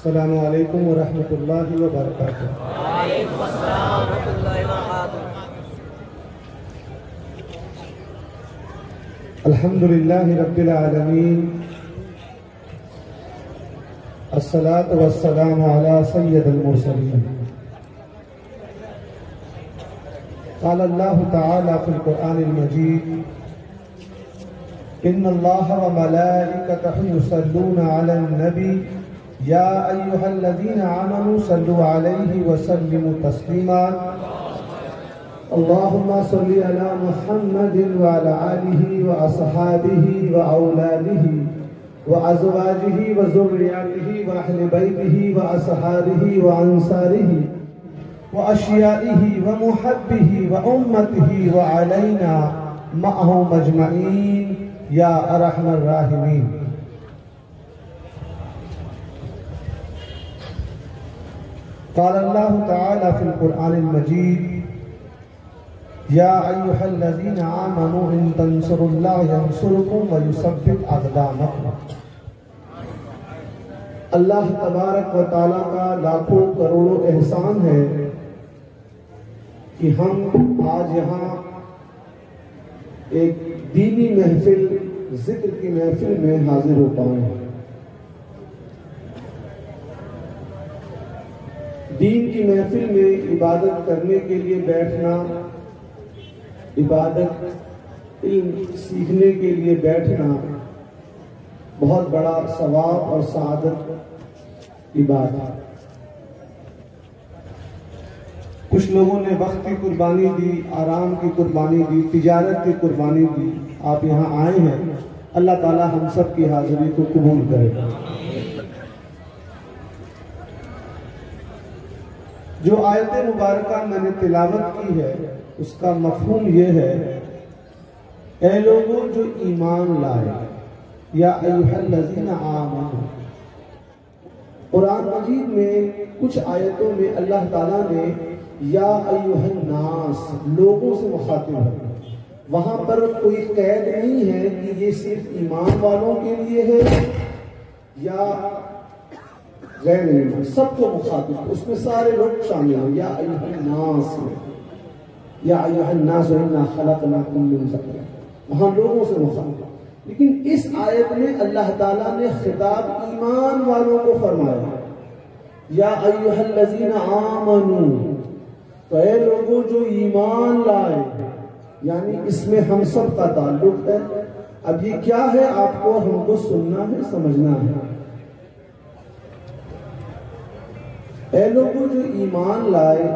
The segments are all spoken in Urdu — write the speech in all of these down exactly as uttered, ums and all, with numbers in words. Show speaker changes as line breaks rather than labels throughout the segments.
السلام علیکم ورحمۃ اللہ وبرکاتہ۔
وعلیکم السلام ورحمۃ اللہ وبرکاتہ۔
الحمد للہ رب العالمین، الصلاۃ والسلام علی سید المرسلین۔ قال اللہ تعالی فی القرآن المجید: ان اللہ وملائکتہ یصلون علی النبی یا ایہا الذین آمنوا صلوا علیہ وسلموا تسلیما۔ اللہم صلی علی محمد وعلی آلہ واصحابہ واولادہ وازواجہ وذریاتہ واہل بیتہ واصحابہ وانصارہ واشیائہ ومحبہ وامتہ وعلینا معہم اجمعین یا ارحم الراحمین۔ قال اللہ تعالی فی القرآن المجید: یا ایہا الذین آمنوا ان تنصروا اللہ ینصرکم ویثبت اقدامکم۔ اللہ تبارک و تعالیٰ کا لاکھوں کروڑوں احسان ہے کہ ہم آج یہاں ایک دینی محفل، ذکر کی محفل میں حاضر ہو پائے ہیں۔ دین کی محفل میں عبادت کرنے کے لیے بیٹھنا، عبادت علم سیکھنے کے لیے بیٹھنا بہت بڑا ثواب اور سعادت کی بات ہے۔ کچھ لوگوں نے وقت کی قربانی دی، آرام کی قربانی دی، تجارت کی قربانی دی، آپ یہاں آئے ہیں۔ اللہ تعالی ہم سب کی حاضری کو قبول کرے۔ جو آیت مبارکہ میں نے تلاوت کی ہے اس کا مفہوم یہ ہے: اے لوگوں جو ایمان لائے، یا ایھا الذین آمنوا۔ قرآن مجید میں کچھ آیتوں میں اللہ تعالیٰ نے یا ایھا الناس، لوگوں سے مخاطب ہے۔ وہاں پر کوئی قید نہیں ہے کہ یہ صرف ایمان والوں کے لیے ہے یا غیر ایمان، سب کو مخاطب، اس میں سارے لوگ شامل ہیں۔ یا ایھا الناس، یا ایھا الناس انا خلقناکم من ذکر، وہاں لوگوں سے مخاطب۔ لیکن اس آیت میں اللہ تعالیٰ نے خطاب ایمان والوں کو فرمایا، یا ایھا الذین آمنوا، تو اے لوگوں جو ایمان لائے، یعنی اس میں ہم سب کا تعلق ہے۔ اب یہ کیا ہے آپ کو ہم کو سننا ہے، سمجھنا ہے۔ اے لوگوں جو ایمان لائے،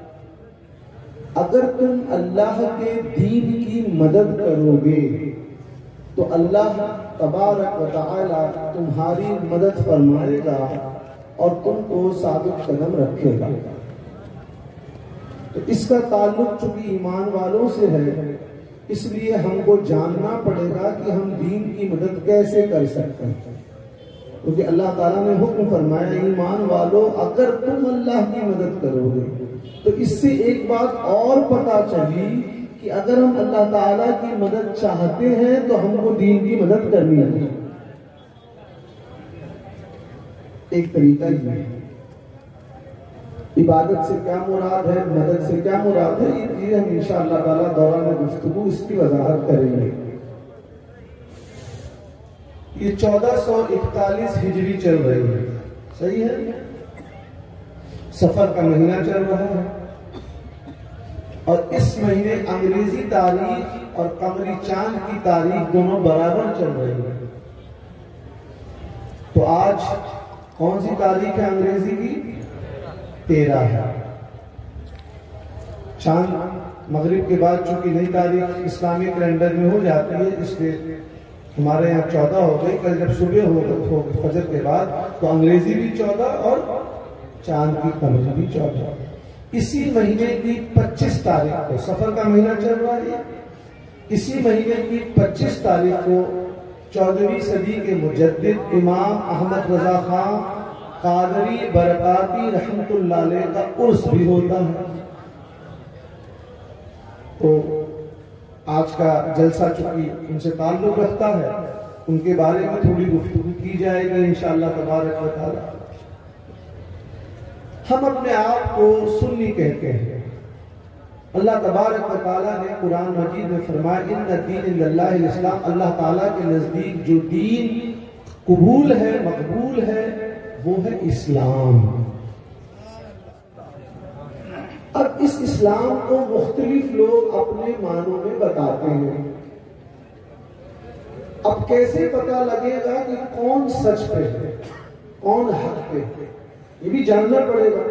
اگر تم اللہ کے دین کی مدد کرو گے تو اللہ تبارک و تعالی تمہاری مدد فرمائے گا اور تم کو ثابت قدم رکھے گا۔ تو اس کا تعلق چونکہ ایمان والوں سے ہے، اس لیے ہم کو جاننا پڑے گا کہ ہم دین کی مدد کیسے کر سکتے ہیں، کیونکہ اللہ تعالیٰ نے حکم فرمایا ایمان والو اگر تم اللہ کی مدد کرو گے۔ تو اس سے ایک بات اور پتہ چلی کہ اگر ہم اللہ تعالیٰ کی مدد چاہتے ہیں تو ہم کو دین کی مدد کرنی ہے۔ ایک طریقہ یہ ہے۔ عبادت سے کیا مراد ہے، مدد سے کیا مراد ہے، یہ چیز ہم انشاءاللہ تعالیٰ دوران گفتگو اس کی وضاحت کریں گے۔ یہ چودہ سو اکتالیس ہجری چل رہی ہے، صحیح ہے؟ سفر کا مہینہ چل رہا ہے اور اس مہینے انگریزی تاریخ اور قمری چاند کی تاریخ دونوں برابر چل رہی ہے۔ تو آج کون سی تاریخ ہے انگریزی کی؟ تیرہ ہے۔ چاند مغرب کے بعد چونکہ نئی تاریخ اسلامی کیلنڈر میں ہو جاتی ہے، اس لیے ہمارے یہاں چودہ ہو گئی۔ کل جب صبح ہو فجر کے بعد تو انگریزی بھی چودہ اور چاند کی قمری بھی چودہ۔ اسی مہینے کی پچیس تاریخ کو، سفر کا مہینہ چل رہا ہے، اسی مہینے کی پچیس تاریخ کو چودہویں صدی کے مجدد امام احمد رضا خان قادری برکاتی رحمت اللہ علیہ کا عرس بھی ہوتا ہے۔ تو آج کا جلسہ چونکہ ان سے تعلق رکھتا ہے، ان کے بارے میں تھوڑی گفتگو کی جائے گی انشاءاللہ تبارک و تعالی۔ ہم اپنے آپ کو سنی کہتے ہیں. اللہ تبارک و تعالیٰ نے قرآن مجید میں فرمایا ان الدین عند اللہ الاسلام، اللہ تعالیٰ کے نزدیک جو دین قبول ہے، مقبول ہے، وہ ہے اسلام. اب اس اسلام کو مختلف لوگ اپنے معنوں میں بتاتے ہیں. اب کیسے پتہ لگے گا کہ کون سچ پہ ہے، کون حق پہ ہے؟ یہ بھی جاننا پڑے گا.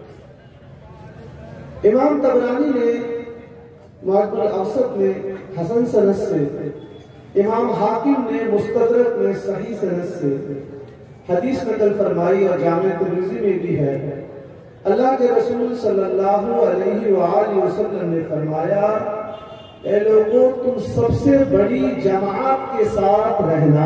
امام طبرانی نے معجم الاوسط میں حسن سند سے، امام حاکم نے مستدرک میں صحیح سند سے حدیث نقل فرمائی اور جامع ترمذی میں بھی ہے. اللہ کے رسول صلی اللہ علیہ وآلہ وسلم نے فرمایا اے لوگوں تم سب سے بڑی جماعت کے ساتھ رہنا،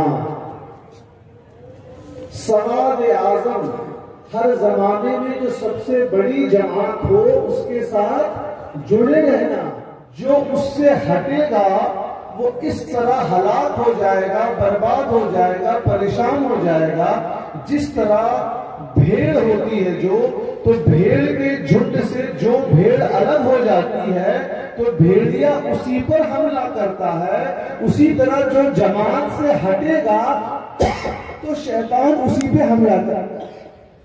سواد اعظم ہر زمانے میں جو سب سے بڑی جماعت ہو اس کے ساتھ جڑے رہنا، جو اس سے ہٹے گا وہ اس طرح ہلاک ہو جائے گا، برباد ہو جائے گا، پریشان ہو جائے گا جس طرح بھیڑ ہوتی ہے. جو تو بھیڑ کے جھنڈ سے جو بھیڑ الگ ہو جاتی ہے تو بھیڑیا اسی پر حملہ کرتا ہے، اسی طرح جو جماعت سے ہٹے گا تو شیطان اسی پہ حملہ کرتا ہے.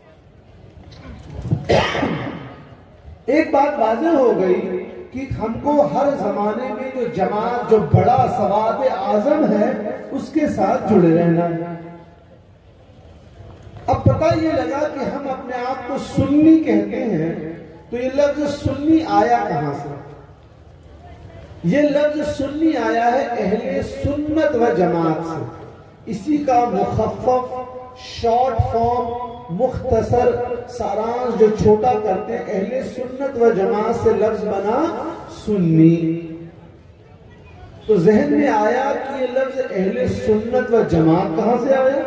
ایک بات واضح ہو گئی کہ ہم کو ہر زمانے میں جو جماعت جو بڑا سواد اعظم ہے اس کے ساتھ جڑے رہنا ہے. اب پتہ یہ لگا کہ ہم اپنے آپ کو سنی کہتے ہیں تو یہ لفظ سنی آیا کہاں سے؟ یہ لفظ سنی آیا ہے اہل سنت و جماعت سے. اسی کا مخفف شارٹ فارم مختصر سارانش جو چھوٹا کرتے ہیں اہل سنت و جماعت سے لفظ بنا سنی. تو ذہن میں آیا کہ یہ لفظ اہل سنت و جماعت کہاں سے آیا؟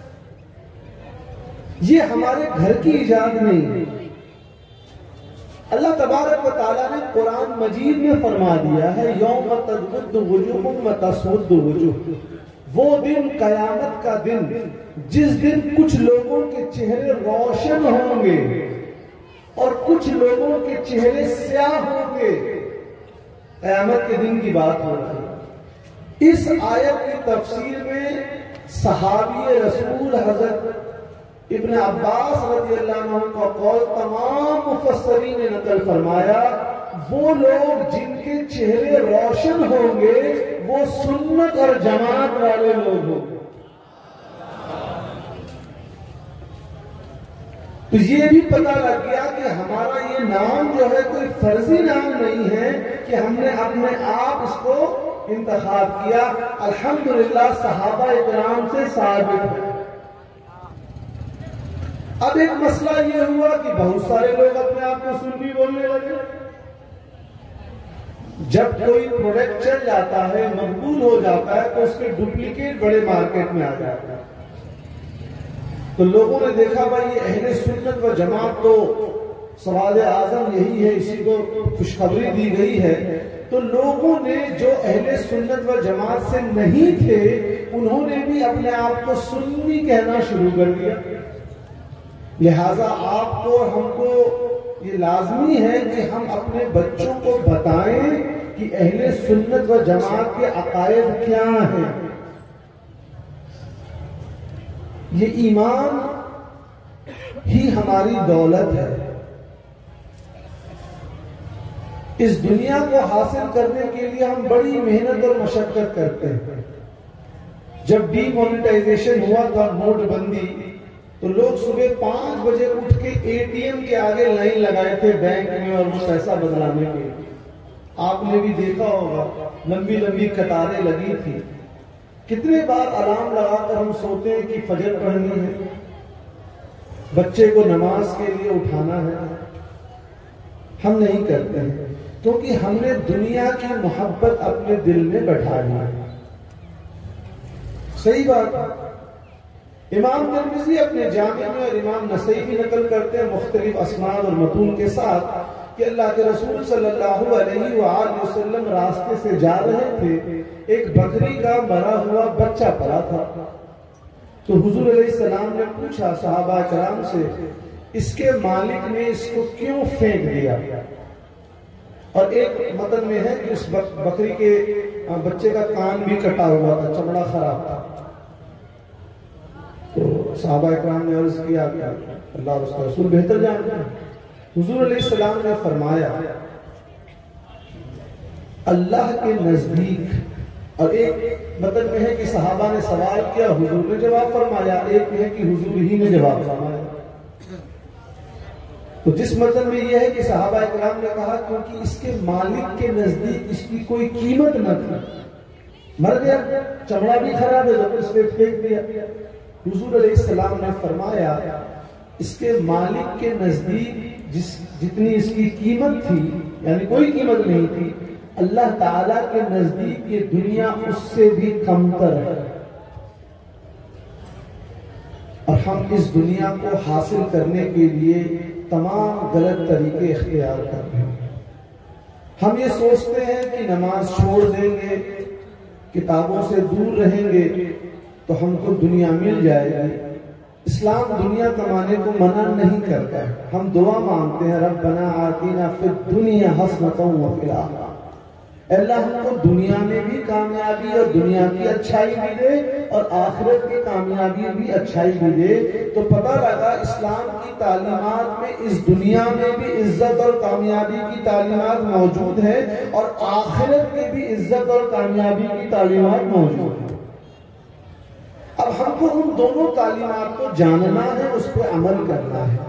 یہ ہمارے گھر کی ایجاد نہیں. اللہ تبارک و تعالیٰ نے قرآن مجید میں فرما دیا ہے یوم تبیض وجوہ و تسود وجوہ، وہ دن قیامت کا دن جس دن کچھ لوگوں کے چہرے روشن ہوں گے اور کچھ لوگوں کے چہرے سیاہ ہوں گے. قیامت کے دن کی بات ہو رہی ہے. اس آیت کی تفسیر میں صحابی رسول حضرت ابن عباس رضی اللہ عنہ کا قول تمام مفسرین نے نقل فرمایا وہ لوگ جن کے چہرے روشن ہوں گے وہ سنت اور جماعت والے لوگ ہوں گے. تو یہ بھی پتہ لگ گیا کہ ہمارا یہ نام جو ہے کوئی فرضی نام نہیں ہے کہ ہم نے اپنے آپ اس کو انتخاب کیا. الحمدللہ صحابہ اکرام سے ثابت ہے. اب ایک مسئلہ یہ ہوا کہ بہت سارے لوگ اپنے آپ کو سنی بولنے لگے. جب کوئی پروڈکٹ چل جاتا ہے مقبول ہو جاتا ہے تو اس کے ڈپلیکیٹ بڑے مارکیٹ میں آ جاتا ہے. تو لوگوں نے دیکھا بھائی یہ اہل سنت و جماعت تو سواد اعظم یہی ہے، اسی کو خوشخبری دی گئی ہے. تو لوگوں نے جو اہل سنت و جماعت سے نہیں تھے انہوں نے بھی اپنے آپ کو سنی کہنا شروع کر دیا. لہٰذا آپ کو ہم کو یہ لازمی ہے کہ ہم اپنے بچوں کو بتائیں کہ اہل سنت و جماعت کے عقائد کیا ہیں. یہ ایمان ہی ہماری دولت ہے. اس دنیا کو حاصل کرنے کے لیے ہم بڑی محنت اور مشقت کرتے ہیں. جب ڈی مونیٹائزیشن ہوا تھا نوٹ بندی تو لوگ صبح پانچ بجے اٹھ کے اے ٹی ایم کے آگے لائن لگائے تھے بینک میں اور وہ پیسہ بدلانے کے. آپ نے بھی دیکھا ہوگا لمبی لمبی قطاریں لگی تھی. کتنے بار الارم لگا کر ہم سوتے ہیں کہ فجر پڑھنی ہے، بچے کو نماز کے لیے اٹھانا ہے. ہم نہیں کرتے ہیں کیونکہ ہم نے دنیا کی محبت اپنے دل میں بٹھا لی. صحیح بات. امام ترمذی اپنے جامع میں اور امام نسائی بھی نقل کرتے ہیں مختلف اسناد اور متون کے ساتھ کہ اللہ کے رسول صلی اللہ علیہ وآلہ وسلم راستے سے جا رہے تھے. ایک بکری کا مرا ہوا بچہ پڑا تھا. تو حضور علیہ السلام نے پوچھا صحابہ کرام سے اس کے مالک نے اس کو کیوں پھینک دیا؟ اور ایک متن میں ہے کہ اس بکری کے بچے کا کان بھی کٹا ہوا تھا، چمڑا خراب تھا. تو صحابہ اکرام نے عرض کیا کہ اللہ اور اس کا رسول بہتر جانتے ہیں. حضور علیہ السلام نے فرمایا اللہ کے نزدیک، اور ایک مطلب میں ہے کہ صحابہ نے سوال کیا، حضور نے جواب فرمایا، ایک ہے کہ حضور ہی نے جواب فرمایا. تو جس مطلب میں یہ ہے کہ صحابہ اکرام نے کہا کیونکہ اس کے مالک کے نزدیک اس کی کوئی قیمت نہ تھی، مر گیا، چمڑا بھی خراب ہے تو اس نے پھینک دیا. حضور علیہ السلام نے فرمایا اس کے مالک کے نزدیک جس جتنی اس کی قیمت تھی، یعنی کوئی قیمت نہیں تھی، اللہ تعالیٰ کے نزدیک یہ دنیا اس سے بھی کمتر ہے. اور ہم اس دنیا کو حاصل کرنے کے لیے تمام غلط طریقے اختیار کر رہے ہیں. ہم یہ سوچتے ہیں کہ نماز چھوڑ دیں گے، کتابوں سے دور رہیں گے تو ہم کو دنیا مل جائے گی. اسلام دنیا کمانے کو منع نہیں کرتا ہے. ہم دعا مانگتے ہیں ربنا آتینا فی الدنیا حسنۃ وفی الآخرہ، اللہ ہم کو دنیا میں بھی کامیابی اور دنیا کی اچھائی بھی دے اور آخرت کی کامیابی بھی اچھائی بھی دے. تو پتہ لگا اسلام کی تعلیمات میں اس دنیا میں بھی عزت اور کامیابی کی تعلیمات موجود ہیں اور آخرت کی بھی عزت اور کامیابی کی تعلیمات موجود ہیں. اب ہم کو ان دونوں تعلیمات کو جاننا ہے، اس پہ عمل کرنا ہے.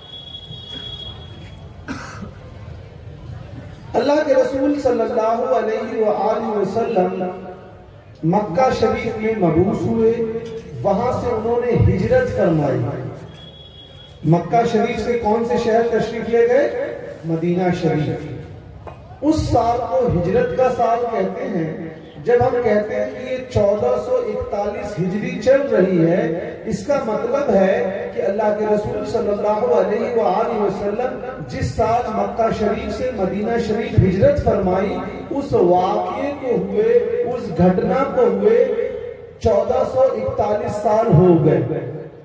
اللہ کے رسول صلی اللہ علیہ وآلہ وسلم مکہ شریف میں مبعوث ہوئے، وہاں سے انہوں نے ہجرت فرمائی. مکہ شریف سے کون سے شہر تشریف لے گئے؟ مدینہ شریف. اس سال کو ہجرت کا سال کہتے ہیں. جب ہم کہتے ہیں کہ یہ چودہ سو اکتالیس ہجری چل رہی ہے، اس کا مطلب ہے کہ اللہ کے رسول صلی اللہ علیہ وآلہ وسلم جس سال مکہ شریف سے مدینہ شریف ہجرت فرمائی، اس واقعے کو ہوئے، اس گھٹنا کو ہوئے چودہ سو اکتالیس سال ہو گئے.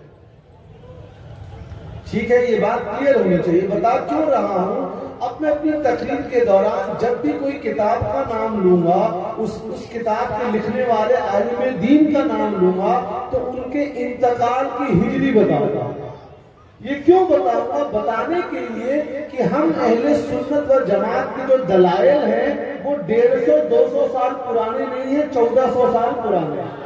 ٹھیک ہے، یہ بات کلیئر ہونی چاہیے. بتا کیوں رہا ہوں؟ اب میں اپنی تقریر کے دوران جب بھی کوئی کتاب کا نام لوں گا، اس اس کتاب کے لکھنے والے عالم دین کا نام لوں گا تو ان کے انتقال کی ہجری بتاؤں گا. یہ کیوں بتاؤں گا؟ بتانے کے لیے کہ ہم اہل سنت و جماعت کے جو دلائل ہیں وہ ڈیڑھ سو دو سو سال پرانے نہیں ہیں، چودہ سو سال پرانے ہیں.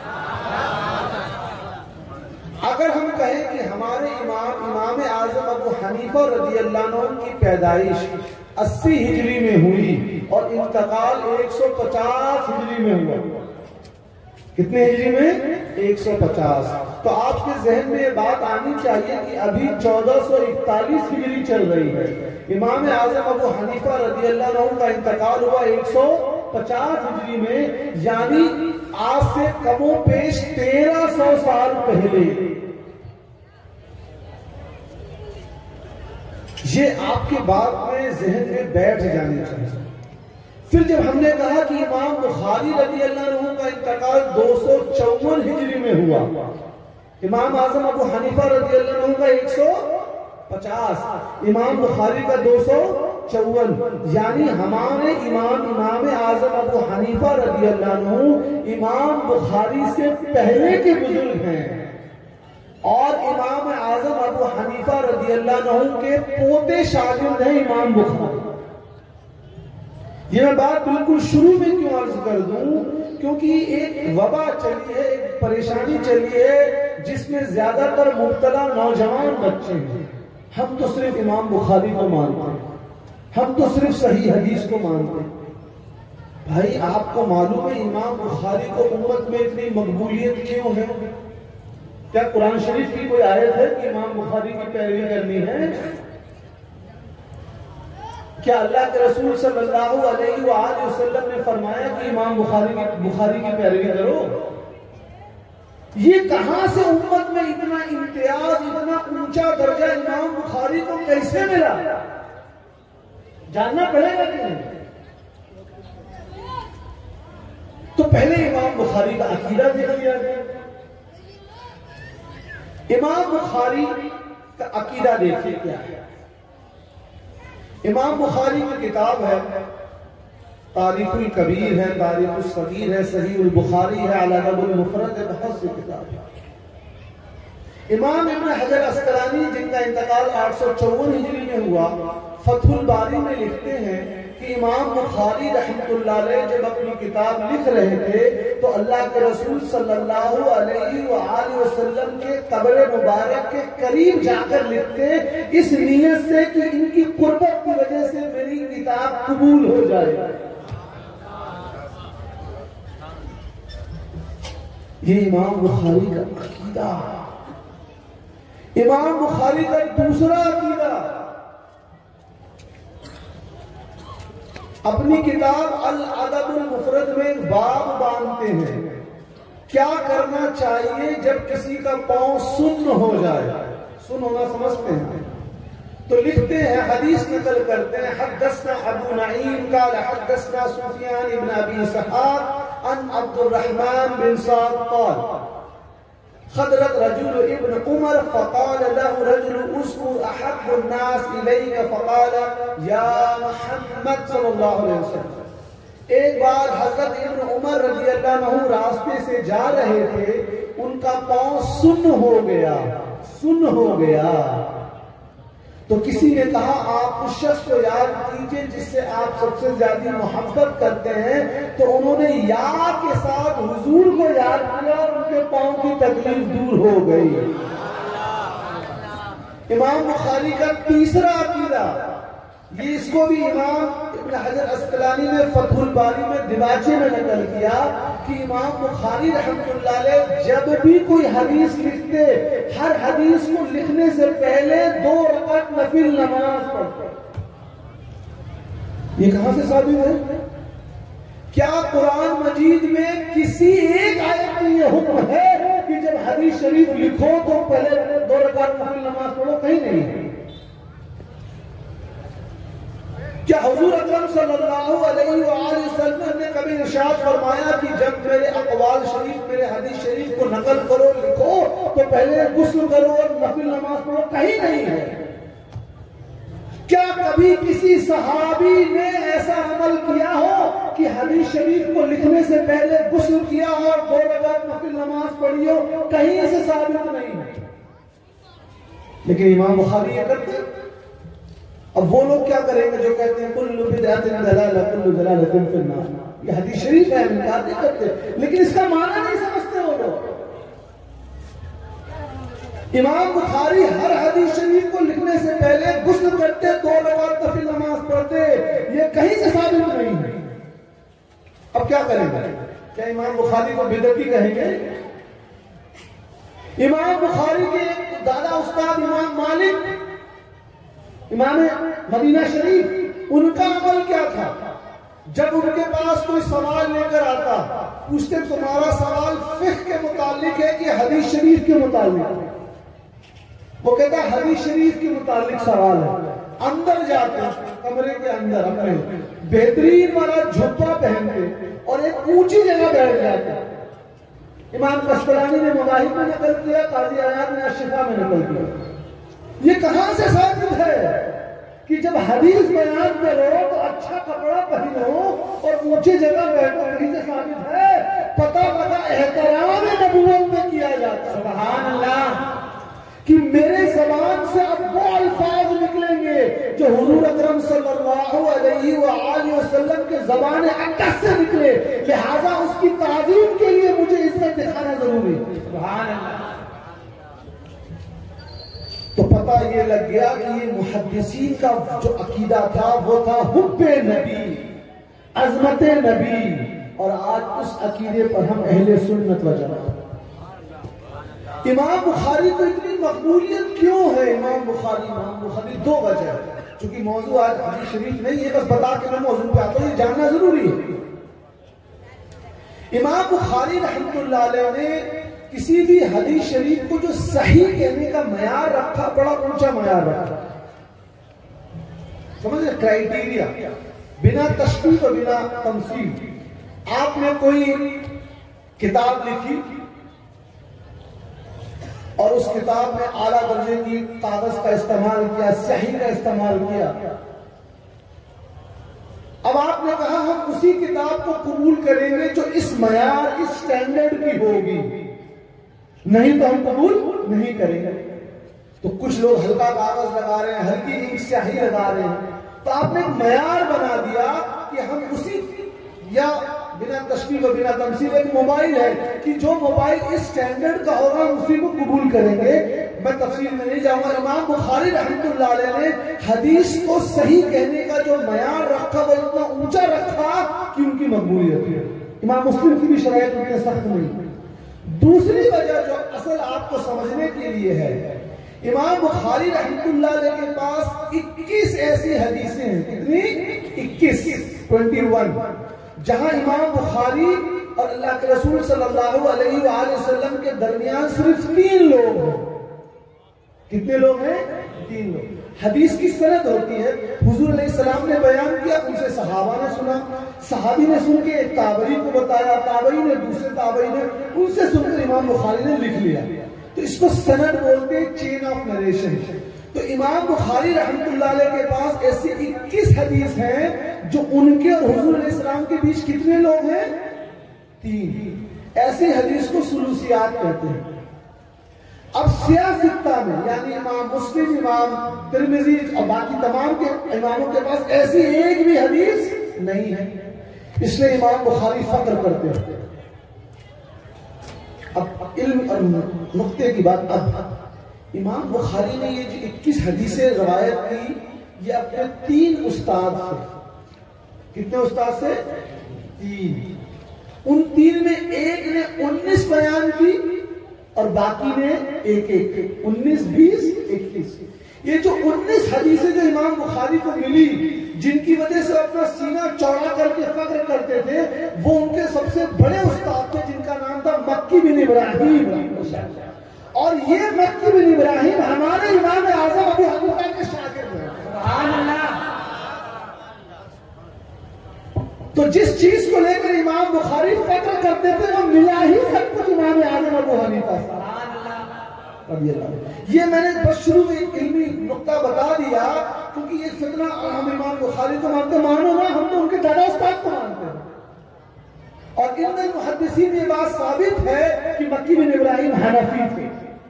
اگر ہم کہیں کہ ہمارے امام امام اعظم ابو حنیفہ رضی اللہ عنہ کی پیدائش اسی ہجری میں ہوئی اور انتقال ایک سو پچاس ہجری میں ہوا. کتنے ہجری میں؟ ایک سو پچاس. تو آپ کے ذہن میں یہ بات آنی چاہیے کہ ابھی چودہ سو اکتالیس ہجری چل رہی ہے. امام اعظم ابو حنیفہ رضی اللہ عنہ کا انتقال ہوا ایک سو پچاس ہجری میں، یعنی آج سے کم و پیش تیرہ سو سال پہلے. یہ آپ کے بات میں ذہن میں بیٹھ جانی چاہیے. پھر جب ہم نے کہا کہ امام بخاری رضی اللہ عنہ کا انتقال دو سو چون ہجری میں ہوا، امام اعظم ابو حنیفہ رضی اللہ عنہ کا ایک سو پچاس، امام بخاری کا دو سو چون، یعنی ہمارے امام امام اعظم ابو حنیفہ رضی اللہ عنہ امام بخاری سے پہلے کے بزرگ ہیں اور امام اعظم ابو حنیفہ رضی اللہ عنہ کے پوتے شاگرد ہیں امام بخاری. یہ میں بات بالکل شروع میں کیوں عرض کر دوں؟ کیونکہ ایک وبا چلی ہے، ایک پریشانی چلی ہے جس میں زیادہ تر مبتلا نوجوان بچے ہیں. ہم تو صرف امام بخاری کو مانتے ہیں، ہم تو صرف صحیح حدیث کو مانتے ہیں. بھائی آپ کو معلوم ہے امام بخاری کو امت میں اتنی مقبولیت کیوں ہے؟ کیا قرآن شریف کی کوئی آیت ہے کہ امام بخاری کی پیروی کرنی ہے؟ کیا اللہ کے رسول صلی اللہ علیہ وآلہ وسلم نے فرمایا کہ امام بخاری کی بخاری کی پیروی کرو؟ یہ کہاں سے امت میں اتنا امتیاز، اتنا اونچا درجہ امام بخاری کو کیسے ملا؟ جاننا پڑے گا کہ نہیں؟ تو پہلے امام بخاری کا عقیدہ دیکھ لیا گیا. امام بخاری کا عقیدہ دیکھیے کیا ہے۔ امام بخاری کی کتاب ہے، تاریخ الکبیر ہے، تاریخ الصغیر ہے، صحیح البخاری ہے، الادب المفرد ہے، بہت سی کتاب ہے۔ امام ابن حجر عسقلانی جن کا انتقال آٹھ سو چون ہجری میں ہوا، فتح الباری میں لکھتے ہیں کہ امام بخاری رحمۃ اللہ علیہ جب اپنی کتاب لکھ رہے تھے تو اللہ کے رسول صلی اللہ علیہ وآلہ وسلم کے قبر مبارک کے قریب جا کر لکھتے، اس نیت سے کہ ان کی قربت کی وجہ سے میری کتاب قبول ہو جائے۔ یہ امام بخاری کا عقیدہ، امام بخاری کا دوسرا عقیدہ۔ اپنی کتاب الادب المفرد میں ایک باب باندھتے ہیں، کیا کرنا چاہیے جب کسی کا پاؤں سن ہو جائے۔ سن ہونا سمجھتے ہیں تو لکھتے ہیں، حدیث نقل کرتے ہیں، حدثنا ابو نعیم قال حدثنا سفیان ابن ابی اسحاق عن عبد الرحمن بن سعد قال خضرت رجل ابن عمر فقال له رجل اذكر احب الناس اليك فقال یا محمد صلی اللہ علیہ وسلم۔ ایک بار حضرت ابن عمر رضی اللہ عنہ راستے سے جا رہے تھے، ان کا پاؤں سن ہو گیا، سن ہو گیا تو کسی نے کہا آپ اس شخص کو یاد کیجئے جس سے آپ سب سے زیادہ محبت کرتے ہیں، تو انہوں نے یا کے ساتھ حضور کو یاد کیا اور ان کے پاؤں کی تکلیف دور ہو گئی۔ امام بخاری کا تیسرا عقیدہ، یہ اس کو بھی امام ابن حجر عسقلانی نے فتح الباری میں دباچے میں نقل کیا کہ امام بخاری رحمۃ اللہ علیہ جب بھی کوئی حدیث لکھتے، ہر حدیث کو لکھنے سے پہلے دو رکعت نفل نماز پڑھتے۔ یہ کہاں سے ثابت ہے؟ کیا قرآن مجید میں کسی ایک آیت میں یہ حکم ہے کہ جب حدیث شریف لکھو تو پہلے دو رکعت نفل نماز پڑھو؟ کہیں نہیں ہے۔ کیا حضور اکرم صلی اللہ علیہ وآلہ وسلم نے کبھی ارشاد فرمایا کہ جب میرے اقوال شریف، میرے حدیث شریف کو نقل کرو، لکھو تو پہلے غسل کرو اور نفل نماز پڑھو؟ کہیں نہیں ہے۔ کیا کبھی کسی صحابی نے ایسا عمل کیا ہو کہ حدیث شریف کو لکھنے سے پہلے غسل کیا اور دو رکعت نفل نماز پڑھی ہو؟ کہیں سے ثابت نہیں ہے۔ لیکن امام بخاری یہ کرتے ہیں۔ اب وہ لوگ کیا کریں گے جو کہتے ہیں کل بدعۃ ضلالہ کل ضلالۃ فی النار، یہ حدیث شریف ہے، انکار نہیں کرتے لیکن اس کا معنی نہیں سمجھتے وہ لوگ۔ امام بخاری ہر حدیث شریف کو لکھنے سے پہلے غسل کرتے، دو رکعت نفل نماز پڑھتے، یہ کہیں سے ثابت نہیں ہے۔ اب کیا کریں گے؟ کیا امام بخاری کو بدعتی کہیں گے؟ امام بخاری کے دادا استاد امام مالک، امام مدینہ شریف، ان کا عمل کیا تھا؟ جب ان کے پاس کوئی سوال لے کر آتا، پوچھتے تمہارا سوال فقہ کے متعلق ہے کہ حدیث شریف کے متعلق؟ وہ کہتا حدیث شریف کے متعلق سوال ہے۔ اندر جاتے، کمرے کے اندر اپنے بہترین والا جھپا پہنتے اور ایک اونچی جگہ بیٹھ جاتے۔ امام قسطلانی نے مذاہب میں نقل کیا، قاضی عیاض نے الشفا میں نقل کیا۔ یہ کہاں سے ثابت ہے کہ جب حدیث بیان کرو تو اچھا کپڑا پہنو اور اونچی جگہ بیٹھو؟ کہیں سے ثابت ہے؟ پتہ پتہ احترام نبوت میں کیا جاتا ہے۔ سبحان اللہ، کہ میرے زبان سے اب وہ الفاظ نکلیں گے جو حضور اکرم صلی اللہ علیہ وآلہ وسلم کے زبان اقدس سے نکلے، لہذا اس کی تعظیم کے لیے مجھے عزت دکھانا ضروری ہے۔ سبحان اللہ۔ تو پتہ یہ لگ گیا کہ یہ محدثین کا جو عقیدہ تھا وہ تھا حب نبی، عظمت نبی، اور آج اس عقیدے پر ہم اہل سنت و جماعت۔ امام بخاری کو اتنی مقبولیت کیوں ہے؟ امام بخاری امام بخاری دو وجہ ہے، چونکہ موضوع آج حدیث شریف نہیں ہے، بس بتا کے میں موضوع پہ آتا ہوں، یہ جاننا ضروری ہے۔ امام بخاری رحمۃ اللہ علیہ نے کسی بھی حدیث شریف کو جو صحیح کہنے کا معیار رکھا، بڑا اونچا معیار رکھا، سمجھ رہے؟ کرائیٹیریا، بنا تشبیہ و بنا تمثیل۔ آپ نے کوئی کتاب لکھی اور اس کتاب میں اعلیٰ درجے کی کاغذ کا استعمال کیا، صحیح کا استعمال کیا. اب آپ نے کہا ہم اسی کتاب کو قبول کریں گے جو اس معیار اس سٹینڈرڈ کی ہوگی، نہیں تو ہم قبول نہیں کریں گے. تو کچھ لوگ ہلکا کاغذ لگا رہے ہیں، ہلکی انک سیاہی لگا رہے ہیں. تو آپ نے ایک معیار بنا دیا کہ ہم اسی، یا بنا تشبیہ و بنا تمثیل ایک موبائل ہے کہ جو موبائل اس سٹینڈرڈ کا ہوگا ہم اسی کو قبول کریں گے. میں تفصیل میں نہیں جاؤں گا. امام بخاری رحمۃ اللہ علیہ نے حدیث کو صحیح کہنے کا جو معیار رکھا وہ اتنا اونچا رکھا کہ ان کی مقبولیت ہے. امام مسلم کی بھی شرائط اتنے سخت نہیں. دوسری وجہ جو اصل آپ کو سمجھنے کے لیے ہے، امام بخاری رحمۃ اللہ علیہ کے پاس اکیس ایسی حدیثیں ہیں. کتنی؟ اکیس، ٹوینٹی ون، جہاں امام بخاری اور اللہ کے رسول صلی اللہ علیہ وآلہ وسلم کے درمیان صرف تین لوگ ہیں. کتنے لوگ ہیں؟ تین لوگ. حدیث کی سند ہوتی ہے، حضور علیہ السلام نے بیان کیا، ان سے صحابہ نے سنا، صحابی نے سن کے ایک تابعی کو بتایا، تابعی نے دوسرے تابعی نے، ان سے سن کر امام بخاری نے لکھ لیا. تو اس کو سند بولتے ہیں، چین آف نریشن. تو امام بخاری رحمۃ اللہ علیہ کے پاس ایسی اکیس حدیث ہیں جو ان کے اور حضور علیہ السلام کے بیچ کتنے لوگ ہیں؟ تین. ایسی حدیث کو سلوسیات کہتے ہیں. اب سیاستہ میں یعنی امام مسلم، امام ترمذی اور باقی تمام کے اماموں کے پاس ایسی ایک بھی حدیث نہیں ہے. اس لیے امام بخاری فخر کرتے ہیں. اب علم اور نقطے کی بات، اب امام بخاری نے یہ جو اکیس حدیثیں روایت کی، یہ اپنے تین استاد سے. کتنے استاد سے؟ تین. ان تین میں ایک نے انیس بیان کی اور باقی نے ایک ایک، انیس، بیس، اکیس. یہ جو انیس حدیثیں جو امام بخاری کو ملی، جن کی وجہ سے اپنا سینہ چوڑا کر کے فخر کرتے تھے، وہ ان کے سب سے بڑے استاد تھے جن کا نام تھا مکی بن ابراہیم. اور یہ مکی بن ابراہیم ہمارے امام اعظم ابو حنیفہ کے شاگرد ہیں. سبحان اللہ. تو جس چیز کو لے کر امام بخاری فخر کرتے تھے وہ ملا ہی سب کچھ امام اعظم ابو حنیفہ سے. یہ میں نے بس شروع میں علمی نقطہ بتا دیا کیونکہ یہ فتنہ، ہم امام بخاری کو مانتے، مانو نا، ہم تو ان کے دادا استاد کو مانتے ہیں. اور ان محدثین یہ بات ثابت ہے کہ مکی بن ابراہیم حنفی تھے.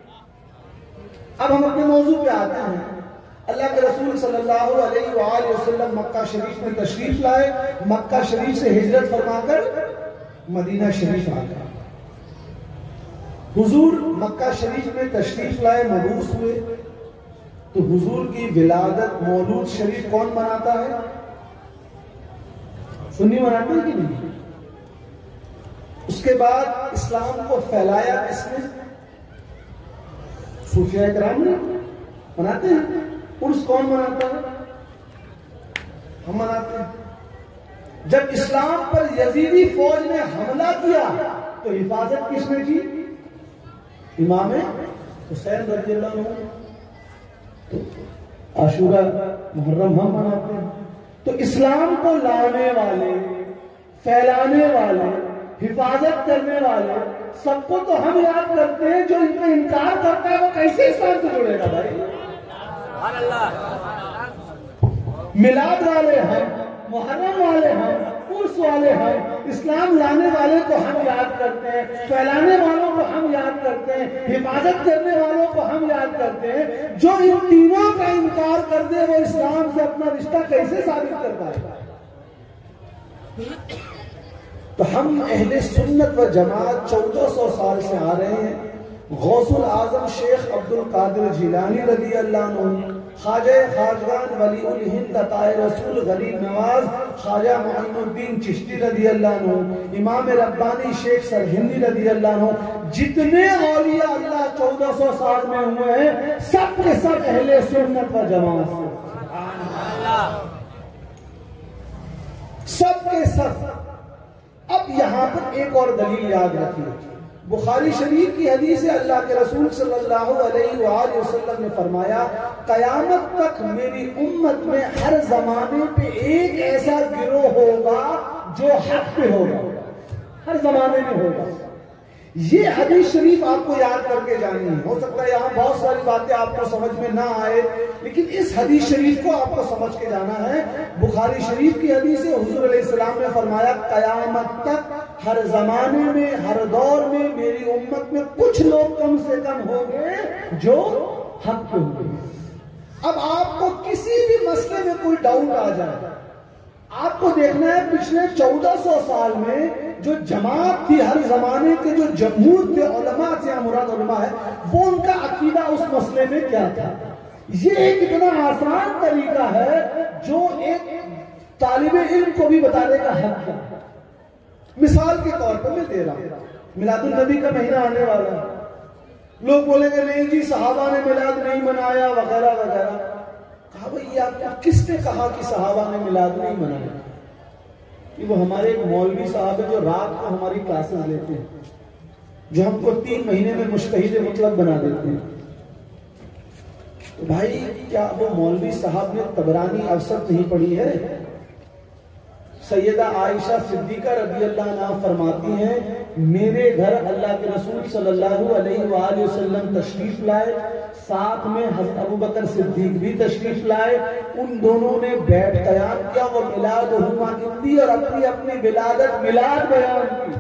اب ہم اپنے موضوع پہ آتے ہیں. اللہ کے رسول صلی اللہ علیہ وآلہ وسلم مکہ شریف میں تشریف لائے. مکہ شریف سے ہجرت فرما کر مدینہ شریف آ گئے. حضور مکہ شریف میں تشریف لائے، مبعوث ہوئے. تو حضور کی ولادت، مولود شریف کون مناتا ہے؟ سنی مناتے ہیں کہ نہیں؟ اس کے بعد اسلام کو پھیلایا کس نے؟ صوفیاء کرام نے. مناتے ہیں. عرس کون مناتا ہے؟ ہم مناتے ہیں. جب اسلام پر یزیدی فوج نے حملہ کیا تو حفاظت کس نے کی؟ امام حسین رضی اللہ عنہ. تو عاشورہ، محرم ہم مناتے ہیں. تو اسلام کو لانے والے، پھیلانے والے، حفاظت کرنے والے سب کو تو ہم یاد کرتے ہیں. جو ان کا انکار کرتا ہے وہ کیسے اسلام سے جڑے گا بھائی؟ میلاد والے ہیں، محرم والے ہیں، عرس والے ہیں. اسلام لانے والے کو ہم یاد کرتے ہیں، پھیلانے والوں کو ہم یاد کرتے ہیں، حفاظت کرنے والوں کو ہم یاد کرتے ہیں. جو ان تینوں کا انکار کر دے وہ اسلام سے اپنا رشتہ کیسے ثابت کر پائے گا؟ تو ہم اہل سنت و جماعت چودہ سو سال سے آ رہے ہیں. غوث العظم شیخ عبد القادر جیلانی رضی اللہ عنہ، خواجہ خواجگان ولی الہند عطائے رسول غریب نواز خواجہ معین الدین چشتی رضی اللہ عنہ، امام ربانی شیخ سرہندی رضی اللہ عنہ، جتنے اولیاء اللہ چودہ سو سال میں ہوئے ہیں سب کے سب اہل سنت و جماعت سب کے سب. اب یہاں پر ایک اور دلیل یاد رکھیے. بخاری شریف کی حدیث ہے، اللہ کے رسول صلی اللہ علیہ وآلہ وسلم نے فرمایا قیامت تک میری امت میں ہر زمانے پہ ایک ایسا گروہ ہوگا جو حق پہ ہوگا. ہر زمانے میں ہوگا. یہ حدیث شریف آپ کو یاد کر کے جانی ہے. ہو سکتا ہے یہاں بہت ساری باتیں آپ کو سمجھ میں نہ آئے، لیکن اس حدیث شریف کو آپ کو سمجھ کے جانا ہے. بخاری شریف کی حدیث ہے، حضور علیہ السلام نے فرمایا قیامت تک ہر زمانے میں، ہر دور میں میری امت میں کچھ لوگ کم سے کم ہوں گے جو حق پہ ہوں گے. اب آپ کو کسی بھی مسئلے میں کوئی ڈاؤٹ آ جائے، آپ کو دیکھنا ہے پچھلے چودہ سو سال میں جو جماعت تھی، ہر زمانے کے جو جمہور تھے، علماء سے مراد علماء ہے، وہ ان کا عقیدہ اس مسئلے میں کیا تھا. یہ ایک اتنا آسان طریقہ ہے جو ایک طالب علم کو بھی بتانے کا حق ہے. مثال کے طور پر میں دے رہا ہوں، میلاد النبی کا مہینہ آنے والا ہے. لوگ بولیں گے نہیں جی صحابہ نے میلاد نہیں منایا وغیرہ وغیرہ. کہا بھئی یہ آپ کو کس نے کہا کہ صحابہ نے میلاد نہیں منایا؟ یہ وہ ہمارے ایک مولوی صاحب ہے جو رات کو ہماری کلاسز لیتے ہیں، جو ہم کو تین مہینے میں مجتہد مطلق بنا دیتے ہیں. تو بھائی کیا وہ مولوی صاحب نے طبرانی اوسط نہیں پڑھی ہے؟ سیدہ عائشہ صدیقہ رضی اللہ عنہ فرماتی ہیں میرے گھر اللہ کے رسول صلی اللہ علیہ وآلہ وسلم تشریف لائے، ساتھ میں حضرت ابو بکر صدیق بھی تشریف لائے. ان دونوں نے بیٹھ قیام کیا، وہ میلادہما اندی، اور اپنی اپنی ولادت میلاد بیان کی.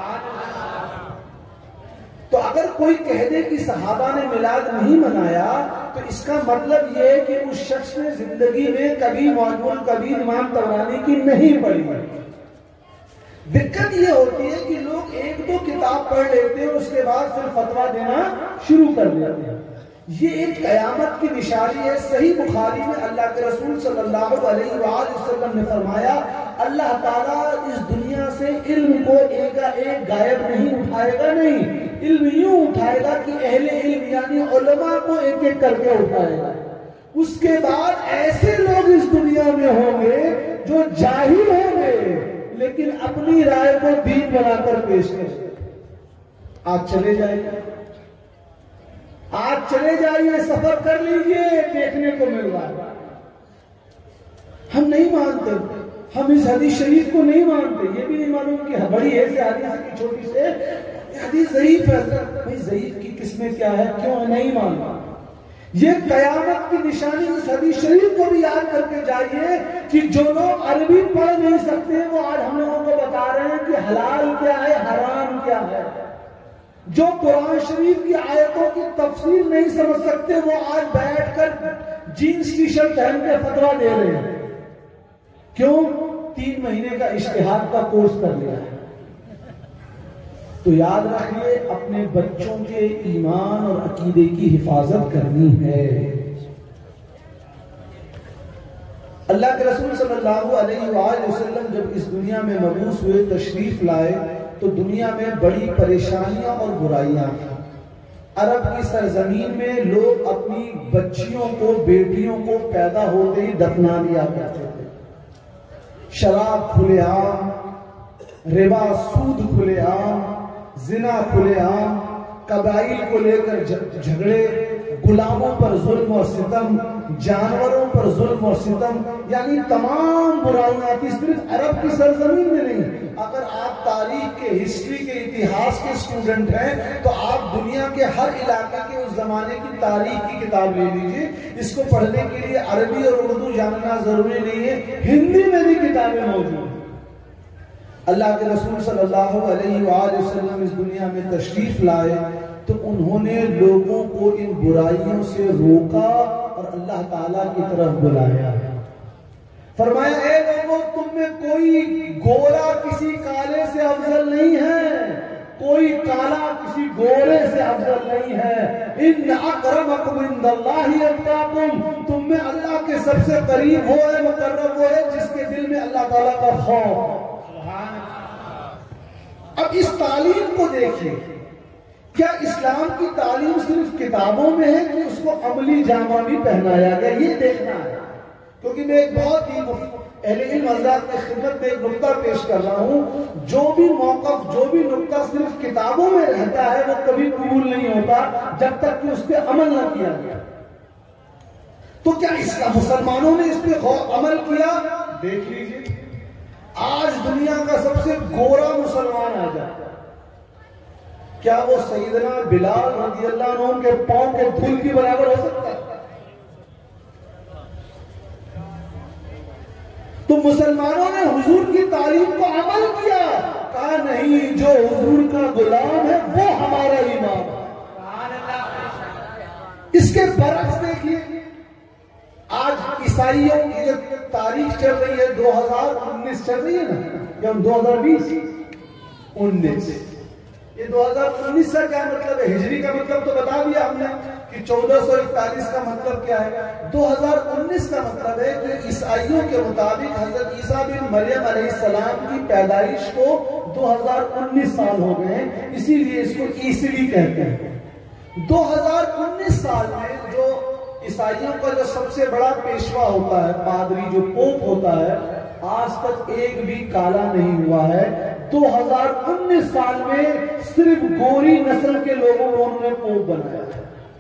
تو اگر کوئی کہہ دے کہ صحابہ نے میلاد نہیں منایا تو اس کا مطلب یہ ہے کہ اس شخص نے زندگی میں کبھی معجم الکبیر امام طبرانی کی نہیں پڑھی. دقت یہ ہوتی ہے کہ لوگ ایک دو کتاب پڑھ لیتے ہیں، اس کے بعد پھر فتویٰ دینا شروع کر دیتے ہیں. یہ ایک قیامت کی نشانی ہے. صحیح بخاری میں اللہ کے رسول صلی اللہ علیہ وآلہ وسلم نے فرمایا اللہ تعالیٰ اس دنیا سے علم کو ایک ایک غائب نہیں اٹھائے گا، نہیں، علم یوں اٹھائے گا کہ اہل علم یعنی علماء کو ایک ایک کر کے اٹھائے گا. اس کے بعد ایسے لوگ اس دنیا میں ہوں گے جو جاہل ہوں گے لیکن اپنی رائے کو دین بنا کر پیش کریں. آج چلے جائیے، آج چلے جائیے، سفر کر لیجئے، دیکھنے کو مل رہا ہے. ہم نہیں مانتے، ہم اس حدیث شریف کو نہیں مانتے. یہ بھی نہیں معلوم کہ بڑی ہے سے حدیث کی چھوٹی سے حدیث ضعیف ہے. بھئی ضعیف کی قسمیں کیا ہے، کیوں نہیں ماننا؟ یہ قیامت کی نشانی اس حدیث شریف کو بھی یاد کر کے جائیے کہ جو لوگ عربی پڑھ نہیں سکتے وہ آج ہم لوگوں کو بتا رہے ہیں کہ حلال کیا ہے، حرام کیا ہے. جو قرآن شریف کی آیتوں کی تفسیر نہیں سمجھ سکتے وہ آج بیٹھ کر جینس ٹی شرٹ پہن کے فتویٰ دے رہے ہیں. کیوں؟ تین مہینے کا اجتہاد کا کورس کر لیا ہے. تو یاد رکھیے اپنے بچوں کے ایمان اور عقیدے کی حفاظت کرنی ہے. اللہ کے رسول صلی اللہ علیہ وآلہ وسلم جب اس دنیا میں مبعوث ہوئے، تشریف لائے، تو دنیا میں بڑی پریشانیاں اور برائیاں تھیں. عرب کی سرزمین میں لوگ اپنی بچیوں کو، بیٹیوں کو پیدا ہوتے ہی دفنا دیا کرتے تھے. شراب کھلے عام، ربا سود کھلے عام، زنا کھلے عام، قبائل کو لے کر جھگڑے، غلاموں پر ظلم اور ستم، جانوروں پر ظلم اور ستم، یعنی تمام برائیاں تھی. صرف عرب کی سرزمین میں نہیں. اگر آپ تاریخ کے، ہسٹری کے، اتہاس کے اسٹوڈنٹ ہیں تو آپ دنیا کے ہر علاقے کے اس زمانے کی تاریخ کی کتاب لے لیجئے. اس کو پڑھنے کے لیے عربی اور اردو جاننا ضروری نہیں ہے، ہندی میں بھی کتابیں موجود ہیں. اللہ کے رسول صلی اللہ علیہ وآلہ وسلم اس دنیا میں تشریف لائے تو انہوں نے لوگوں کو ان برائیوں سے روکا اور اللہ تعالیٰ کی طرف بلایا. فرمایا اے لوگوں، تم میں کوئی گورا کسی کالے سے افضل نہیں ہے، کوئی کالا کسی گورے سے افضل نہیں ہے. ان اکرمکم عند اللہ اتقاکم، تم میں اللہ کے سب سے قریب وہ ہے، مقرب وہ ہے جس کے دل میں اللہ تعالیٰ کا خوف. اب اس تعلیم کو دیکھیں، کیا اسلام کی تعلیم صرف کتابوں میں ہے کہ اس کو عملی جامہ بھی پہنایا گیا؟ یہ دیکھنا ہے. کیونکہ میں ایک بہت ہی اہل علم حضرات کی خدمت میں ایک نقطہ پیش کر رہا ہوں، جو بھی موقف، جو بھی نقطہ صرف کتابوں میں رہتا ہے وہ کبھی قبول نہیں ہوتا جب تک کہ اس پہ عمل نہ کیا گیا. تو کیا اسلام مسلمانوں نے اس پہ عمل کیا؟ دیکھ لیجیے، آج دنیا کا سب سے گورا مسلمان آ جائے، کیا وہ سیدنا بلال رضی اللہ عنہ کے پاؤں کے دھول کی برابر ہو سکتا ہے؟ تو مسلمانوں نے حضور کی تعلیم کو عمل کیا، کہا نہیں، جو حضور کا غلام ہے وہ ہمارا امام ہے۔ اس کے برعکس دیکھیے، آج عیسائیوں کی جو تاریخ چل رہی ہے دو ہزار انیس چل رہی ہے نا، یا دو ہزار بیس انیس، یہ دو ہزار انیس کا کیا مطلب ہے؟ ہجری کا مطلب تو بتا دیا ہم نے کہ چودہ سو اکتالیس کا مطلب کیا ہے۔ دو ہزار انیس کا مطلب ہے کہ عیسائیوں کے مطابق حضرت عیسیٰ بن مریم علیہ السلام کی پیدائش کو دو ہزار انیس سال ہو گئے ہیں، اسی لیے اس کو عیسوی کہتے ہیں۔ دو ہزار انیس سال میں جو عیسائیوں کا جو سب سے بڑا پیشوا ہوتا ہے، پادری جو پوپ ہوتا ہے، آج تک ایک بھی کالا نہیں ہوا ہے۔ دو ہزار انیس سال میں صرف گوری نسل کے لوگوں کو انہوں نے پوپ بنایا ہے۔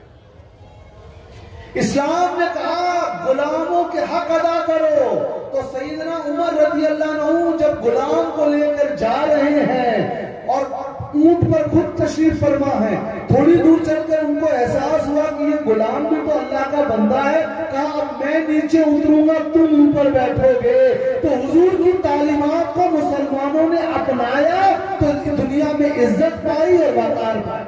اسلام نے کہا غلاموں کے حق ادا کرو، تو سیدنا عمر رضی اللہ عنہ جب غلام کو لے کر جا رہے ہیں اور اونٹ پر خود تشریف فرما ہے، تھوڑی دور چل کر ان کو احساس ہوا کہ یہ غلام بھی تو اللہ کا بندہ ہے، کہا اب میں نیچے اتروں گا، تم اوپر بیٹھو گے۔ تو حضور کی تعلیمات کو مسلمانوں نے اپنایا تو دنیا میں عزت پائی اور وقار پائی۔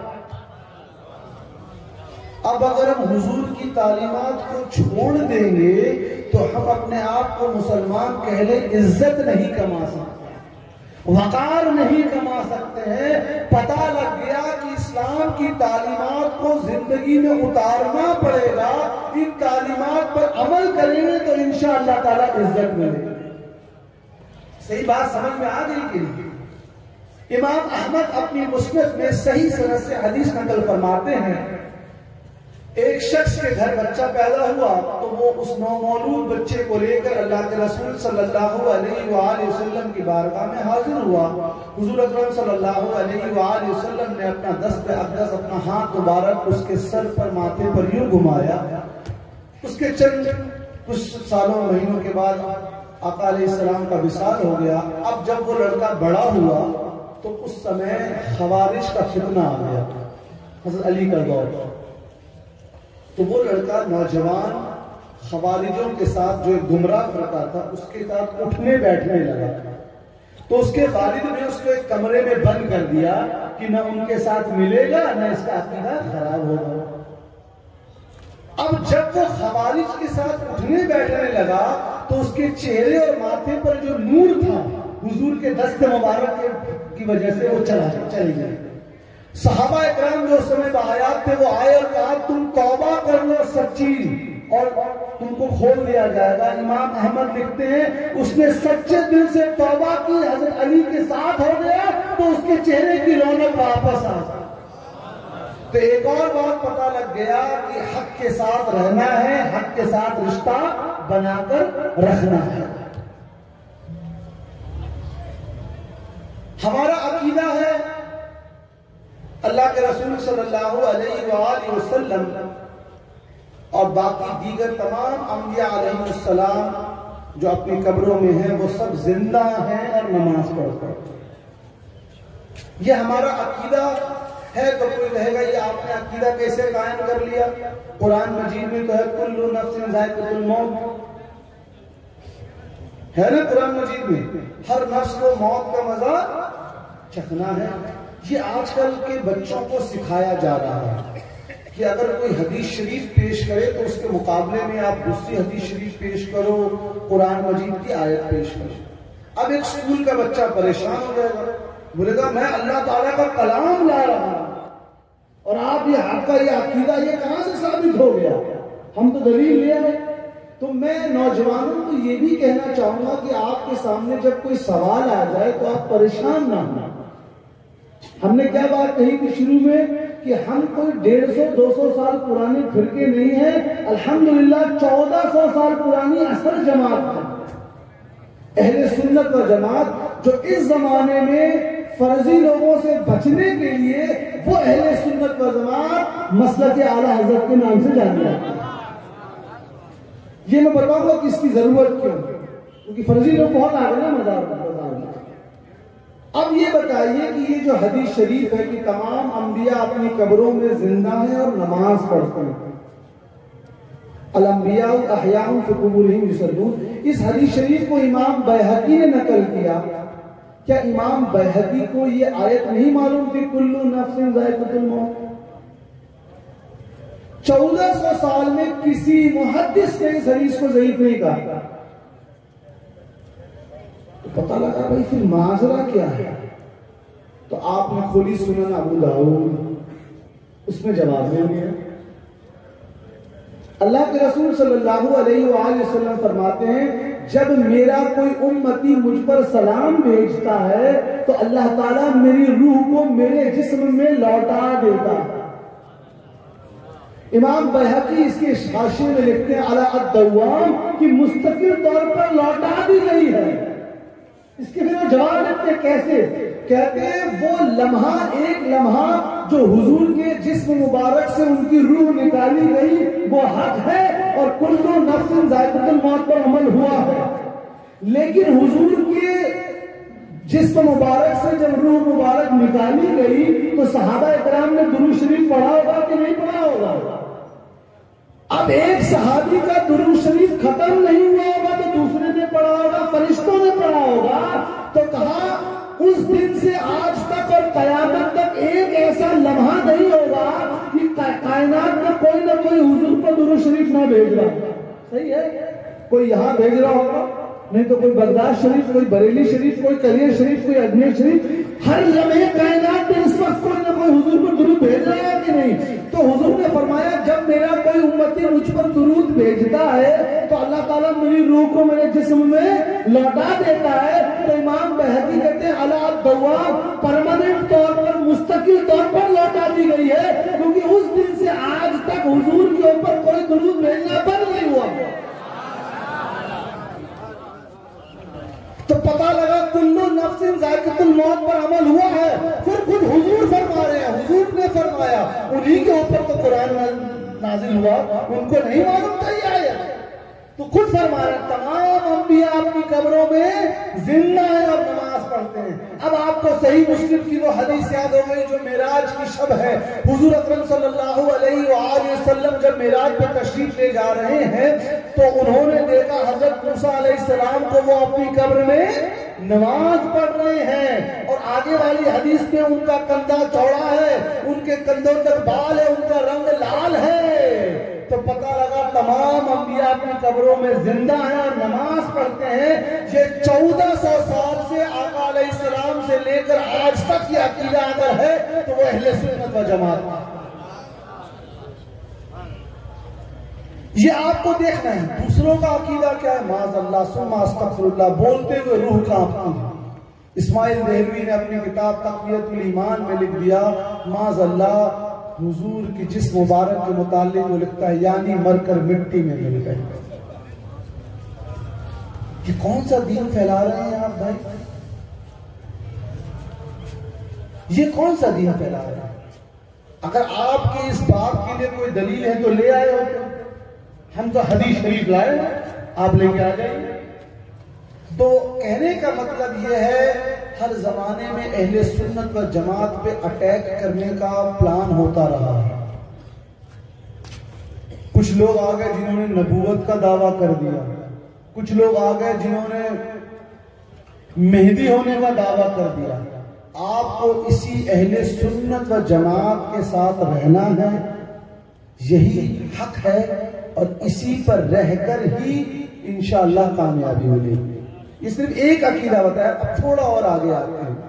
اب اگر ہم حضور کی تعلیمات کو چھوڑ دیں گے تو ہم اپنے آپ کو مسلمان کہہ لیں، عزت نہیں کما سکتے، وقار نہیں کما سکتے ہیں۔ پتہ لگ گیا کہ اسلام کی تعلیمات کو زندگی میں اتارنا پڑے گا، ان تعلیمات پر عمل کریں گے تو انشاءاللہ تعالیٰ عزت ملے گی۔ صحیح بات سمجھ میں آ گئی کہ نہیں؟ امام احمد اپنی مسند میں صحیح سند سے حدیث نقل فرماتے ہیں، ایک شخص کے گھر بچہ پیدا ہوا تو وہ اس نومولود بچے کو لے کر اللہ کے رسول صلی اللہ علیہ وآلہ وسلم کی بارگاہ میں حاضر ہوا۔ حضور اکرم صلی اللہ علیہ وآلہ وسلم نے اپنا دست اقدس، اپنا ہاتھ مبارک اس کے سر پر، ماتھے پر یوں گھمایا۔ اس کے چند کچھ سالوں مہینوں کے بعد آقا علیہ السلام کا وصال ہو گیا۔ اب جب وہ لڑکا بڑا ہوا تو اس سمے خوارج کا فتنہ آ گیا، حضرت علی کا دور۔ تو وہ لڑکا نوجوان خوارجوں کے ساتھ، جو ایک گمراہ فرقہ تھا، اس کے ساتھ اٹھنے بیٹھنے لگا۔ تو اس کے والد نے اس کو ایک کمرے میں بند کر دیا کہ نہ ان کے ساتھ ملے گا نہ اس کا عقیدہ خراب ہوگا۔ اب جب وہ خوارج کے ساتھ اٹھنے بیٹھنے لگا تو اس کے چہرے اور ماتھے پر جو نور تھا حضور کے دست مبارک کی وجہ سے وہ چلا چلی گئی۔ صحابہ اکرام جو اس سمے باحیات تھے وہ آئے اور کہا تم توبہ کر لو سچی اور تم کو کھول دیا جائے گا۔ امام احمد لکھتے ہیں اس نے سچے دل سے توبہ کی، حضرت علی کے ساتھ ہو گیا تو اس کے چہرے کی رونق واپس آ گئی۔ تو ایک اور بات پتہ لگ گیا کہ حق کے ساتھ رہنا ہے، حق کے ساتھ رشتہ بنا کر رکھنا ہے۔ ہمارا عقیدہ ہے اللہ کے رسول صلی اللہ علیہ وآلہ وسلم اور باقی دیگر تمام انبیاء علیہ السلام جو اپنی قبروں میں ہیں وہ سب زندہ ہیں اور نماز پڑھتے ہیں۔ یہ ہمارا عقیدہ ہے۔ تو کوئی کہے گا یہ آپ نے عقیدہ کیسے قائم کر لیا؟ قرآن مجید میں تو ہے کل نفس ذائقۃ الموت، ہے نا؟ قرآن مجید میں ہر نفس کو موت کا مزہ چکھنا ہے۔ یہ آج کل کے بچوں کو سکھایا جا رہا ہے کہ اگر کوئی حدیث شریف پیش کرے تو اس کے مقابلے میں آپ دوسری حدیث شریف پیش کرو، قرآن مجید کی آیت پیش کرو۔ اب ایک اسکول کا بچہ پریشان ہو جائے گا، بولے گا میں اللہ تعالیٰ کا کلام لا رہا ہوں اور آپ یہ آپ کا یہ عقیدہ یہ کہاں سے ثابت ہو گیا؟ ہم تو دلیل لے آئے۔ تو میں نوجوانوں کو یہ بھی کہنا چاہوں گا کہ آپ کے سامنے جب کوئی سوال آ جائے تو آپ پریشان نہ ہوں۔ ہم نے کیا بات کہی تھی شروع میں کہ ہم کوئی ڈیڑھ سو دو سو سال پرانی فرقے نہیں ہیں، الحمدللہ چودہ سو سال پرانی اصل جماعت ہے، اہل سنت و جماعت، جو اس زمانے میں فرضی لوگوں سے بچنے کے لیے وہ اہل سنت و جماعت مسلک اعلیٰ حضرت کے نام سے جانی جاتی ہے۔ یہ میں بتاؤں گا کہ اس کی ضرورت کیوں، کیونکہ فرضی لوگ بہت آ گئے نا مزار میں۔ اب یہ بتائیے کہ یہ جو حدیث شریف ہے کہ تمام انبیاء اپنی قبروں میں زندہ ہیں اور نماز پڑھتے ہیں، الانبیاء احیاء فی قبورہم یصلون، اس حدیث شریف کو امام بیہقی نے نقل کیا، کیا امام بیہقی کو یہ آیت نہیں معلوم تھی کل نفس ذائقۃ الموت؟ چودہ سو سال میں کسی محدث نے اس حدیث کو ضعیف نہیں کہا، تو پتہ لگا بھائی پھر معاذرہ کیا ہے؟ تو آپ نے کھولی سنن ابو داؤد، اس میں جواب مل گیا۔ اللہ کے رسول صلی اللہ علیہ وآلہ وسلم فرماتے ہیں جب میرا کوئی امتی مجھ پر سلام بھیجتا ہے تو اللہ تعالیٰ میری روح کو میرے جسم میں لوٹا دیتا ہے۔ امام بیہقی اس کے حاشیے میں لکھتے ہیں علی الدوام کہ مستقل طور پر لوٹا دی گئی ہے۔ اس کے پھر وہ جواب دیتے ہیں کیسے؟ کہتے ہیں وہ لمحہ ایک لمحہ جو حضور کے جسم مبارک سے ان کی روح نکالی گئی وہ حق ہے اور کل نفس ذائقۃ الموت پر عمل ہوا ہے، لیکن حضور کے جسم مبارک سے جب روح مبارک نکالی گئی تو صحابہ اکرام نے درود شریف پڑھا ہوگا کہ نہیں پڑھا ہوگا؟ اب ایک صحابی کا درود شریف ختم نہیں ہوا ہوگا تو دوسرے نے پڑھا ہوگا، فرشتوں نے پڑھا ہوگا، تو کہا اس دن سے آج تک اور قیامت تک ایک ایسا لمحہ نہیں ہوگا کہ کائنات میں کوئی نہ کوئی حضور پر درود شریف نہ بھیج رہا۔ صحیح ہے، کوئی یہاں بھیج رہا ہوگا، نہیں تو کوئی بغداد شریف، کوئی بریلی شریف، کوئی کلیر شریف، کوئی اجمیر شریف، ہر لمحے کائنات میں اس وقت کوئی نہ کوئی حضور پر درود بھیج رہا ہے کہ نہیں؟ تو حضور نے فرمایا جب میرا کوئی امتی مجھ پر درود بھیجتا ہے تو اللہ تعالیٰ میری روح کو میرے جسم میں لوٹا دیتا ہے۔ تو امام بیہقی کہتے ہیں علی الدوام پرماننٹ طور پر مستقل طور پر لوٹا دی گئی ہے، کیونکہ اس دن سے آج تک حضور کے اوپر کوئی درود بھیجنا بند نہیں ہوا۔ تو پتہ لگا کلو نفس ذائقۃ الموت پر عمل ہوا ہے۔ پھر خود حضور فرما رہے ہیں، حضور نے فرمایا، انہی کے اوپر تو قرآن نازل ہوا، ان کو نہیں معلوم تھا یہ آیت؟ تو خود فرما رہے ہیں تمام انبیاء اپنی قبروں میں زندہ ہیں اور نماز پڑھتے ہیں۔ اب آپ کو صحیح مسلم کی وہ حدیث یاد ہو گئی جو معراج کی شب ہے، حضور اکرم صلی اللہ علیہ وآلہ وسلم جب معراج پہ تشریف لے جا رہے ہیں تو انہوں نے دیکھا حضرت موسیٰ علیہ السلام کو وہ اپنی قبر میں نماز پڑھ رہے ہیں، اور آگے والی حدیث میں ان کا کندھا چوڑا ہے، ان کے کندھوں تک بال ہے، ان کا رنگ لال ہے۔ تو پتہ لگا تمام انبیاء اپنی قبروں میں زندہ ہیں اور نماز پڑھتے ہیں۔ یہ چودہ سو سال سے آقا علیہ السلام سے لے کر آج تک یہ عقیدہ اگر ہے تو وہ اہل سنت و جماعت۔ یہ آپ کو دیکھنا ہے دوسروں کا عقیدہ کیا ہے، معاذ اللہ ثم استغفر اللہ بولتے ہوئے روح کانپتی ہے۔ اسماعیل دہلوی نے اپنی کتاب تقویۃ الایمان میں لکھ دیا معاذ اللہ حضور کی جسم مبارک کے متعلق وہ لکھتا ہے یعنی مر کر مٹی میں مل گئے۔ یہ کون سا دین پھیلا رہے ہیں آپ بھائی؟ یہ کون سا دین پھیلا رہے ہیں؟ اگر آپ کی اس بات کے لیے کوئی دلیل ہے تو لے آئے ہو، ہم تو حدیث شریف لائے، آپ لے کے آ جائیں۔ تو کہنے کا مطلب یہ ہے ہر زمانے میں اہل سنت و جماعت پہ اٹیک کرنے کا پلان ہوتا رہا ہے۔ کچھ لوگ آ گئے جنہوں نے نبوت کا دعویٰ کر دیا، کچھ لوگ آ گئے جنہوں نے مہدی ہونے کا دعویٰ کر دیا۔ آپ کو اسی اہل سنت و جماعت کے ساتھ رہنا ہے، یہی حق ہے، اور اسی پر رہ کر ہی انشاءاللہ کامیابی ملے گی۔ یہ صرف ایک عقیدہ بتایا، اب تھوڑا اور آگے آتے ہیں۔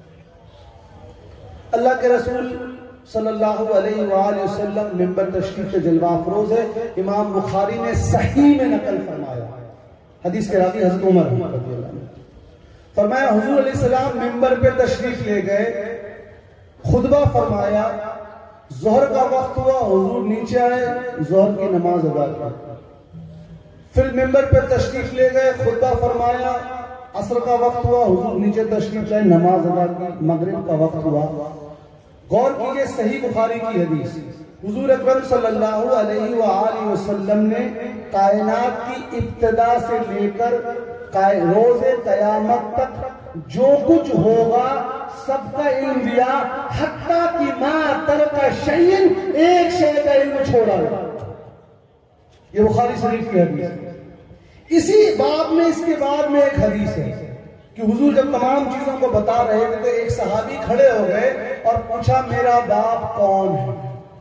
اللہ کے رسول صلی اللہ علیہ وآلہ وسلم منبر تشریف سے جلوہ افروز ہے، امام بخاری نے صحیح میں نقل فرمایا، حدیث کے راوی حضرت عمر رضی اللہ عنہ فرمایا حضور علیہ السلام منبر پہ تشریف لے گئے، خطبہ فرمایا، ظہر کا وقت ہوا، حضور نیچے آئے، ظہر کی نماز ادا کی، پھر منبر پہ تشریف لے گئے، خطبہ فرمایا، عصر کا وقت ہوا، حضور نیچے تشریف لائے، نماز ادا کی، مغرب کا وقت ہوا۔ غور کیجئے صحیح بخاری کی حدیث، حضور اکرم صلی اللہ علیہ وآلہ وسلم نے کائنات کی ابتدا سے لے کر روز قیامت تک جو کچھ ہوگا سب کا علم دیا، حتیٰ کہ ما ترک شیئن، ایک شے کا علم چھوڑا گیا۔ یہ بخاری شریف کی حدیث ہے۔ اسی باب میں اس کے بعد میں ایک حدیث ہے کہ حضور جب تمام چیزوں کو بتا رہے تھے تو ایک صحابی کھڑے ہو گئے اور پوچھا میرا باپ کون ہے؟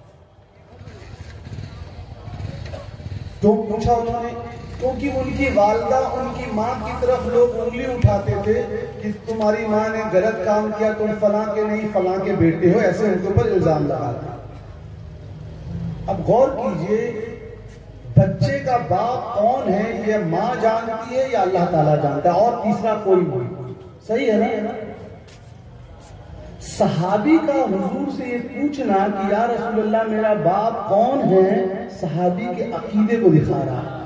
تو پوچھا انہوں نے کیونکہ ان کی والدہ ان کی ماں کی طرف لوگ انگلی اٹھاتے تھے کہ تمہاری ماں نے غلط کام کیا، تم فلاں کے نہیں فلاں کے بیٹے ہو، ایسے ان کے اوپر الزام لگا تھا۔ اب غور کیجئے، بچے کا باپ کون ہے یہ ماں جانتی ہے یا اللہ تعالیٰ جانتا ہے، اور تیسرا کوئی نہیں۔ صحیح ہے نا؟ صحابی کا حضور سے یہ پوچھنا کہ یا رسول اللہ میرا باپ کون ہے، صحابی کے عقیدے کو دکھا رہا ہے۔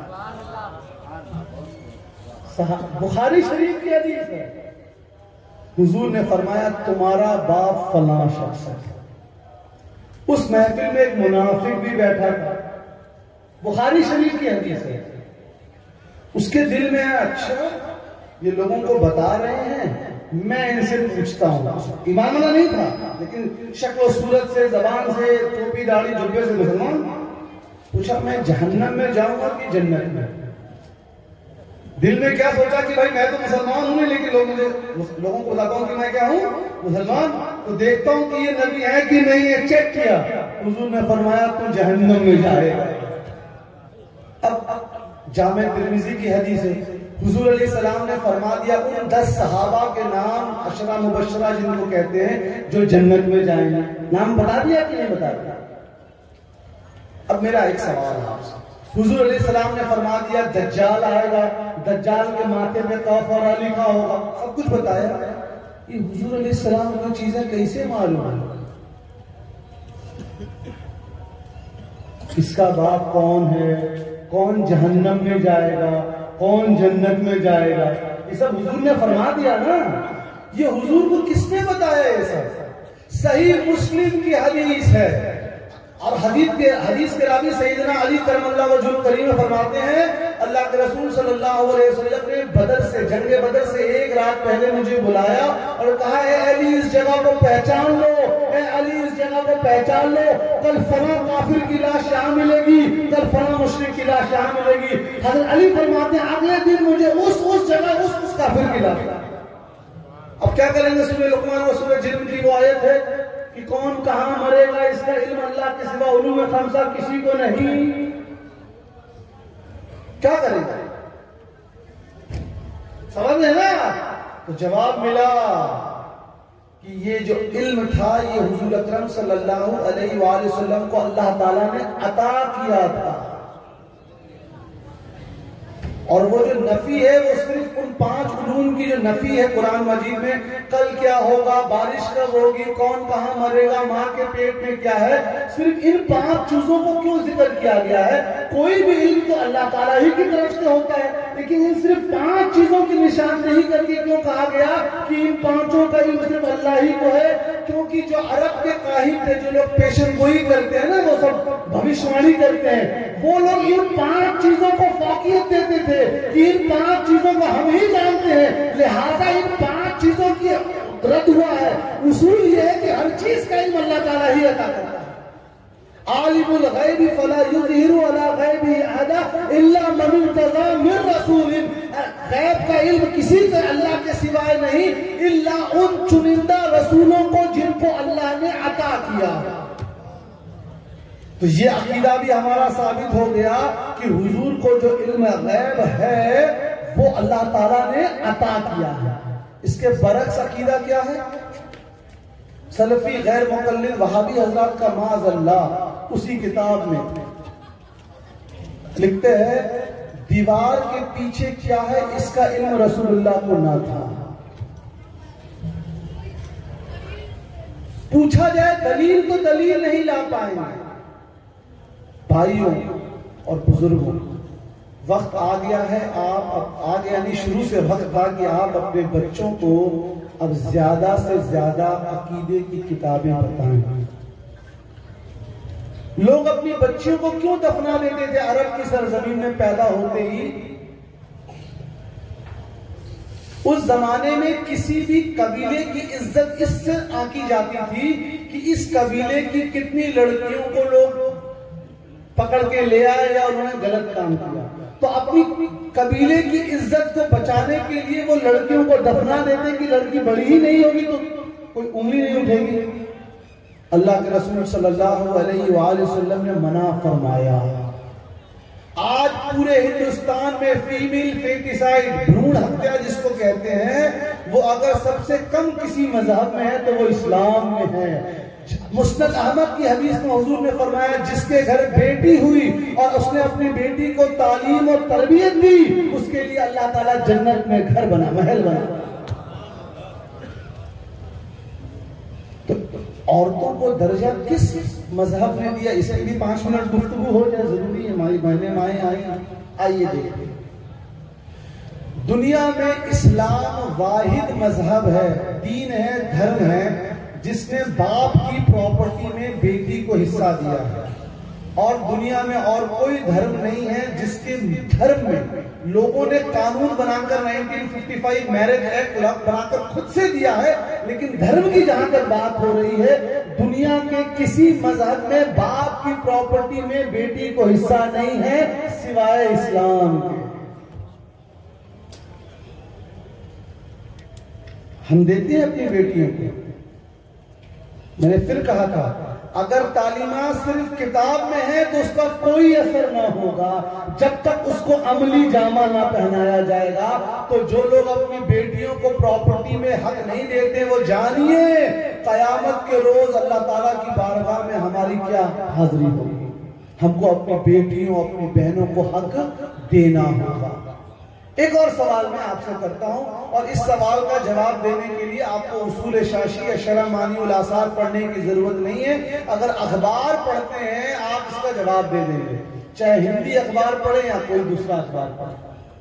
بخاری شریف کی حدیث ہے، حضور نے فرمایا تمہارا باپ فلاں شخص ہے۔ اس محفل میں ایک منافق بھی بیٹھا تھا، بخاری شریف کی حدیث ہے۔ اس کے دل میں ہے اچھا یہ لوگوں کو بتا رہے ہیں، میں ان سے پوچھتا ہوں۔ ایمان والا نہیں تھا لیکن شکل و صورت سے، زبان سے، ٹوپی داڑھی جبے سے مسلمان۔ پوچھا میں جہنم میں جاؤں گا کہ جنت میں؟ دل میں کیا سوچا کہ بھائی میں تو مسلمان ہوں لیکن لوگ مجھے لوگوں کو بتاتا ہوں کہ میں کیا ہوں، مسلمان، تو دیکھتا ہوں کہ یہ نبی ہے کہ نہیں ہے، چیک کیا۔ حضور نے فرمایا تو جہنم میں جائے گا۔ اب جامع ترمذی کی حدیث ہے، حضور علیہ السلام نے فرما دیا ان دس صحابہ کے نام، عشرہ مبشرہ جن کو کہتے ہیں، جو جنت میں جائیں گے۔ نام بتا دیا کہ نہیں بتا دیا؟ اب میرا ایک سوال ہے آپ سے، حضور علیہ السلام نے فرما دیا دجال آئے گا، دجال کے ماتھے پہ کافر لکھا ہوگا، سب کچھ بتایا، یہ حضور علیہ السلام کو چیزیں کیسے معلوم ہیں؟ اس کا باپ کون ہے، کون جہنم میں جائے گا، کون جنت میں جائے گا، یہ سب حضور نے فرما دیا نا۔ یہ حضور کو کس نے بتایا؟ یہ سب صحیح مسلم کی حدیث ہے، اور حدیث کے حدیث کے راوی سیدنا علی کرم اللہ وجہ الکریم فرماتے ہیں اللہ کے رسول صلی اللہ علیہ وسلم نے بدر سے، جنگ بدر سے ایک رات پہلے مجھے بلایا اور کہا اے علی اس جگہ کو پہچان لو، اے علی اس جگہ کو پہچان لو، کل فلاں کافر کی لاش یہاں ملے گی، کل فلاں مشرک کی لاش یہاں ملے گی۔ حضرت علی فرماتے ہیں اگلے دن مجھے اس اس جگہ اس اس کافر کی لاش۔ اب کیا کریں گے؟ سورہ لقمان و سورہ جن کی وہ آیت ہے کہ کون کہاں مرے گا اس کا علم اللہ کے سوا علوم خمسہ کسی کو نہیں۔ کیا کریں گے؟ سمجھ ہے نا؟ تو جواب ملا کہ یہ جو علم تھا یہ حضور اکرم صلی اللہ علیہ وآلہ وسلم کو اللہ تعالیٰ نے عطا کیا تھا، اور وہ جو نفی ہے وہ صرف ان پانچ علوم کی جو نفی ہے قرآن مجید میں، کل کیا ہوگا، بارش کب ہوگی، کون کہاں مرے گا، ماں کے پیٹ میں کیا ہے، صرف ان پانچ چیزوں کو کیوں ذکر کیا گیا ہے؟ کوئی بھی علم تو اللہ تعالیٰ ہی کی طرف سے ہوتا ہے، لیکن ان صرف پانچ چیزوں کی نشاندہی کر کے کیوں کہا گیا کہ ان پانچوں کا علم صرف اللہ ہی کو ہے؟ کیونکہ جو عرب کے کاہن تھے، جو لوگ پیشن گوئی کرتے ہیں نا، وہ سب بھوشوانی کرتے ہیں، وہ لوگ ان پانچ چیزوں کو فوقیت دیتے تھے کہ ان پانچ چیزوں کو ہم ہی جانتے ہیں، لہٰذا ان پانچ چیزوں کی رد ہوا ہے۔ اصول یہ ہے کہ ہر چیز کا علم اللہ تعالیٰ ہی عطا کرتا ہے۔ عالم الغیب فلا یظہر علی غیبہ احدا الا من ارتضی من رسول، غیب کا علم کسی سے اللہ کے سوائے نہیں الا ان چنندہ رسولوں کو جن کو اللہ نے عطا کیا۔ تو یہ عقیدہ بھی ہمارا ثابت ہو گیا کہ حضور کو جو علم غیب ہے وہ اللہ تعالیٰ نے عطا کیا ہے۔ اس کے برعکس عقیدہ کیا ہے؟ سلفی غیر مقلد وہابی حضرات کا معاذ اللہ اسی کتاب میں لکھتے ہیں دیوار کے پیچھے کیا ہے اس کا علم رسول اللہ کو نہ تھا۔ پوچھا جائے دلیل تو دلیل نہیں لا پائیں گے۔ بھائیوں اور بزرگوں، وقت آ گیا ہے، آپ اب آ گیا نہیں شروع سے وقت تھا کہ آپ اپنے بچوں کو اب زیادہ سے زیادہ عقیدے کی کتابیں بتائیں۔ لوگ اپنی بچیوں کو کیوں دفنا دیتے تھے عرب کی سرزمین میں پیدا ہوتے ہی؟ اس زمانے میں کسی بھی قبیلے کی عزت اس سے آنکی جاتی تھی کہ اس قبیلے کی کتنی لڑکیوں کو لوگ پکڑ کے لے آئے یا انہوں نے غلط کام کیا، تو اپنی قبیلے کی عزت کو بچانے کے لیے وہ لڑکیوں کو دفنا دیتے کہ لڑکی بڑی ہی نہیں ہوگی تو کوئی انگلی نہیں اٹھے گی۔ اللہ کے رسول صلی اللہ علیہ وآلہ وسلم نے منع فرمایا۔ آج پورے ہندوستان میں فیمیل فیٹیسائڈ، بھرون ہتیا جس کو کہتے ہیں، وہ اگر سب سے کم کسی مذہب میں ہے تو وہ اسلام میں ہے۔ مسند احمد کی حدیث میں حضور نے فرمایا جس کے گھر بیٹی ہوئی اور اس نے اپنی بیٹی کو تعلیم اور تربیت دی، اس کے لیے اللہ تعالیٰ جنت میں گھر بنا، محل بنا۔ تو عورتوں کو درجہ کس مذہب نے دیا؟ اس کے بھی پانچ منٹ گفتگو ہو جائے، ضروری ہے، ہماری بہنیں مائیں آئیں۔ آئیے دیکھیں، دنیا میں اسلام واحد مذہب ہے، دین ہے، دھرم ہے جس نے باپ کی پراپرٹی میں بیٹی کو حصہ دیا ہے، اور دنیا میں اور کوئی دھرم نہیں ہے جس کے دھرم میں لوگوں نے قانون بنا کر nineteen fifty five marriage act بنا کر خود سے دیا ہے، لیکن دھرم کی جہاں تک بات ہو رہی ہے، دنیا کے کسی مذہب میں باپ کی پراپرٹی میں بیٹی کو حصہ نہیں ہے سوائے اسلام کے۔ ہم دیتے ہیں اپنی بیٹیوں کو۔ میں نے پھر کہا تھا اگر تعلیمات صرف کتاب میں ہے تو اس کا کوئی اثر نہ ہوگا جب تک اس کو عملی جامہ نہ پہنایا جائے گا۔ تو جو لوگ اپنی بیٹیوں کو پراپرٹی میں حق نہیں دیتے وہ جانیے قیامت کے روز اللہ تعالیٰ کی بارگاہ میں ہماری کیا حاضری ہوگی۔ ہم کو اپنی بیٹیوں اپنی بہنوں کو حق دینا ہوگا۔ ایک اور سوال میں آپ سے کرتا ہوں، اور اس سوال کا جواب دینے کے لیے آپ کو اصول شاشی یا شرح مانی الاثار پڑھنے کی ضرورت نہیں ہے۔ اگر اخبار پڑھتے ہیں آپ اس کا جواب دے دیں گے، چاہے ہندی اخبار پڑھیں یا کوئی دوسرا اخبار پڑھیں۔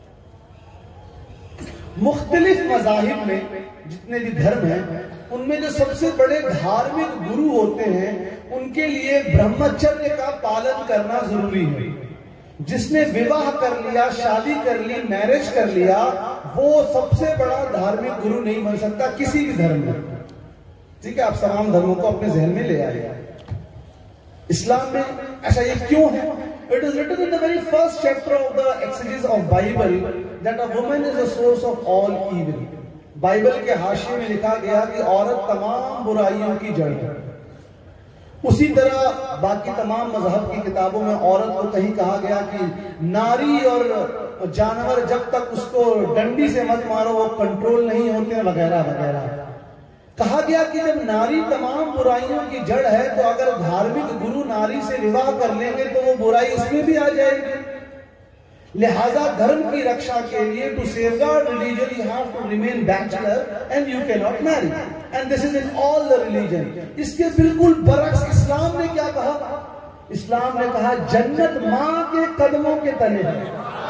مختلف مذاہب میں جتنے بھی دھرم ہیں ان میں جو سب سے بڑے دھارمک گرو ہوتے ہیں ان کے لیے برہمچریہ کا پالن کرنا ضروری ہے۔ جس نے وواہ کر لیا، شادی کر لی، میرج کر لیا، وہ سب سے بڑا دھارمک گرو نہیں بن سکتا کسی بھی دھرم میں۔ ٹھیک ہے، آپ تمام دھرموں کو اپنے ذہن میں لے آئے۔ اسلام میں ایسا یہ کیوں ہے؟ It is written in the very first chapter of the Exegesis of Bible that a woman is the source of all evil. Bible کے حاشیے میں لکھا گیا کہ عورت تمام برائیوں کی جڑ ہے۔ اسی طرح باقی تمام مذہب کی کتابوں میں عورت کو کہیں کہا گیا کہ ناری اور جانور جب تک اس کو ڈنڈی سے مت مارو وہ کنٹرول نہیں ہوتے ہیں وغیرہ وغیرہ۔ کہا گیا کہ جب ناری تمام برائیوں کی جڑ ہے تو اگر دھارمک گرو ناری سے وواہ کر لیں گے تو وہ برائی اس میں بھی آ جائے گی۔ لہذا دھرم کی رکشا کے لیے to safeguard religion you have to remain bachelor and you cannot marry, and this is in all the religion. اس کے بالکل برعکس اسلام نے کیا کہا؟ اسلام نے کہا جنت ماں کے قدموں کے تلے ہے۔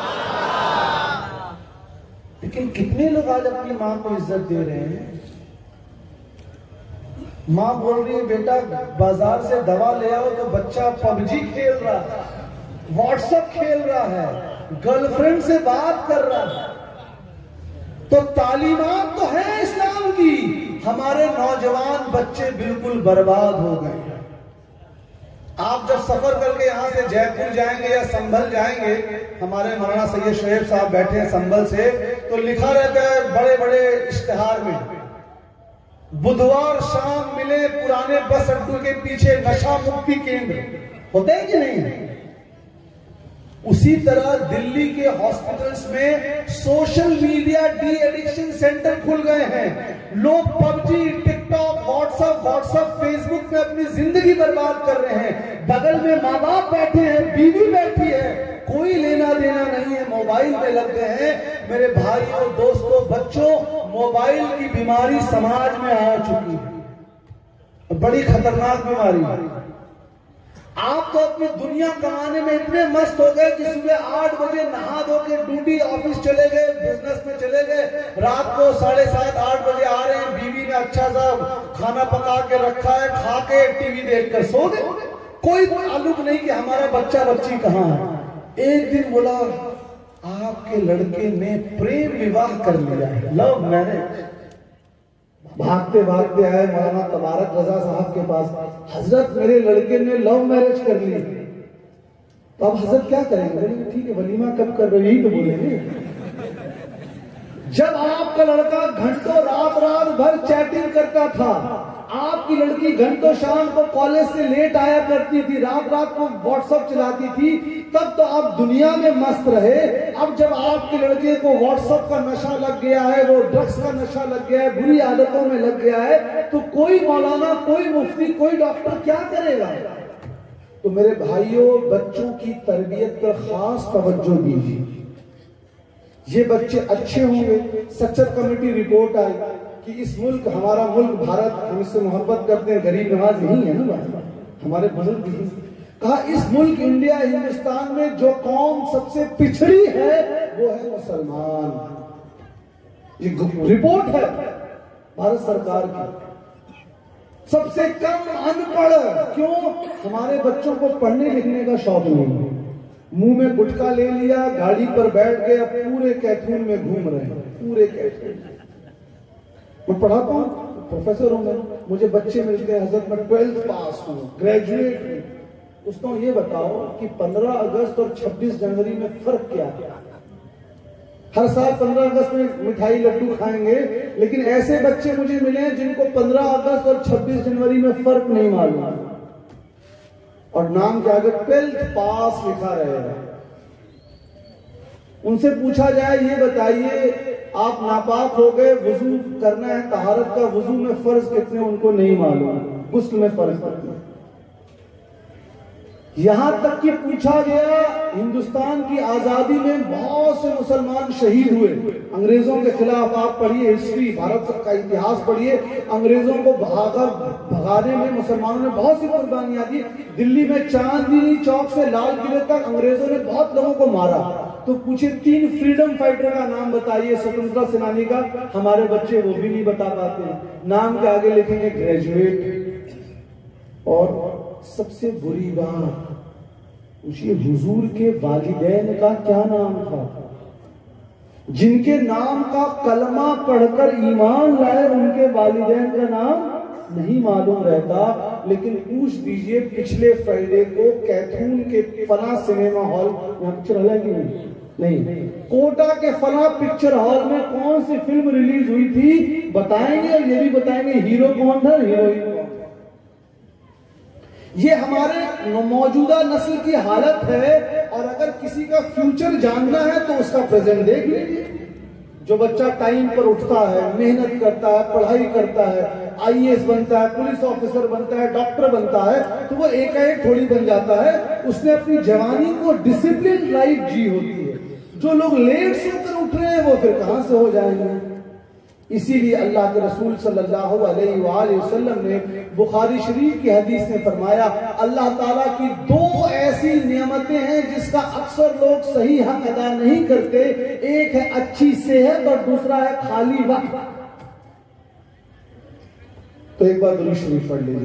لیکن کتنے لوگ آج اپنی ماں کو عزت دے رہے ہیں؟ ماں بول رہی ہے بیٹا بازار سے دوا لے آؤ تو بچہ پب جی کھیل رہا ہے، واٹس ایپ کھیل رہا ہے، گرل فرینڈ سے بات کر رہا ہے۔ تو تعلیمات تو ہیں اسلام کی، ہمارے نوجوان بچے بالکل برباد ہو گئے۔ آپ جب سفر کر کے یہاں سے جے پور جائیں گے یا سنبھل جائیں گے، ہمارے مولانا سید شعیب صاحب بیٹھے ہیں سنبھل سے، تو لکھا رہتا ہے بڑے بڑے اشتہار میں بدھوار شام ملے پرانے بس اڈوں کے پیچھے نشہ مکتی کیندر، ہوتا ہے کہ نہیں؟ اسی طرح دلی کے ہاسپٹلز میں social media de addiction centre کھل گئے ہیں۔ لوگ PUBG, TikTok, WhatsApp WhatsApp Facebook میں اپنی زندگی برباد کر رہے ہیں۔ بغل میں ماں باپ بیٹھے ہیں، بیوی بیٹھی ہے، کوئی لینا دینا نہیں ہے، موبائل پہ لگ گئے ہیں۔ میرے بھائیوں، دوستوں، بچوں، موبائل کی بیماری سماج میں آ چکی ہے، بڑی خطرناک بیماری ہے۔ آپ تو اپنی دنیا کمانے میں اتنے مست ہو گئے کہ صبح آٹھ بجے نہا دھو کے ڈیوٹی آفس چلے گئے، بزنس میں چلے گئے، رات کو ساڑھے سات آٹھ بجے آ رہے ہیں، بیوی نے اچھا سا کھانا پکا کے رکھا ہے، کھا کے ٹی وی دیکھ کر سو گئے، کوئی تعلق نہیں کہ ہمارا بچہ بچی کہاں ہے۔ ایک دن بولا آپ کے لڑکے نے پریم وواہ کر لیا ہے، لو میرج. بھاگتے بھاگتے آئے مولانا تبارک رضا صاحب کے پاس، حضرت میرے لڑکے نے لو میرج کر لی. تو اب حضرت کیا کریں گے؟ ٹھیک ہے، ولیمہ کب کر رہے ہی تو بولیں گے. جب آپ کا لڑکا گھنٹوں رات رات بھر چیٹنگ کرتا تھا، آپ کی لڑکی گھنٹوں شام کو کالج سے لیٹ آیا کرتی تھی، رات رات کو واٹس ایپ چلاتی تھی، تب تو آپ دنیا میں مست رہے. اب جب آپ کے لڑکے کو واٹس ایپ کا نشہ لگ گیا ہے، وہ ڈرگس کا نشہ لگ گیا ہے، بری عادتوں میں لگ گیا ہے، تو کوئی مولانا، کوئی مفتی، کوئی ڈاکٹر کیا کرے گا؟ تو میرے بھائیوں، بچوں کی تربیت پر خاص توجہ دیجیے. یہ بچے اچھے ہوں گے. سچر کمیٹی رپورٹ آئی کہ اس ملک، ہمارا ملک بھارت، ہم اس سے محبت کرتے ہیں، غریب نواز نہیں ہے نا ہمارے بزرگ بھی. کہا اس ملک انڈیا، ہندوستان میں جو قوم سب سے پچھڑی ہے وہ ہے مسلمان. یہ رپورٹ ہے بھارت سرکار کی. سب سے کم ان پڑھ. کیوں؟ ہمارے بچوں کو پڑھنے لکھنے کا شوق نہیں. منہ میں گٹکا لے لیا، گاڑی پر بیٹھ گئے، اب پورے کیتھون میں گھوم رہے ہیں، پورے کیتھون. میں پڑھاتا ہوں، پروفیسر ہوں میں، مجھے بچے ملتے ہیں، حضرت میں ٹویلتھ پاس ہوں، گریجویٹ ہوں. پوچھتا ہوں یہ بتاؤ کہ پندرہ اگست اور چھبیس جنوری میں فرق کیا ہے؟ ہر سال پندرہ اگست میں مٹھائی لڈو کھائیں گے، لیکن ایسے بچے مجھے ملے ہیں جن کو پندرہ اگست اور چھبیس جنوری میں فرق نہیں معلوم، اور نام کے آگے ٹویلتھ پاس لکھا رہے گا. ان سے پوچھا جائے یہ بتائیے آپ ناپاک ہو گئے، وضو کرنا ہے، طہارت کا وضو میں فرض کتنے، ان کو نہیں معلوم، غسل میں فرض کتنے. یہاں تک کہ پوچھا گیا ہندوستان کی آزادی میں بہت سے مسلمان شہید ہوئے انگریزوں کے خلاف. آپ پڑھیے ہسٹری، بھارت کا اتہاس پڑھیے، انگریزوں کو بھاگا بھگانے میں مسلمانوں نے بہت سی قربانیاں دی. دلی میں چاندنی چوک سے لال قلعے تک انگریزوں نے بہت لوگوں کو مارا. تو پوچھے تین فریڈم فائٹر کا نام بتائیے سوتنترتا سینانی کا، ہمارے بچے وہ بھی نہیں بتا پاتے ہیں. نام کے آگے لکھیں گے گریجویٹ. اور سب سے بری بات، پوچھئے حضور کے والدین کا کیا نام تھا؟ جن کے نام کا کلمہ پڑھ کر ایمان لائے ان کے والدین کا نام نہیں معلوم رہتا. لیکن پوچھ دیجئے پچھلے فرائیڈے کو کیتھون کے فلاں سنیما ہال، یہاں پکچر ہال ہے کہ نہیں؟ نہیں. کوٹا کے فلاں پکچر ہال میں کون سی فلم ریلیز ہوئی تھی بتائیں گے، اور یہ بھی بتائیں گے ہیرو کون تھا، ہیروئن کون. یہ ہمارے موجودہ نسل کی حالت ہے. اور اگر کسی کا فیوچر جاننا ہے تو اس کا پریزنٹ دیکھ لیجیے. جو بچہ ٹائم پر اٹھتا ہے، محنت کرتا ہے، پڑھائی کرتا ہے، آئی ایس بنتا ہے، پولیس آفیسر بنتا ہے، ڈاکٹر بنتا ہے، تو وہ ایک ایک تھوڑی بن جاتا ہے. اس نے اپنی جوانی کو ڈسپلن لائف جی ہوتی ہے. جو لوگ لیٹ سو کر اٹھ رہے ہیں وہ پھر کہاں سے ہو جائیں گے؟ اسی لیے اللہ کے رسول صلی اللہ علیہ وآلہ وسلم نے بخاری شریف کی حدیث میں فرمایا، اللہ تعالیٰ کی دو ایسی نعمتیں ہیں جس کا اکثر لوگ صحیح حق ادا نہیں کرتے. ایک ہے اچھی صحت اور دوسرا ہے خالی وقت. تو ایک بار درود شریف پڑھ لیجیے.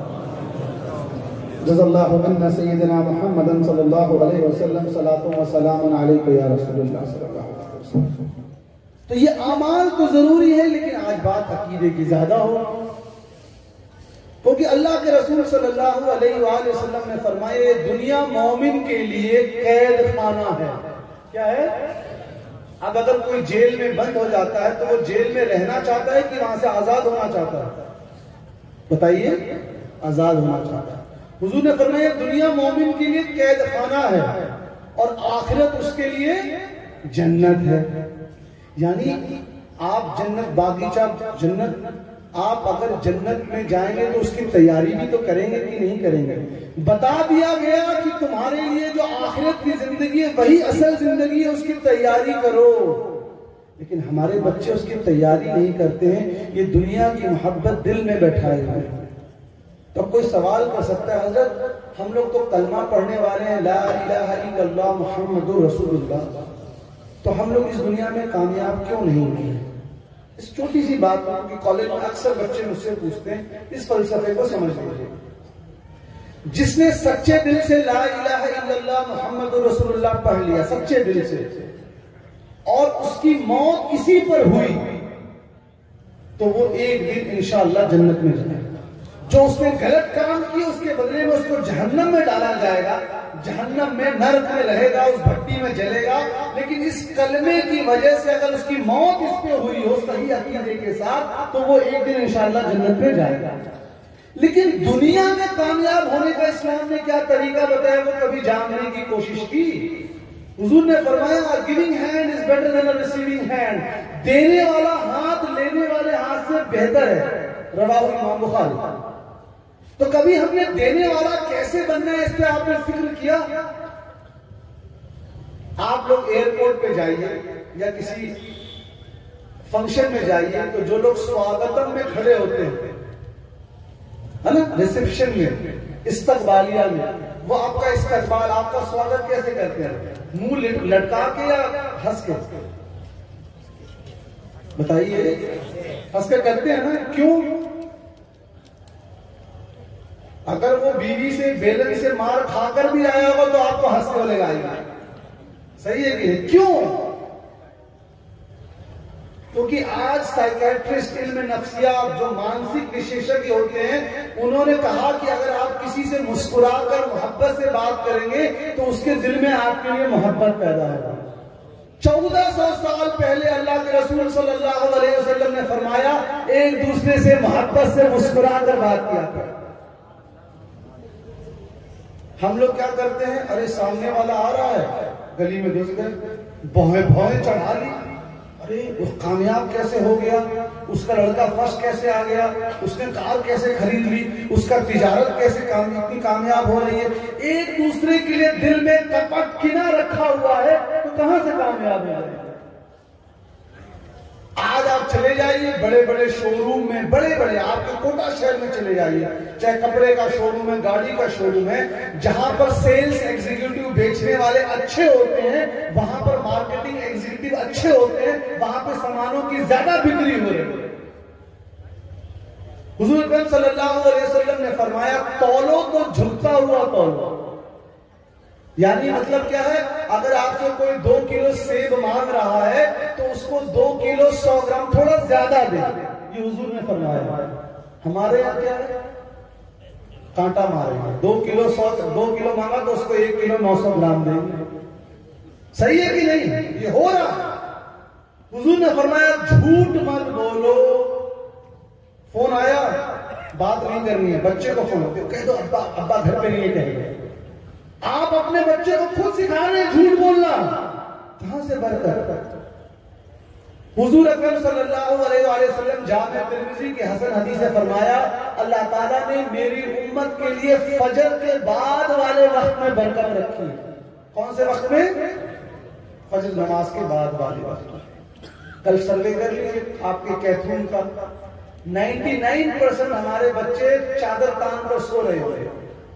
جزا اللہ عنا سیدنا محمد صلی اللہ علیہ وسلم صلاۃ و سلام علیک یا رسول اللہ صلی اللہ علیہ وسلم. تو یہ اعمال تو ضروری ہے، لیکن آج بات عقیدے کی زیادہ ہو، کیونکہ اللہ کے رسول صلی اللہ علیہ وآلہ وسلم نے فرمایا دنیا مومن کے لیے قید خانہ ہے. کیا ہے؟ اب اگر کوئی جیل میں بند ہو جاتا ہے تو وہ جیل میں رہنا چاہتا ہے کہ وہاں سے آزاد ہونا چاہتا ہے؟ بتائیے. آزاد ہونا چاہتا ہے. حضور نے فرمایا دنیا مومن کے لیے قید خانہ ہے اور آخرت اس کے لیے جنت ہے. یعنی آپ جنت باغیچہ، جنت آپ اگر جنت میں جائیں گے تو اس کی تیاری بھی تو کریں گے کہ نہیں کریں گے؟ بتا دیا گیا کہ تمہارے لیے جو آخرت کی زندگی ہے وہی اصل زندگی ہے، اس کی تیاری کرو. لیکن ہمارے بچے اس کی تیاری نہیں کرتے ہیں، یہ دنیا کی محبت دل میں بیٹھائے ہوئے. تو کوئی سوال کر سکتا ہے حضرت ہم لوگ تو کلمہ پڑھنے والے ہیں، لا الہ الا اللہ محمد رسول اللہ، تو ہم لوگ اس دنیا میں کامیاب کیوں نہیں ہوئے؟ اس چھوٹی سی بات کہ کالج میں اکثر بچے مجھ سے پوچھتے ہیں، اس فلسفے کو سمجھ لیجیے. جس نے سچے دل سے لا الہ الا اللہ محمد رسول اللہ پڑھ لیا، سچے دل سے، اس کی موت اسی پر ہوئی تو وہ ایک دن انشاءاللہ جنت میں جائے گا. جو اس نے غلط کام کیا اس کے بدلے میں اس کو جہنم میں ڈالا جائے گا, جہنم میں نرک میں رہے گا, اس بھٹی میں جلے گا. لیکن اس کلمے کی وجہ سے اگر اس کی موت اس پہ ہوئی ہو صحیح عقیدے کے ساتھ تو وہ ایک دن انشاءاللہ جنت میں جائے گا. لیکن دنیا میں کامیاب ہونے کا اسلام نے کیا طریقہ بتایا وہ کبھی جاننے کی کوشش کی. حضور نے فرمایا giving hand is better than a receiving hand. دینے والا ہاتھ لینے والے ہاتھ سے بہتر ہے. رواہ امام بخاری. تو کبھی ہم نے دینے والا کیسے بننا ہے اس پہ آپ نے فکر کیا؟ آپ لوگ ایئرپورٹ پہ جائیے یا کسی فنکشن میں جائیے تو جو لوگ سواگتم میں کھڑے ہوتے ہیں ہے نا, ریسپشن میں, استقبالیہ میں, وہ آپ کا استقبال آپ کا سواگت کیسے کرتے ہیں؟ منہ لٹکا کے یا ہنس کے؟ بتائیے. ہنس کے کرتے ہیں نا. کیوں؟ اگر وہ بیوی سے بیلن سے مار کھا کر بھی آیا ہوگا تو آپ کو ہنس کے لے گائے گا. صحیح ہے کہ کیوں؟ کیونکہ آج سائیکیٹرسٹ علم نفسیات جو مانسک وشیشجঞ ہوتے ہیں انہوں نے کہا کہ اگر آپ کسی سے مسکرا کر محبت سے بات کریں گے تو اس کے دل میں آپ کے لیے محبت پیدا ہوگا. چودہ سو سال پہلے اللہ کے رسول صلی اللہ علیہ وسلم نے فرمایا ایک دوسرے سے محبت سے مسکرا کر بات کیا کریں. ہم لوگ کیا کرتے ہیں؟ ارے سامنے والا آ رہا ہے, گلی میں گھس گئے, بھویں بھویں چڑھا لی. ارے وہ کامیاب کیسے ہو گیا, اس کا لڑکا فرسٹ کیسے آ گیا, اس نے کار کیسے خرید لی, اس کا تجارت کیسے اتنی کامیاب ہو رہی ہے. ایک دوسرے کے لیے دل میں کپٹ کینہ رکھا ہوا ہے تو کہاں سے کامیاب ہو رہے ہیں؟ آج آپ چلے جائیے بڑے بڑے شو روم میں, بڑے بڑے آپ کے کوٹا شہر میں چلے جائیے, چاہے کپڑے کا شو روم ہے, گاڑی کا شو روم ہے, جہاں پر سیلز ایگزیکٹو بیچنے والے اچھے ہوتے ہیں, وہاں پر مارکیٹنگ ایگزیکٹو اچھے ہوتے ہیں, وہاں پہ سامانوں کی زیادہ بکری ہو رہی ہے. حضور اکرم صلی اللہ علیہ وسلم نے فرمایا تولو تو جھکتا ہوا تولو. یعنی مطلب کیا ہے؟ اگر آپ سے کوئی دو کلو سیب مانگ رہا ہے تو اس کو دو کلو سو گرام تھوڑا زیادہ دے. یہ حضور نے فرمایا. ہمارے یہاں کیا ہے؟ کانٹا مارے گا. دو کلو سو دو کلو مانگا تو اس کو ایک کلو نو سو گرام دیں گے. صحیح ہے کہ نہیں؟ یہ ہو رہا. حضور نے فرمایا جھوٹ مت بولو. فون آیا, بات نہیں کرنی ہے, بچے کو فون کہہ دو ابا ابا گھر پہ نہیں کہیں. آپ اپنے بچے کو خود سکھا رہے ہیں جھوٹ بولنا. کہاں سے برکت؟ حضور اکرم صلی اللہ علیہ وآلہ وسلم جامع ترمذی کے حسن حدیث سے فرمایا اللہ تعالیٰ نے میری امت کے لیے فجر کے بعد والے وقت میں برکت رکھی. کون سے وقت میں؟ فجر نماز کے بعد والے وقت. کل سروے کر لیجیے آپ کے کیتھون کا, نائنٹی نائن پرسنٹ ہمارے بچے چادر تان کر سو رہے ہوئے.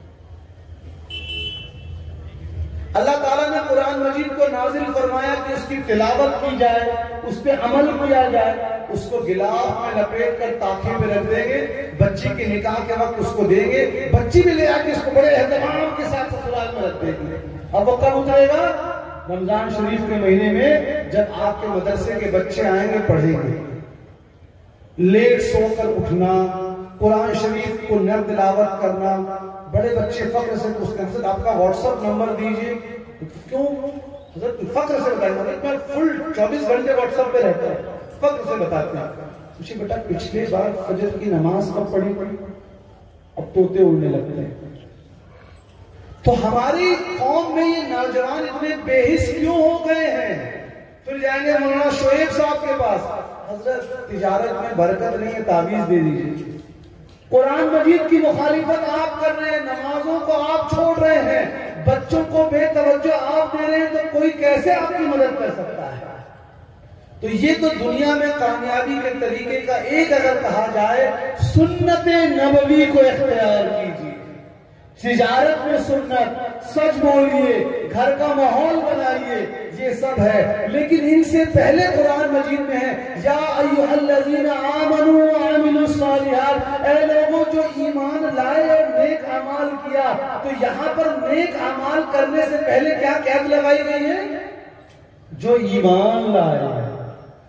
اللہ تعالیٰ نے قرآن مجید کو نازل فرمایا کہ اس کی تلاوت کی جائے, اس پہ عمل کیا جائے. اس کو گلاف میں لپیٹ کر تاخیر میں رکھ دیں گے, بچی کے نکاح کے وقت اس کو دیں گے, بچی بھی لے آ کے اس کو بڑے اہتمام کے ساتھ سسرال میں رکھ دیں گے. اب وہ کب اترے گا؟ رمضان شریف کے مہینے میں, جب آپ کے مدرسے کے بچے آئیں گے پڑھیں گے. لیٹ سو کر اٹھنا, قرآن شریف کو نر تلاوت کرنا. بڑے بچے فخر سے پوچھتے ہیں آپ کا واٹس ایپ نمبر دیجیے. کیوں؟ فخر سے بتائیں گے میں فل چوبیس گھنٹے واٹس ایپ پہ رہتا ہوں. فخر سے بتاتے ہیں مجھے بیٹا پچھلے بار فجر کی نماز کب پڑھی پڑھی اب طوطے اڑنے لگتے ہیں. تو ہماری قوم میں یہ نوجوان اتنے بے حس کیوں ہو گئے ہیں؟ پھر جائیں گے مولانا شعیب صاحب کے پاس, حضرت تجارت میں برکت نہیں ہے, تعویذ دے دیجیے. قرآن مجید کی مخالفت آپ کر رہے ہیں, نمازوں کو آپ چھوڑ رہے ہیں, بچوں کو بے توجہ آپ دے رہے ہیں, تو کوئی کیسے آپ کی مدد کر سکتا ہے؟ تو یہ تو دنیا میں کامیابی کے طریقے کا ایک اگر کہا جائے سنت نبوی کو اختیار کیجیے. تجارت میں سنت, سچ بولیے, گھر کا ماحول بنائیے, یہ سب ہے. لیکن ان سے پہلے قرآن مجید میں ہے یا ایھا الذین آمنوا وعملوا الصالحات, اے لوگوں جو ایمان لائے اور نیک اعمال کیا. تو یہاں پر نیک اعمال کرنے سے پہلے کیا قید لگائی گئی ہے؟ جو ایمان لائے.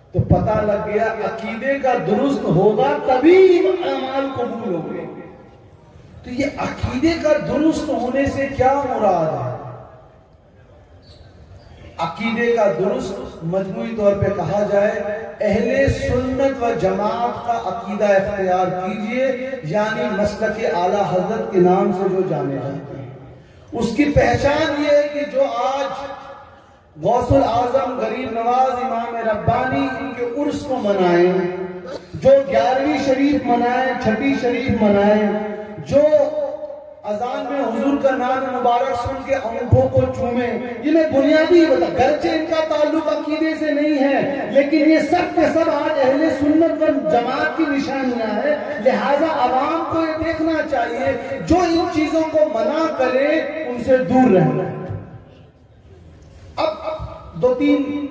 تو پتہ لگ گیا عقیدے کا درست ہوگا تبھی اعمال قبول ہوں گے۔ تو یہ عقیدے کا درست ہونے سے کیا مراد ہے؟ عقیدے کا درست مجموعی طور پہ کہا جائے اہل سنت و جماعت کا عقیدہ اختیار کیجئے، یعنی مسلک اعلیٰ حضرت کے نام سے جو جانے جاتے ہیں۔ اس کی پہچان یہ ہے کہ جو آج غوث الاعظم غریب نواز امام ربانی ان کے عرس کو منائیں، جو گیارہویں شریف منائیں، چھٹی شریف منائیں، جو اذان میں حضور کا نام مبارک سن کے انگوٹھوں کو چومیں، یہ میں بنیادی بتا، گرچہ ان کا تعلق عقیدے سے نہیں ہے لیکن یہ سب کے سب آج اہل سنت و جماعت کی نشانیاں ہیں۔ لہٰذا عوام کو یہ دیکھنا چاہیے جو ان چیزوں کو منع کرے ان سے دور رہنا۔ اب دو تین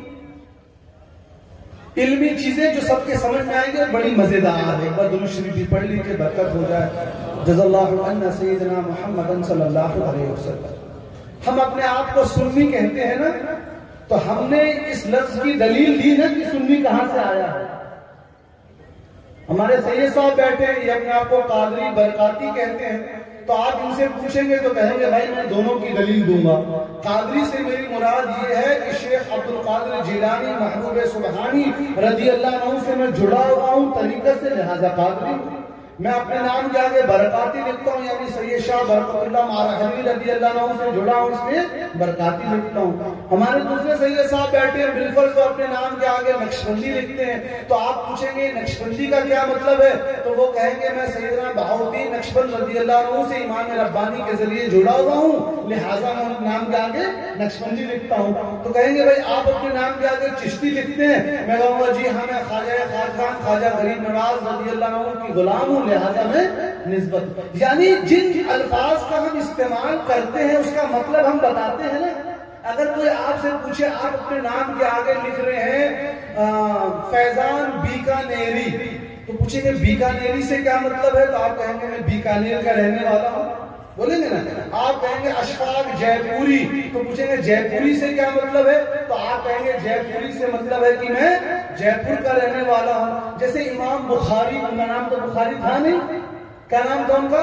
علمی چیزیں جو سب کے سمجھ میں آئیں گے، بڑی مزیدار ہے، درود شریف بھی پڑھ لیجیے، برکت ہو جائے۔ جزا اللہ عنا سیدنا محمد صلی اللہ علیہ وسلم۔ ہم اپنے آپ کو سنی کہتے ہیں نا، تو ہم نے اس لفظ کی دلیل دی نا کہ سنی کہاں سے آیا ہے۔ ہمارے سید صاحب بیٹھے ہیں، یہ اپنے آپ کو قادری برکاتی کہتے ہیں، تو آپ ان سے پوچھیں گے تو کہیں گے بھائی میں دونوں کی دلیل دوں گا۔ قادری سے میری مراد یہ ہے کہ شیخ عبد القادر جیلانی محبوب سبحانی رضی اللہ عنہ سے میں جڑا ہوا ہوں طریقت سے، لہذا قادری ہوں۔ میں اپنے نام کے آگے برکاتی لکھتا ہوں، یعنی سید شاہ برکت اللہ مارحلی رضی اللہ عنہ سے جڑا ہوں، اس لیے برکاتی لکھتا ہوں۔ ہمارے دوسرے سید صاحب بیٹھے ہیں، بالفرض وہ اپنے نام کے آگے نقشبندی لکھتے ہیں، تو آپ پوچھیں گے نقشبندی کا کیا مطلب ہے، تو وہ کہیں گے میں سیدنا بہاؤالدین نقشبند رضی اللہ عنہ سے امام ربانی کے ذریعے جڑا ہوا ہوں، لہٰذا میں اپنے نام کے آگے نقشبندی لکھتا ہوں۔ تو کہیں گے بھائی آپ اپنے نام کے آگے چشتی لکھتے ہیں، میں کہوں گا جی ہاں میں خواجہ خواجہ خواجہ غریب نواز رضی اللہ عنہ کی غلام ہوں، لہٰذا میں نسبت، یعنی جن الفاظ کا ہم استعمال کرتے ہیں اس کا مطلب ہم بتاتے ہیں نا۔ اگر کوئی آپ سے پوچھے آپ اپنے نام کے آگے لکھ رہے ہیں فیضان بیکانیری، تو پوچھیں گے بیکانیری سے کیا مطلب ہے، تو آپ کہیں گے میں بیکانیر کا رہنے والا ہوں، بولیں گے نا۔ آپ کہیں گے اشفاق جے پوری، تو پوچھیں گے جے پوری سے کیا مطلب ہے، تو آپ کہیں گے جے پوری سے مطلب ہے کہ میں جے پور کا رہنے والا ہوں۔ جیسے امام بخاری، ان کا نام تو بخاری تھا نہیں، کیا نام تھا ان کا؟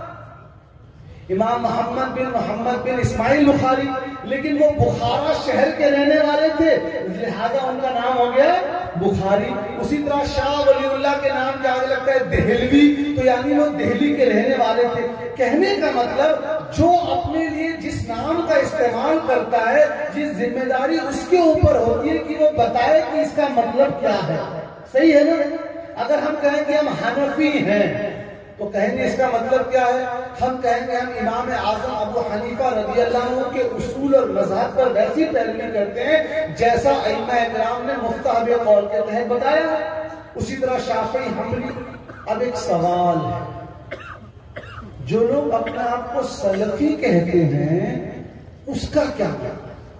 امام محمد بن محمد بن اسماعیل بخاری، لیکن وہ بخارا شہر کے رہنے والے تھے، لہذا ان کا نام ہو گیا بخاری۔ اسی طرح شاہ ولی اللہ کے نام کے آگے لگتا ہے دہلوی، تو یعنی وہ دہلی کے رہنے والے تھے۔ کہنے کا مطلب جو اپنے لیے جس نام کا استعمال کرتا ہے، جس ذمہ داری اس کے اوپر ہوتی ہے کہ وہ بتائے کہ اس کا مطلب کیا ہے، صحیح ہے نا۔ اگر ہم کہیں کہ ہم حنفی ہیں تو کہیں گے اس کا مطلب کیا ہے، ہم کہیں گے ہم امام اعظم ابو حنیفہ رضی اللہ عنہ کے اصول اور مذہب پر ویسی پیروی کرتے ہیں جیسا ائمہ کرام نے مفتحب قول کے تحت بتایا ہے، اسی طرح شافعی حنبلی۔ اب ایک سوال ہے، جو لوگ اپنے آپ کو سلفی کہتے ہیں اس کا کیا کیا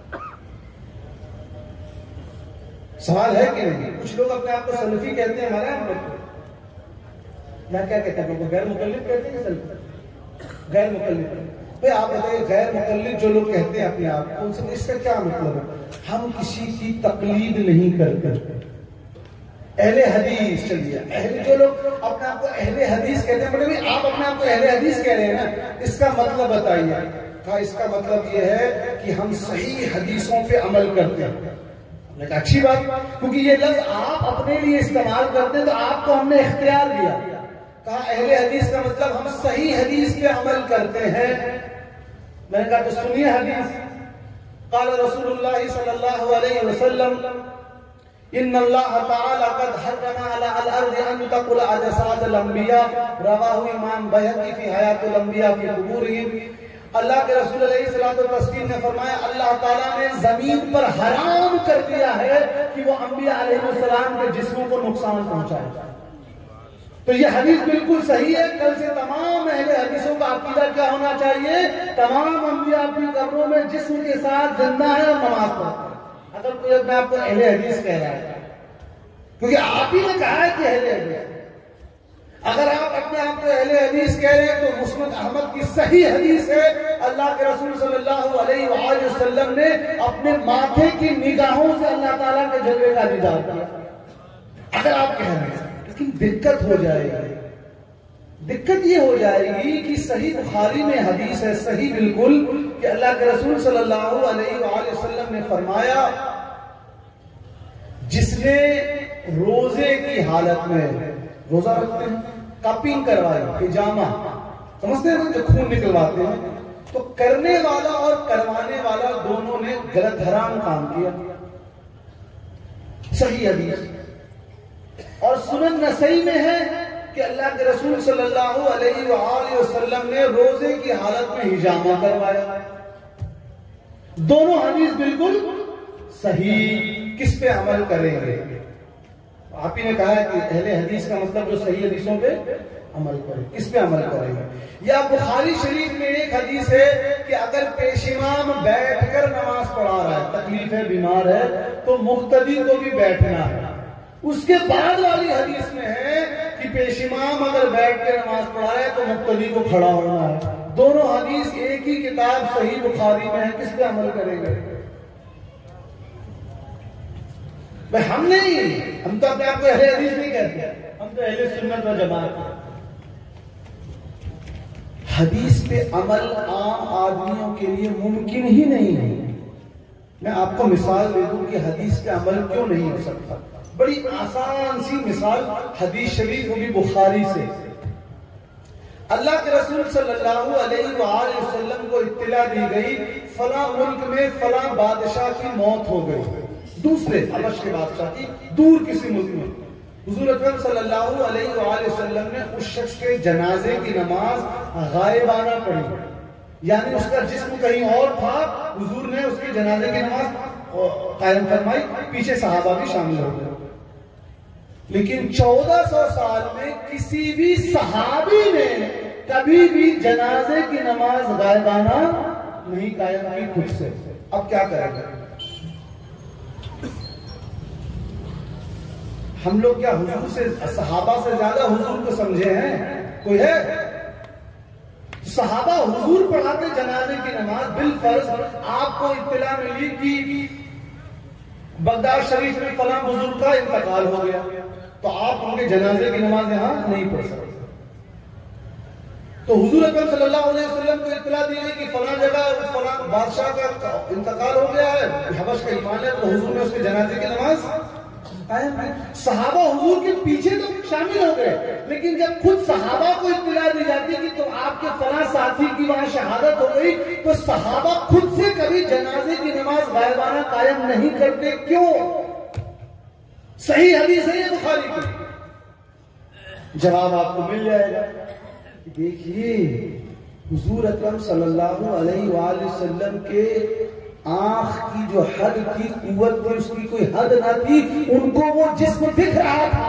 سوال ہے کہ نہیں؟ کچھ لوگ اپنے آپ کو سلفی کہتے ہیں، ہمارے ہم لوگ میں کیا کہتا ہوں، غیر مقلد کہتے ہیں سلفی، غیر مقلد۔ بھئی آپ بتائیے غیر مقلد جو لوگ کہتے ہیں اپنے آپ کو، ان سے اس کا کیا مطلب ہے؟ ہم کسی کی تقلید نہیں کرتے، اہل حدیث۔ چلیے اہل جو لوگ اپنے آپ کو اہل حدیث کہتے ہیں، مطلب آپ اپنے آپ کو اہل حدیث کہہ رہے ہیں نا، اس کا مطلب بتائیے۔ کہا اس کا مطلب یہ ہے کہ ہم صحیح حدیثوں پہ عمل کرتے ہیں۔ میں کہا اچھی بات، کیونکہ یہ لفظ آپ اپنے لیے استعمال کرتے ہیں تو آپ کو ہم نے اختیار دیا۔ کہا اہل حدیث کا مطلب ہم صحیح حدیث پہ عمل کرتے ہیں۔ میں نے کہا تو سنیے حدیث، قال رسول اللہ صلی اللہ علیہ وسلم ان اللہ تعالی قد حرم علی الارض ان تقل اجساد الانبیاء، رواہ امام بیہقی فی حیات الانبیاء فی قبورہم۔ اللہ کے رسول علیہ الصلوۃ والتسلیم نے فرمایا اللہ تعالیٰ نے زمین پر حرام کر دیا ہے کہ وہ انبیاء علیہ السلام کے جسموں کو نقصان پہنچائے۔ تو یہ حدیث بالکل صحیح ہے۔ کل سے تمام اہل حدیثوں کا عقیدہ کیا ہونا چاہیے؟ تمام انبیاء اپنی قبروں میں جسم کے ساتھ زندہ ہے اور نماز پڑھتے ہیں۔ اگر کوئی اپنے آپ کو اہل حدیث کہہ رہا ہے، کیونکہ آپ ہی نے کہا ہے کہ اہل حدیث، اگر آپ اپنے آپ کو اہل حدیث کہہ رہے ہیں تو مسند احمد کی صحیح حدیث ہے، اللہ کے رسول صلی اللہ علیہ وآلہ وسلم نے اپنے ماتھے کی نگاہوں سے اللہ تعالیٰ کے جلوے کا دیدار کیا۔ اگر آپ کہہ رہے ہیں، لیکن دقت ہو جائے گی، دقت یہ ہو جائے گی کہ صحیح بخاری میں حدیث ہے صحیح بالکل کہ اللہ کے رسول صلی اللہ علیہ وآلہ وسلم نے فرمایا جس نے روزے کی حالت میں روزہ رکھتے ہیں، کپنگ کروائی، پجامہ سمجھتے ہیں نا جو خون نکلواتے ہیں، تو کرنے والا اور کروانے والا دونوں نے غلط حرام کام کیا. صحیح حدیث اور سنن نسائی میں ہے کہ اللہ کے رسول صلی اللہ علیہ وآلہ وسلم نے روزے کی حالت میں حجامہ کروایا. دونوں حدیث بالکل صحیح. کس پہ عمل کریں گے؟ آپ ہی نے کہا ہے کہ اہل حدیث کا مطلب جو صحیح حدیثوں پہ عمل کریں. کس پہ عمل کریں گے؟ یا بخاری شریف میں ایک حدیث ہے کہ اگر پیش امام بیٹھ کر نماز پڑھا رہا ہے، تکلیف ہے، بیمار ہے، تو مقتدی کو بھی بیٹھنا ہے. اس کے بعد والی حدیث میں ہے کہ پیش امام اگر بیٹھ کے نماز پڑھا رہا ہے تو مقتدی کو کھڑا ہونا ہے. دونوں حدیث ایک ہی کتاب صحیح بخاری میں ہے. کس پہ عمل کریں گے؟ بھائی ہم نہیں، ہم تو اپنے آپ کو اہل حدیث نہیں کہتے، ہم تو اہل سنت و جماعت ہیں. حدیث پہ عمل عام آدمیوں کے لیے ممکن ہی نہیں ہے. میں آپ کو مثال دے دوں کہ حدیث پہ عمل کیوں نہیں ہو سکتا. بڑی آسان سی مثال حدیث شریف ہوگی بخاری سے. اللہ کے رسول صلی اللہ علیہ وآلہ وسلم کو اطلاع دی گئی فلاں ملک میں فلاں بادشاہ کی موت ہو گئی، دوسرے حبش کے بادشاہ کی، دور کسی ملک میں. حضور اکرم صلی اللہ علیہ وآلہ وسلم نے اس شخص کے جنازے کی نماز غائبانہ پڑھی، یعنی اس کا جسم کہیں اور تھا، حضور نے اس کے جنازے کی نماز قائم فرمائی، پیچھے صحابہ بھی شامل ہو گئے. لیکن چودہ سو سال میں کسی بھی صحابی نے کبھی بھی جنازے کی نماز غائبانہ نہیں قائم کی خود سے. اب کیا کریں گے ہم لوگ؟ کیا حضور سے، صحابہ سے زیادہ حضور کو سمجھے ہیں؟ کوئی ہے؟ صحابہ حضور پڑھاتے جنازے کی نماز. بالفرض آپ کو اطلاع ملی کہ بغداد شریف میں فلاں بزرگ کا انتقال ہو گیا، تو آپ ان کے جنازے کی نماز یہاں نہیں پڑھ سکتے. تو حضور اکرم صلی اللہ علیہ وسلم کو اطلاع دی گئی کہ فلاں جگہ فلاں بادشاہ کا انتقال ہو گیا ہے، حبش کا ایمان ہے، تو حضور نے اس کے جنازے کی نماز قائم کی. صحابہ حضور کے پیچھے تو شامل ہو گئے، لیکن جب خود صحابہ کو اطلاع دی جاتی کہ تو آپ کے فلاں ساتھی کی وہاں شہادت ہو گئی، تو صحابہ خود سے کبھی جنازے کی نماز غائبانہ قائم نہیں کرتے. کیوں؟ صحیح حدیث ہے یہ بخاری کی. جواب آپ کو مل جائے گا. دیکھیے حضور اکرم صلی اللہ علیہ وآلہ وسلم کے آنکھ کی جو حد تھی، قوت تھی، اس کی کوئی حد نہ تھی. ان کو وہ جسم دکھ رہا تھا،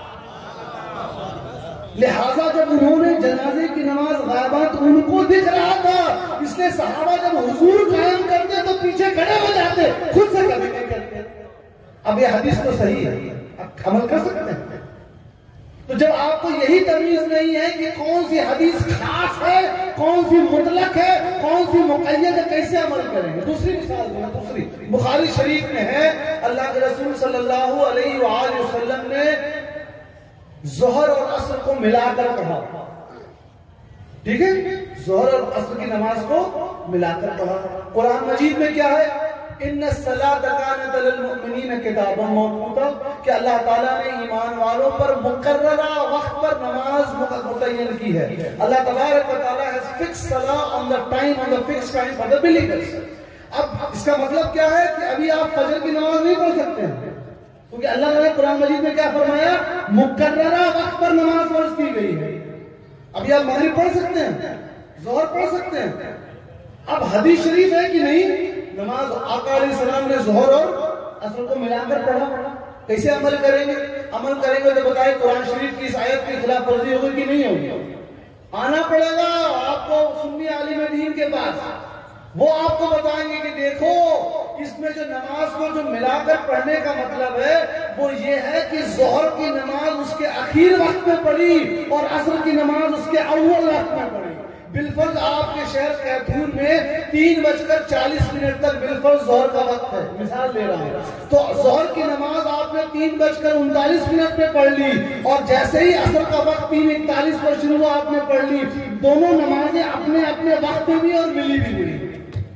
لہذا جب انہوں نے جنازے کی نماز غائبہ تو ان کو دکھ رہا تھا. اس لیے صحابہ جب حضور قائم کرتے تو پیچھے کھڑے ہو جاتے، خود سے کبھی نہیں کرتے. اب یہ حدیث تو صحیح ہے، اب عمل کر سکتے ہیں. تو جب آپ کو یہی تمیز نہیں ہے کہ کون سی حدیث خاص ہے، کون سی مطلق ہے، کون سی مقید ہے، کیسے عمل کریں گے؟ دوسری مثال دیں. دوسری بخاری شریف میں ہے اللہ کے رسول صلی اللہ علیہ وآلہ وسلم نے ظہر اور عصر کو ملا کر پڑھا. ٹھیک ہے، ظہر اور عصر کی نماز کو ملا کر پڑھا. قرآن مجید میں کیا ہے؟ ان الصلاۃ کانت للمؤمنین کتابا موقوتا، کہ اللہ تعالیٰ نے ایمان والوں پر مقررہ وقت پر نماز متعین کی ہے. اللہ تبارک و تعالیٰ has fixed salah on the time, on the fixed time for the believers. اب اس کا مطلب کیا ہے کہ ابھی آپ فجر کی نماز نہیں پڑھ سکتے ہیں، کیونکہ اللہ نے قرآن مجید میں کیا فرمایا؟ مقررہ وقت پر نماز فرض کی گئی ہے. ابھی آپ مغرب پڑھ سکتے ہیں، ظہر پڑھ سکتے ہیں. اب حدیث شریف ہے کہ نہیں نماز آقا علیہ السلام نے ظہر اور عصر کو ملا کر پڑھا. کیسے عمل کریں گے؟ عمل کریں گے تو بتائیں قرآن شریف کی اس آیت کی خلاف ورزی ہوگی کہ نہیں ہوگی؟ آنا پڑے گا آپ کو سنی عالم دین کے پاس، وہ آپ کو بتائیں گے کہ دیکھو اس میں جو نماز کو جو ملا کر پڑھنے کا مطلب ہے وہ یہ ہے کہ ظہر کی نماز اس کے آخر وقت میں پڑھی اور عصر کی نماز اس کے اول وقت میں پڑھی. بالفرض آپ کے شہر کیتھون میں تین بج کر چالیس منٹ تک بالفرض ظہر کا وقت ہے، مثال دے رہا ہوں، تو ظہر کی نماز آپ نے تین بج کر انتالیس منٹ پہ پڑھ لی اور جیسے ہی عصر کا وقت تین اکتالیس پر شروع ہوا آپ نے پڑھ لی، دونوں نمازیں اپنے اپنے وقت میں بھی اور ملی بھی ملی۔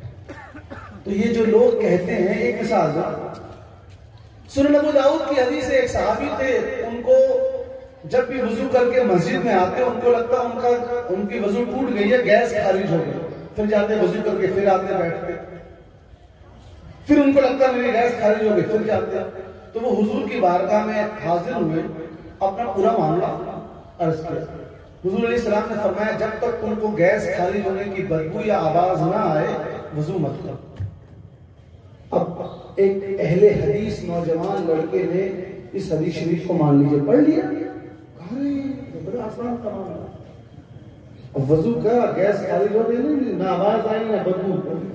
تو یہ جو لوگ کہتے ہیں، ایک مثال ہے سنن ابو داؤد کی حدیث، ایک صحابی تھے، ان کو جب بھی وضو کر کے مسجد میں آتے ان کو لگتا ان کا ان کی وضو ٹوٹ گئی ہے، گیس خارج ہو گئی، پھر جاتے وضو کر کے پھر آتے بیٹھتے، پھر ان کو لگتا میری گیس خارج ہو گئی، پھر جاتے، تو وہ حضور کی بارگاہ میں حاضر ہوئے، اپنا پورا معاملہ عرض کیا۔ حضور علیہ السلام نے فرمایا جب تک تم کو گیس خارج ہونے کی بدبو یا آواز نہ آئے وضو مت کرو۔ اب ایک اہل حدیث نوجوان لڑکے نے اس حدیث شریف کو مان لیجئے پڑھ لیا، بڑا آسان کام ہے، اب وضو کا گیس خارج ہو گئی، نہ آواز آئی نہ بدبو۔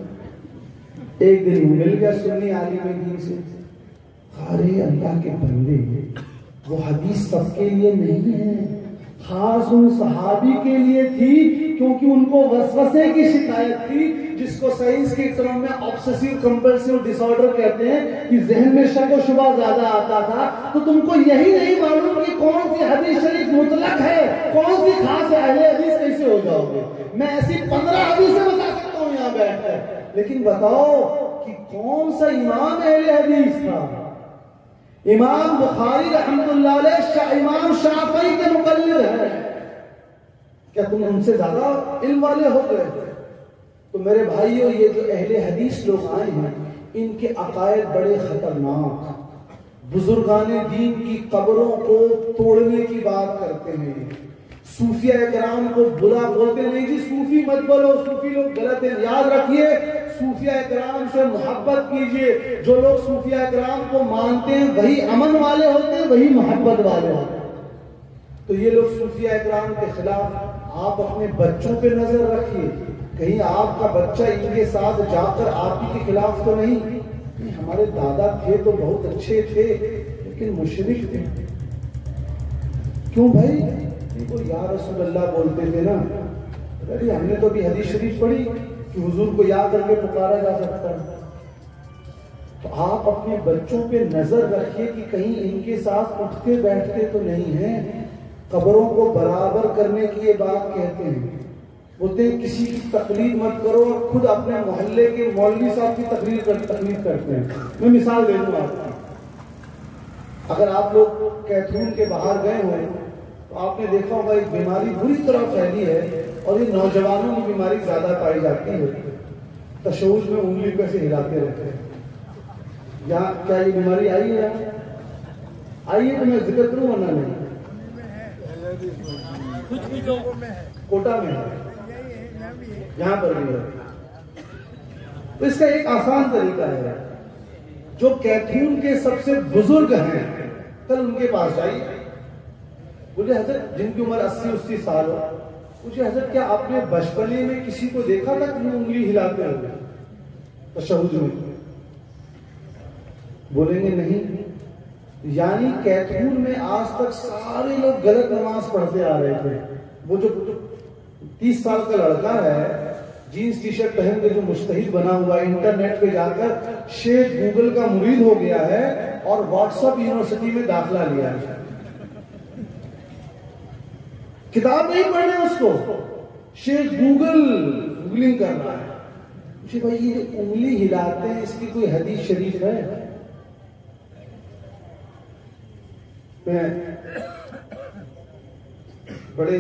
ایک دن مل گیا سنی عالم دین سے، ارے اللہ کے بندے وہ حدیث سب کے لیے نہیں ہے، خاص ان صحابی کے لیے تھی، کیونکہ ان کو وسوسے کی شکایت تھی، جس کو سائنس کے ٹرم میں آبسیسو کمپلسیو ڈس آرڈر کہتے ہیں، کہ ذہن میں شک و شبہ زیادہ آتا تھا۔ تو تم کو یہی نہیں معلوم کہ کون سی حدیث شریف مطلق ہے، کون سی خاص ہے، اہل حدیث کیسے ہو جاؤ گے؟ میں ایسی پندرہ حدیثیں بتا سکتا ہوں یہاں بیٹھ کر، لیکن بتاؤ کہ کون سا امام اہل حدیث تھا؟ امام بخاری رحمۃ اللہ علیہ امام شافعی کے مقلد ہیں، کیا تم ان سے زیادہ علم والے ہو گئے؟ تو میرے بھائیوں، یہ جو اہل حدیث لوگ آئے ہیں ان کے عقائد بڑے خطرناک، بزرگان دین کی قبروں کو توڑنے کی بات کرتے ہیں، صوفیہ کرام کو برا بولتے نہیں، جی صوفی مت بولو، صوفی لوگ غلط ہیں، یاد رکھیے صوفیہ کرام سے محبت کیجئے، جو لوگ صوفیہ کرام کو مانتے ہیں وہی امن والے ہوتے ہیں، وہی محبت والے ہوتے ہیں۔ تو یہ لوگ صوفیہ کرام کے خلاف، آپ اپنے بچوں پہ نظر رکھیے، کہیں آپ کا بچہ ان کے ساتھ جا کر آپ ہی کے خلاف تو نہیں، ہمارے دادا تھے تو بہت اچھے تھے لیکن مشرک تھے، کیوں بھائی؟ ان کو یا رسول اللہ بولتے تھے نا، ارے ہم نے تو ابھی حدیث شریف پڑھی کہ حضور کو یاد کر کے پکارا جا سکتا ہے۔ تو آپ اپنے بچوں پہ نظر رکھیے کہ کہیں ان کے ساتھ اٹھتے بیٹھتے تو نہیں ہیں۔ قبروں کو برابر کرنے کی یہ بات کہتے ہیں، بولتے ہیں کسی کی تقلید مت کرو، اور خود اپنے محلے کے مولوی صاحب کی تقلید تقلید کرتے ہیں۔ میں مثال دے دوں آپ کو، اگر آپ لوگ کیتھون کے باہر گئے ہوئے تو آپ نے دیکھا ہوگا ایک بیماری بری طرح پھیلی ہے، اور یہ نوجوانوں میں بیماری زیادہ پائی جاتی ہے، تشوش میں انگلی کیسے ہلاتے رہتے ہیں۔ یہاں کیا یہ بیماری آئی ہے؟ آئی ہے تو میں ذکر کروں ورنہ نہیں؟ کوٹا میں ہے، یہاں پر بھی ہے۔ تو اس کا ایک آسان طریقہ ہے، جو کیتھون کے سب سے بزرگ ہیں کل ان کے پاس جائیے، بولے حضرت جن کی عمر اسی اسی سال ہو، پوچھے حضرت کیا آپ نے بچپنے میں کسی کو دیکھا تھا کہ وہ انگلی ہلاتے ہوئے تشہد میں؟ بولیں گے نہیں۔ یعنی کیتھون میں آج تک سارے لوگ غلط نماز پڑھتے آ رہے تھے۔ وہ جو تیس سال کا لڑکا ہے جینس ٹی شرٹ پہن کے جو مجتہد بنا ہوا ہے، انٹرنیٹ پہ جا کر شیخ گوگل کا مرید ہو گیا ہے اور واٹس ایپ یونیورسٹی میں داخلہ لیا ہے، کتاب نہیں پڑھنا اس کو، شیخ گوگل گوگلنگ کر رہا ہے۔ مجھے بھائی یہ انگلی ہلاتے ہیں، اس کی کوئی حدیث شریف ہے؟ میں بڑے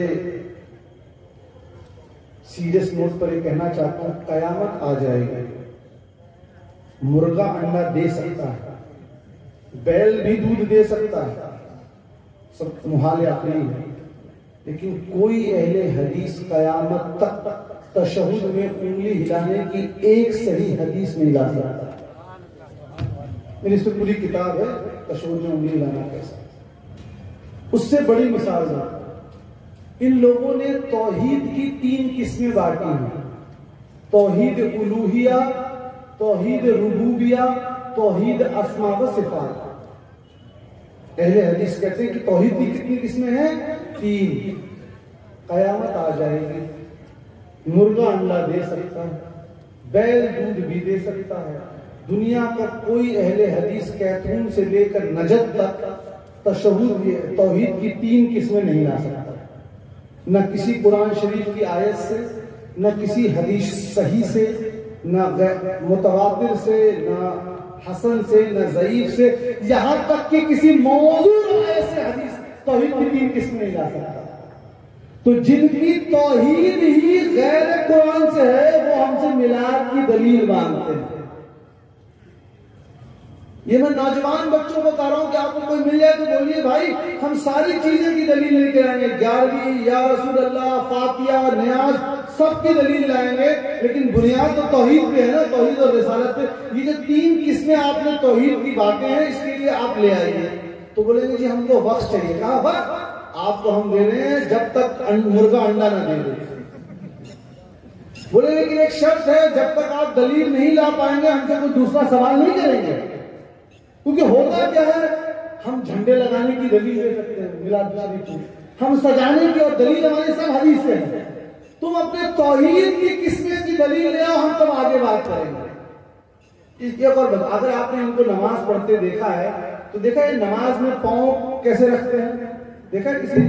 سیریس نوٹ پر یہ کہنا چاہتا ہوں، قیامت آ جائے گی، مرغا انڈا دے سکتا ہے، بیل بھی دودھ دے سکتا ہے، سب محال عقلی ہے، لیکن کوئی اہل حدیث قیامت تک تشہد میں انگلی ہلانے کی ایک صحیح حدیث نہیں لا سکتا۔ میری اس پہ پوری کتاب ہے، تشہد میں انگلی ہلانا کیسا۔ اس سے بڑی مثال ہے، ان لوگوں نے توحید کی تین قسمیں بانٹی ہیں، توحید الوہیہ، توحید ربوبیہ، توحید اسماء و صفات۔ اہل حدیث کہتے ہیں کہ توحید کی کتنی قسمیں ہیں؟ تین۔ قیامت آ جائے گی، مرغا انڈا دے سکتا ہے، بیل دودھ بھی دے سکتا ہے، دنیا کا کوئی اہل حدیث کیتھون سے لے کر نجد تک تشہد توحید کی تین قسمیں نہیں لا سکتا، نہ کسی قرآن شریف کی آیت سے، نہ کسی حدیث صحیح سے، نہ متواتر سے، نہ حسن سے، نہ ضعیف سے، یہاں تک کہ کسی موضوع آیت سے حدیث توحید کی تین قسمیں نہیں لا سکتا۔ تو جن کی توحید ہی غیر قرآن سے ہے وہ ہم سے میلاد کی دلیل مانگتے ہیں۔ یہ میں نوجوان بچوں کو کہہ رہا ہوں کہ آپ کو کوئی مل جائے تو بولیے بھائی ہم ساری چیزیں کی دلیل لے کے آئیں گے، گیارہویں، یا رسول اللہ، فاتحہ، نیاز، سب کی دلیل لائیں گے، لیکن بنیاد تو توحید پہ ہے نا، توحید اور رسالت پہ۔ یہ جو تین قسمیں آپ نے توحید کی باتیں ہیں اس کے لیے آپ لے آئیے، تو بولیں گے جی ہم کو وقت چاہیے۔ کہا وقت آپ کو ہم دے رہے ہیں جب تک مرغا انڈا نہ دے دے۔ بولے لیکن ایک شرط ہے، جب تک آپ دلیل نہیں لا پائیں گے ہم سے کوئی دوسرا سوال نہیں کریں گے، کیونکہ ہوتا کیا ہے ہم جھنڈے لگانے کی دلیل دے سکتے ہیں میلاد شریف کی، ہم سجانے کی، اور دلیل ہماری سب حدیث سے ہے۔ تم اپنے توحید کی قسمیں کی دلیل لے آؤ، ہم تب آگے بات کریں گے۔ اس ایک اور بات، اگر آپ نے ان کو نماز پڑھتے دیکھا ہے تو دیکھا ہے نماز میں پاؤں کیسے رکھتے ہیں؟ دیکھا ہے کسی؟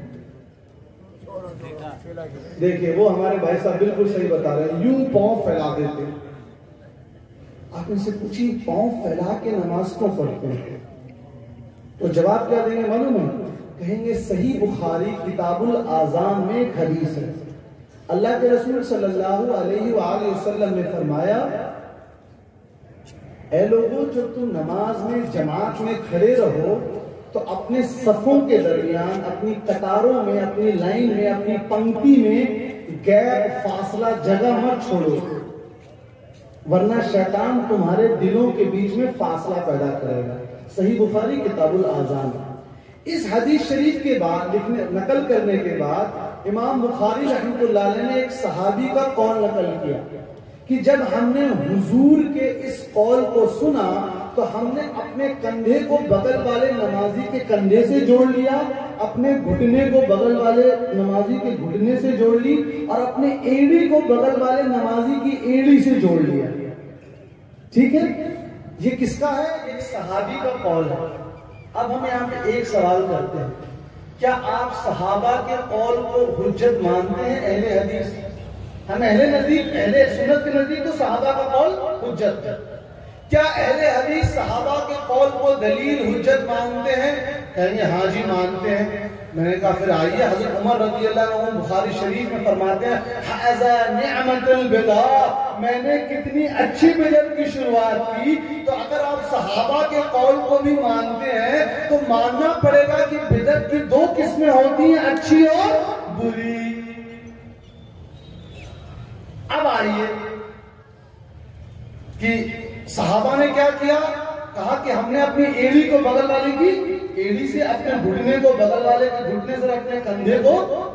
دیکھیے وہ ہمارے بھائی صاحب بالکل صحیح بتا رہے ہیں، یوں پاؤں پھیلا دیتے ہیں۔ آپ ان سے پوچھیں پاؤں پھیلا کے نماز کو پڑھتے ہیں تو جواب کیا دیں گے معلوم ہے؟ کہیں گے صحیح بخاری کتاب الاذان میں ایک حدیث ہے، اللہ کے رسول صلی اللہ علیہ وآلہ وسلم نے فرمایا اے لوگوں جب تم نماز میں جماعت میں کھڑے رہو تو اپنے صفوں کے درمیان، اپنی قطاروں میں، اپنی لائن میں، اپنی پنکتی میں گیپ، فاصلہ، جگہ مت چھوڑو، ورنہ شیطان تمہارے دلوں کے بیچ میں فاصلہ پیدا کرے گا۔ صحیح بخاری کتاب الاذان۔ اس حدیث شریف کے بعد لکھنے نقل کرنے کے بعد امام بخاری رحمۃ اللہ علیہ نے ایک صحابی کا قول نقل کیا کہ جب ہم نے حضور کے اس قول کو سنا تو ہم نے اپنے کندھے کو بغل والے نمازی کے کندھے سے جوڑ لیا، اپنے گھٹنے کو بغل والے نمازی کے گھٹنے سے جوڑ لی، اور اپنے ایڑی کو بغل والے نمازی کی ایڑی سے جوڑ لیا۔ ٹھیک ہے، یہ کس کا ہے؟ ایک صحابی کا قول ہے۔ اب ہم یہاں پہ ایک سوال کرتے ہیں، کیا آپ صحابہ کے قول کو حجت مانتے ہیں اہل حدیث؟ ہم اہل نزدیک، اہل سنت کے نزدیک تو صحابہ کا قول حجت ہے۔ کیا اہل حدیث صحابہ کے قول کو دلیل حجت مانتے ہیں؟ کہیں گے ہاں جی مانتے ہیں۔ میں نے کہا پھر آئیے، حضرت عمر رضی اللہ عنہ بخاری شریف میں فرماتے ہیں ھذا نعمت البدع، میں نے کتنی اچھی بدعت کی شروعات کی۔ تو اگر آپ صحابہ کے قول کو بھی مانتے ہیں تو ماننا پڑے گا کہ بدعت کی دو قسمیں ہوتی ہیں، اچھی اور بری۔ اب آئیے کہ صحابہ نے کیا کیا، کہا کہ ہم نے اپنی ایڑی کو بغل والے کی ایڑی سے، اپنے گھٹنے کو بغل والے کے گھٹنے سے، رکھنے کندھے کو۔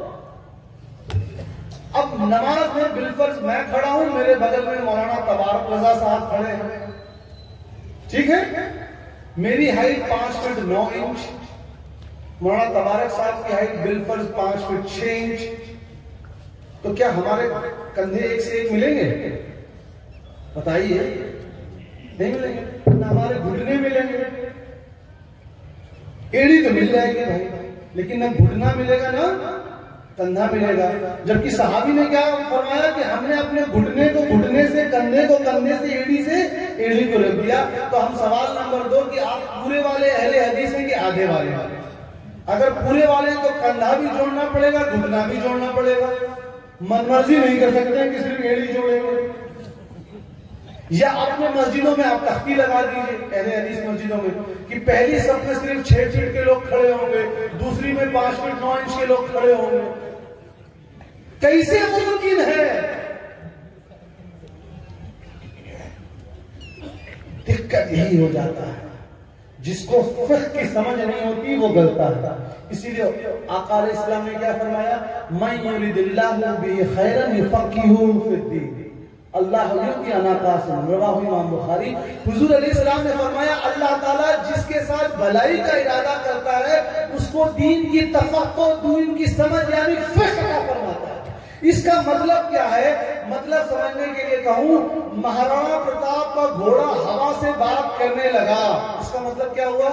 اب نماز میں بالفرض میں کھڑا ہوں، میرے بغل میں مولانا تبارک رضا صاحب کھڑے ہیں، ٹھیک ہے، میری ہائٹ پانچ فٹ نو انچ، مولانا تبارک صاحب کی ہائٹ بالفرض پانچ فٹ چھ انچ، تو کیا ہمارے کندھے ایک سے ایک ملیں گے؟ بتائیے، نہیں ملیں گے، نہ ہمارے گھٹنے ملیں گے۔ ایڑی تو مل جائے گی بھائی، لیکن نہ گھٹنا ملے گا نہ کندھا ملے گا۔ جبکہ صحابی نے کیا فرمایا کہ ہم نے اپنے گھٹنے کو گھٹنے سے، کندھے کو کندھے سے، ایڑی سے ایڑی کو رکھ دیا۔ تو ہم سوال نمبر دو کہ آپ پورے والے اہل حدیث ہیں کہ آدھے والے؟ اگر پورے والے ہیں تو کندھا بھی جوڑنا پڑے گا، گھٹنا بھی جوڑنا پڑے گا، من مرضی نہیں کر سکتے کہ صرف ایڑی جوڑے گا۔ یا اپنے مسجدوں میں آپ تختی لگا دیجئے، اہل حدیث مسجدوں میں، کہ پہلی صف میں صرف چھ فٹ کے لوگ کھڑے ہوں گے، دوسری میں پانچ فٹ نو انچ کے لوگ کھڑے ہوں گے۔ کیسے ممکن ہے؟ دقت یہی ہو جاتا ہے، جس کو فقہ کی سمجھ نہیں ہوتی وہ غلطا ہے۔ اسی لیے آقا علیہ السلام نے کیا فرمایا؟ مَن یُرِدِ اللَّهُ بِهِ خَيْرًا یُفَقِّهُ فِی الدِّینِ، اللہ یؤتی انا قاسم، رواہ امام بخاری۔ حضور علیہ السلام نے فرمایا اللہ تعالیٰ جس کے ساتھ بھلائی کا ارادہ کرتا ہے اس کو دین کی تفقہ، دین کی سمجھ یعنی فقہ عطا فرماتا ہے۔ اس کا مطلب کیا ہے؟ مطلب سمجھنے کے لیے کہوں، مہارانا پرتاپ کا گھوڑا ہوا سے بات کرنے لگا، اس کا مطلب کیا ہوا؟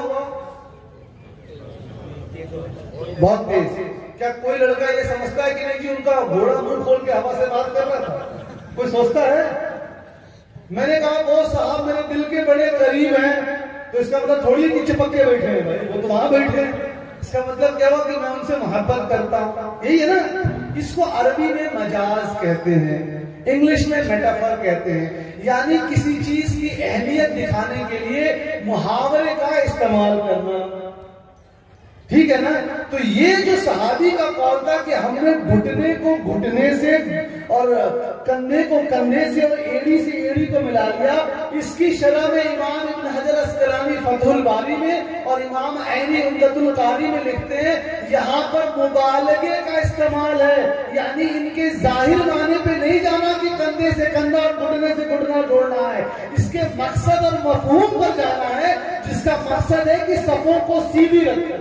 بہت تیز۔ کیا کوئی لڑکا یہ سمجھتا ہے کہ نہیں کہ ان کا گھوڑا منہ کھول کے ہوا سے بات کر رہا تھا؟ کوئی سوچتا ہے؟ میں نے کہا وہ صاحب میرے دل کے بڑے قریب ہیں، تو اس کا مطلب تھوڑی کہ چپک کے بیٹھے ہیں بھائی، وہ تو وہاں بیٹھے ہیں، اس کا مطلب کیا ہوا کہ میں ان سے محبت کرتا ہوں، یہی ہے نا۔ اس کو عربی میں مجاز کہتے ہیں، انگلش میں میٹافر کہتے ہیں، یعنی کسی چیز کی اہمیت دکھانے کے لیے محاورے کا استعمال کرنا، ٹھیک ہے نا۔ تو یہ جو صحابی کا قول تھا کہ ہم نے گھٹنے کو گھٹنے سے اور کندھے کو کندھے سے اور ایڑی سے ایڑی کو ملا لیا، اس کی شرح میں امام ابن حجر اسقلانی فتح الباری میں اور امام عینی عمدۃ القاری میں لکھتے ہیں یہاں پر مبالغے کا استعمال ہے، یعنی ان کے ظاہر معنی پہ نہیں جانا کہ کندھے سے کندھا اور گھٹنے سے گھٹنا جوڑنا ہے، اس کے مقصد اور مفہوم پر جانا ہے، جس کا مقصد ہے کہ صفوں کو سیدھی رکھنا۔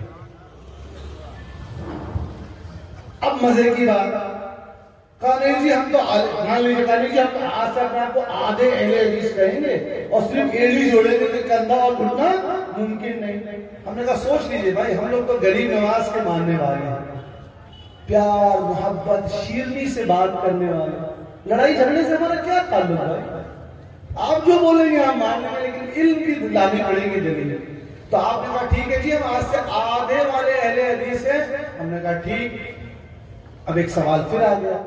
اب مزے کی بات، کہا نہیں جی ہم تو مان لیجیے کہا نہیں جی ہم آج سے اپنے آپ کو آدھے اہل حدیث کہیں گے اور صرف ایڑی جوڑیں گے کہ کندھا اور گھٹنا ممکن نہیں۔ ہم نے کہا سوچ لیجیے بھائی، ہم لوگ تو غریب نواز کے ماننے والے ہیں، پیار محبت شیرنی سے بات کرنے والے، لڑائی جھگڑے سے ہمارا کیا تعلق ہے؟ آپ جو بولیں گے ہم مان لیں گے، لیکن علم کی لانی پڑے گی دلیل۔ تو آپ نے کہا ٹھیک ہے جی ہم آج سے آدھے والے اہل حدیث ہیں۔ ہم نے کہا ٹھیک۔ اب ایک سوال پھر آ گیا،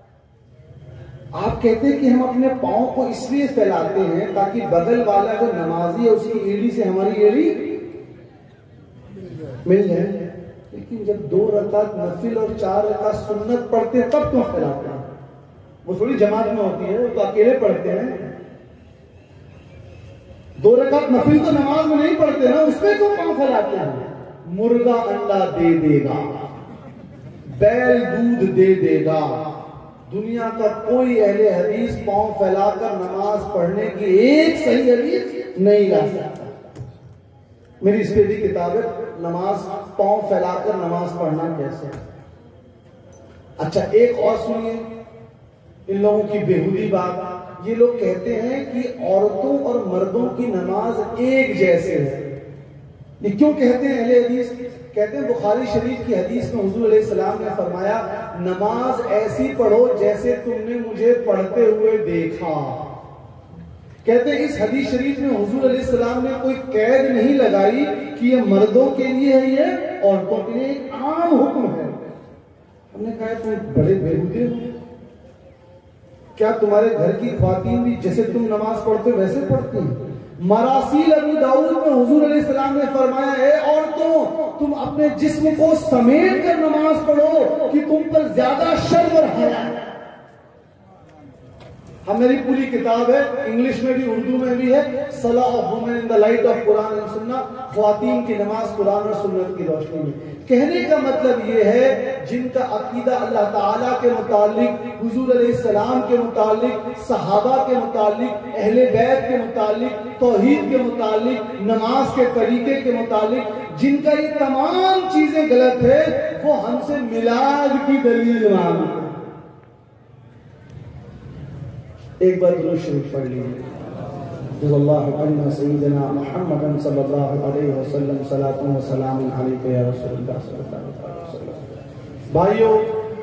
آپ کہتے ہیں کہ ہم اپنے پاؤں کو اس لیے پھیلاتے ہیں تاکہ بغل والا جو نمازی ہے اس کی ایڑی سے ہماری ایڑی مل جائے، لیکن جب دو رکعت نفل اور چار رکعت سنت پڑھتے ہیں تب کیوں پھیلاتے ہیں؟ وہ تھوڑی جماعت میں ہوتی ہے، وہ تو اکیلے پڑھتے ہیں۔ دو رکعت نفل تو نماز میں نہیں پڑھتے نا، اس میں کیوں پاؤں پھیلاتے ہیں؟ مرغا انڈا دے دے گا، بیل دودھ دے دے گا، دنیا کا کوئی اہل حدیث پاؤں پھیلا کر نماز پڑھنے کی ایک صحیح حدیث نہیں لا سکتا۔ میری اس پہ بھی کتاب ہے، نماز پاؤں پھیلا کر نماز پڑھنا کیسے۔ اچھا ایک اور سنیے ان لوگوں کی بیہودی بات، یہ لوگ کہتے ہیں کہ عورتوں اور مردوں کی نماز ایک جیسے ہے۔ یہ کیوں کہتے ہیں اہل حدیث؟ کہتے ہیں بخاری شریف کی حدیث میں حضور علیہ السلام نے فرمایا نماز ایسی پڑھو جیسے تم نے مجھے پڑھتے ہوئے دیکھا۔ کہتے ہیں اس حدیث شریف میں حضور علیہ السلام نے کوئی قید نہیں لگائی کہ یہ مردوں کے لیے ہے یہ عورتوں کے لیے ایک عام حکم ہے۔ ہم نے کہا تم بڑے بیہودے ہو، کیا تمہارے گھر کی خواتین بھی جیسے تم نماز پڑھتے ویسے پڑھتی ہیں؟ مراسیل ابی داؤد میں حضور علیہ السلام نے فرمایا اے عورتوں تم اپنے جسم کو سمیٹ کر نماز پڑھو کہ تم پر زیادہ شرم اور حیا ہے۔ ہم میری پوری کتاب ہے، انگلش میں بھی اردو میں بھی ہے، صلاح of woman in the light of Quran and Sunnah, خواتین کی نماز قرآن اور سنت کی روشنی میں۔ کہنے کا مطلب یہ ہے جن کا عقیدہ اللہ تعالیٰ کے متعلق، حضور علیہ السلام کے متعلق، صحابہ کے متعلق، اہل بیت کے متعلق، توحید کے متعلق، نماز کے طریقے کے متعلق، جن کا یہ تمام چیزیں غلط ہے وہ ہم سے میلاد کی دلیل مانگتے ہیں۔ ایک بار درود شریف پڑھ لیجیے۔ جزا اللہ عنا سیدنا محمد صلی اللہ علیہ وسلم صلاۃ و سلام علیک یا رسول اللہ صلی اللہ علیہ وسلم۔ بھائیو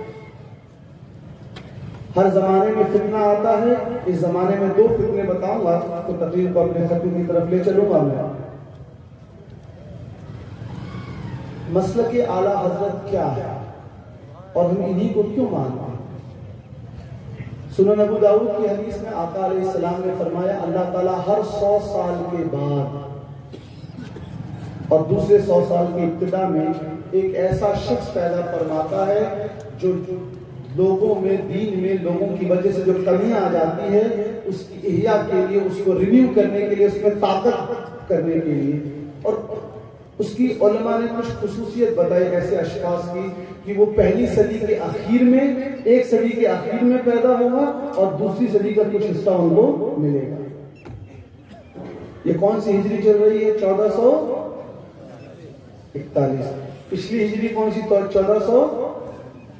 ہر زمانے میں فتنہ آتا ہے، اس زمانے میں دو فتنے بتاؤں گا تو تقریر کو اپنے ختم کی طرف لے چلوں گا میں۔ مسلک اعلیٰ حضرت کیا ہے اور ہم انہی کو کیوں مانتے ہیں؟ سنن ابو داؤد کی حدیث میں آقا علیہ السلام نے فرمایا اللہ تعالیٰ ہر سو سال کے بعد اور دوسرے سو سال کی ابتدا میں ایک ایسا شخص پیدا فرماتا ہے جو لوگوں میں دین میں لوگوں کی وجہ سے جو کمیاں آ جاتی ہے اس کی احیاء کے لیے، اس کو ریویو کرنے کے لیے، اس میں طاقت کرنے کے لیے۔ اور اس کی علماء نے کچھ خصوصیت بتائی ایسے اشخاص کی کہ وہ پہلی صدی کے آخر میں، ایک صدی کے آخر میں پیدا ہوگا اور دوسری صدی کا کچھ حصہ ان کو ملے گا۔ یہ کون سی ہجری چل رہی ہے؟ چودہ سو اکتالیس۔ پچھلی ہجری کون سی؟ چودہ سو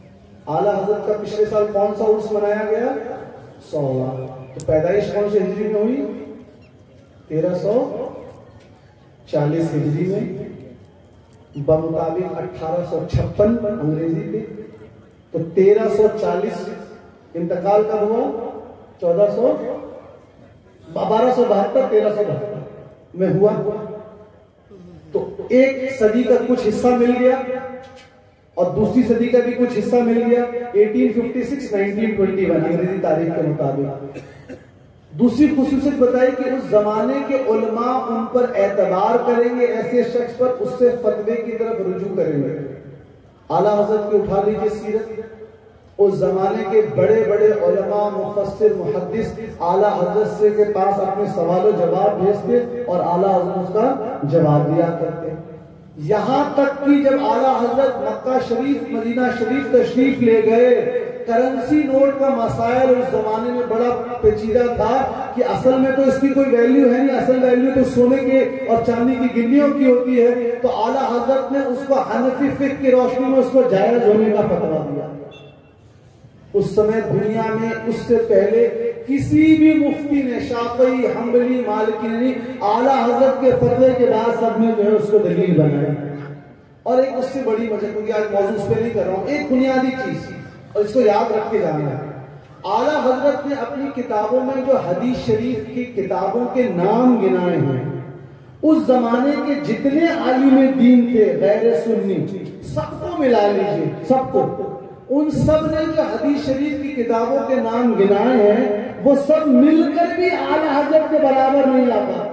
اعلیٰ حضرت کا پچھلے سال کون سا عرس منایا گیا؟ سولہ. تو پیدائش کون سے ہجری میں ہوئی؟ تیرہ سو چالیس ہجری میں بمطابق اٹھارہ سو چھپن انگریزی کے. تو تیرہ سو چالیس انتقال کب ہوا؟ چودہ سو بارہ سو بہتر تیرہ سو بہتر میں ہوا. تو ایک صدی کا کچھ حصہ مل گیا اور دوسری صدی کا بھی کچھ حصہ مل گیا اٹھارہ سو چھپن انیس سو اکیس انگریزی تاریخ کے مطابق. دوسری خصوصیت بتائی کہ اس زمانے کے علماء ان پر اعتبار کریں گے، ایسے شخص پر اس سے فتوے کی طرف رجوع کریں گے. اعلیٰ حضرت کی اٹھا لیجیے سیرت. اس زمانے کے بڑے بڑے علماء، مفسر، محدث اعلیٰ حضرت سے کے پاس اپنے سوال و جواب بھیجتے اور اعلیٰ حضرت اس کا جواب دیا کرتے. یہاں تک کہ جب اعلیٰ حضرت مکہ شریف، مدینہ شریف تشریف لے گئے، کرنسی نوٹ کا مسائل اس زمانے میں بڑا پیچیدہ تھا کہ اصل میں تو اس کی کوئی ویلیو ہے نہیں، اصل ویلیو تو سونے کے اور چاندی کی گنیوں کی ہوتی ہے. تو اعلیٰ حضرت نے اس کو حنفی فقہ کی روشنی میں اس کو جائز ہونے کا فتویٰ دیا. اس سمے دنیا میں اس سے پہلے کسی بھی مفتی نے، شافعی، حنبلی، مالکی نے، اعلیٰ حضرت کے فتوے کے بعد سب نے جو ہے اس کو دلیل بنائی. اور ایک اس سے بڑی وجہ، کیونکہ آج موضوع اس پہ نہیں کر رہا ہوں، ایک بنیادی چیز اور اس کو یاد رکھ کے جانا ہے. اعلیٰ حضرت نے اپنی کتابوں میں جو حدیث شریف کی کتابوں کے نام گنائے ہیں، اس زمانے کے جتنے عالم دین تھے غیر سنی، سب کو ملا لیجئے، سب کو، ان سب نے جو حدیث شریف کی کتابوں کے نام گنائے ہیں وہ سب مل کر بھی اعلیٰ حضرت کے برابر نہیں آ پاتا.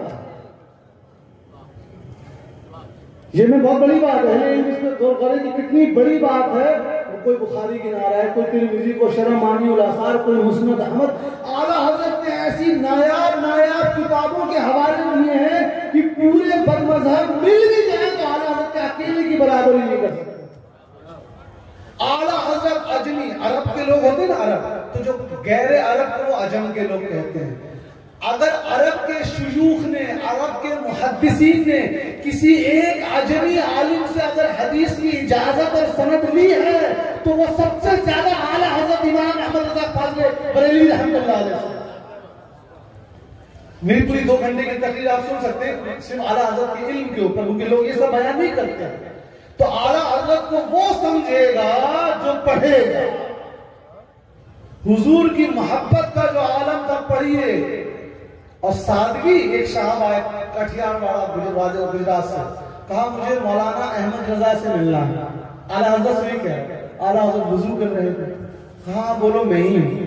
یہ میں بہت بڑی بات ہے، اس میں غور کریں کہ کتنی بڑی بات ہے. کوئی بخاری گنا رہا ہے، کوئی ترمذی، کو شرح مانی الاثار، کوئی مسند احمد. اعلیٰ حضرت نے ایسی نایاب نایاب کتابوں کے حوالے دیے ہیں کہ پورے بد مذہب مل بھی جائیں تو اعلیٰ حضرت کے اکیلے کی برابری نہیں کر سکتے. اعلیٰ حضرت اجمی، عرب کے لوگ ہوتے ہیں نا عرب، تو جو غیر عرب کو وہ اجم کے لوگ کہتے ہیں. اگر عرب کے شیوخ نے، عرب کے محدثین نے کسی ایک عجمی عالم سے اگر حدیث کی اجازت اور سند لی ہے تو وہ سب سے زیادہ اعلیٰ حضرت امام احمد رضا فاضل بریلوی رحمۃ اللہ علیہ. میری پوری دو گھنٹے کی تقریر آپ سن سکتے ہیں صرف اعلیٰ حضرت کے علم کے اوپر، کیونکہ لوگ یہ سب بیان نہیں کرتے. تو اعلیٰ حضرت کو وہ سمجھے گا جو پڑھے گا. حضور کی محبت کا جو عالم تھا پڑھیے. اور سادگی. ایک صاحب آئے کٹھیار والا گجرات سے، کہا مجھے مولانا احمد رضا سے ملنا ہے. اعلیٰ حضرت سے کیا؟ اعلیٰ حضرت وضو کر رہے تھے. کہاں؟ بولو میں ہی ہوں.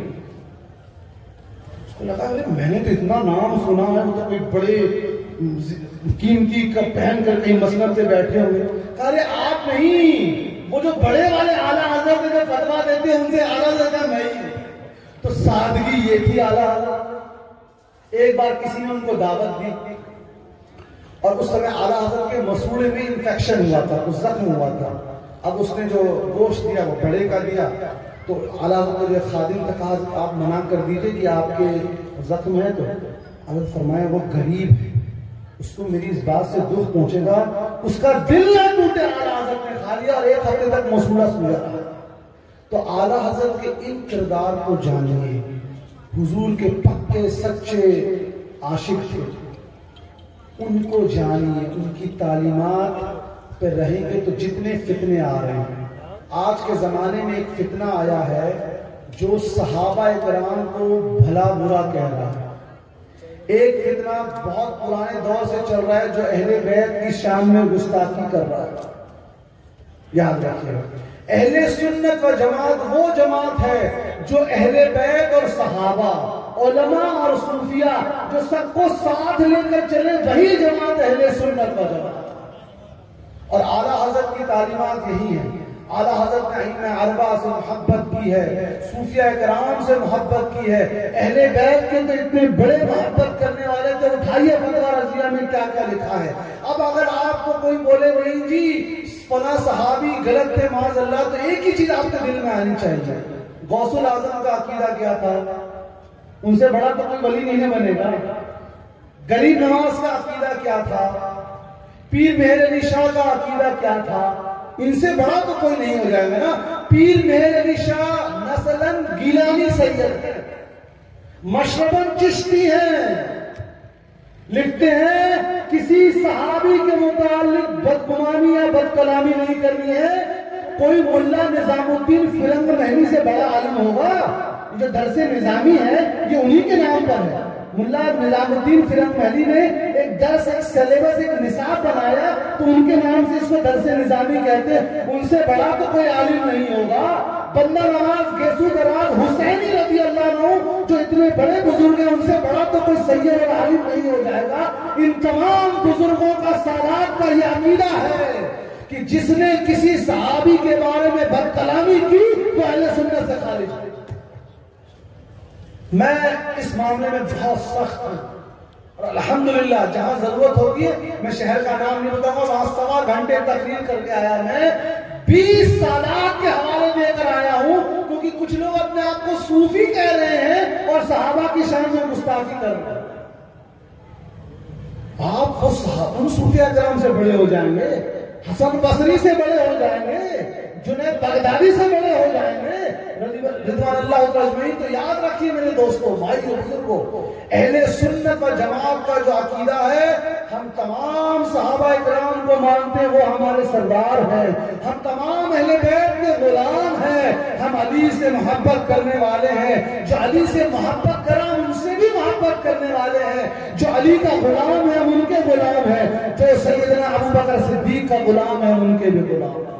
اس کو لگا میں نے تو اتنا نام سنا ہے، مطلب کوئی بڑے قیمتی کپ پہن کر کہیں مسند سے بیٹھے ہوئے. کہا آپ نہیں، وہ جو بڑے والے اعلیٰ حضرت جو فتویٰ دیتے ہیں ان سے اعلیٰ حضرت میں ہی. تو سادگی یہ تھی اعلیٰ حضرت. ایک بار کسی نے ان کو دعوت دی اور اس سمے اعلیٰ حضرت کے مسوڑے میں انفیکشن ہوا تھا، کچھ زخم ہوا تھا. اب اس نے جو گوشت دیا وہ بڑے کا دیا. تو اعلیٰ حضرت نے جو خادم کا کہا آپ منع کر دیجئے کہ آپ کے زخم ہے. تو حضرت فرمایا وہ غریب ہے، اس کو میری اس بات سے دکھ پہنچے گا، اس کا دل نہ ٹوٹے. اعلیٰ حضرت نے کھا لیا اور ایک ہفتے تک مسوڑا سویا رہا. تو اعلیٰ حضرت کے ان کردار کو جانیے. حضور کے پکے سچے عاشق تھے، ان کو جانیے، ان کی تعلیمات پہ رہیں گے تو جتنے فتنے آ رہے ہیں. آج کے زمانے میں ایک فتنہ آیا ہے جو صحابہ کرام کو بھلا برا کہہ رہا ہے. ایک فتنہ بہت پرانے دور سے چل رہا ہے جو اہل بیت کی شان میں گستاخی کر رہا ہے. یاد رکھیے، اہل سنت و جماعت وہ جماعت ہے جو اہل بیت اور صحابہ، علماء اور صوفیاء جو سب کو ساتھ لے کر چلے، وہی جماعت اہل سنت و جماعت. اور اعلیٰ حضرت کی تعلیمات یہی ہیں. اعلیٰ حضرت نے ائمہ اربعہ سے محبت کی ہے، صوفیاء کرام سے محبت کی ہے. اہل بیت کے تو اتنے بڑے محبت کرنے والے تھے. اٹھائیے فتویٰ رضیہ میں کیا کیا لکھا ہے. اب اگر آپ کو کوئی بولے نہیں جی فلاں صحابی غلط تھے معاذ اللہ، تو ایک ہی چیز آپ کے دل میں آنی چاہیے، غوث الاعظم کا عقیدہ کیا تھا؟ ان سے بڑا تو کوئی ولی نہیں بنے گا. غریب نواز کا عقیدہ کیا تھا؟ پیر مہر علی شاہ کا عقیدہ کیا تھا؟ ان سے بڑا تو کوئی نہیں ہو جائے گا نا. پیر مہر علی شاہ نسلن گیلانی سید ہے، مشرباً چشتی ہیں. لکھتے ہیں کسی صحابی کے متعلق بدگمانی یا بد کلامی نہیں کرنی ہے. کوئی ملا نظام الدین فرنگ محلی سے بڑا عالم ہوگا؟ جو درس نظامی ہے یہ انہی کے نام پر ہے. ملا نظام الدین فرنگ محلی نے ایک درس، ایک سلیبس، ایک نصاب بنایا تو ان کے نام سے اس کو درس نظامی کہتے ہیں. ان سے بڑا تو کوئی عالم نہیں ہوگا. بندہ نواز گیسو دراز حسینی رضی اللہ عنہ جو اتنے بڑے بزرگ ہیں، ان سے بڑا تو کوئی سید اور عالم نہیں ہو جائے گا. ان تمام بزرگوں کا سادات کا یہ عقیدہ ہے کہ جس نے کسی صحابی کے بارے میں بد کلامی کی تو اہل سنت سے خارج ہے. میں اس معاملے میں بہت سخت ہوں اور الحمدللہ جہاں ضرورت ہوگی میں شہر کا نام نہیں بتاؤں گا، وہاں سوا گھنٹے تقریر کر کے آیا. میں بیس سالات کے حوالے دے کر آیا ہوں کیونکہ کچھ لوگ اپنے آپ کو صوفی کہہ رہے ہیں اور صحابہ کی شان میں گستاخی کر رہے ہیں. آپ وہ صحابہ صوفیہ کرام سے بڑے ہو جائیں گے، حسن بصری سے بڑے ہو جائیں گے، جنید بغدادی سے بڑے ہو جائیں گے رضوان اللہ اجمعین. تو یاد رکھیے میرے دوستوں، بھائی اور بزرگوں، اہل سنت و جماعت کا جو عقیدہ ہے، ہم تمام صحابہ اکرام کو مانتے ہیں، وہ ہمارے سردار ہیں. ہم تمام اہل بیت کے غلام ہیں. ہم علی سے محبت کرنے والے ہیں. جو علی سے محبت کرا ہم ان سے بھی محبت کرنے والے ہیں. جو علی کا غلام ہے ہم ان کے غلام ہیں. جو سیدنا ابو بکر صدیق کا غلام ہے ہم ان کے بھی غلام ہیں.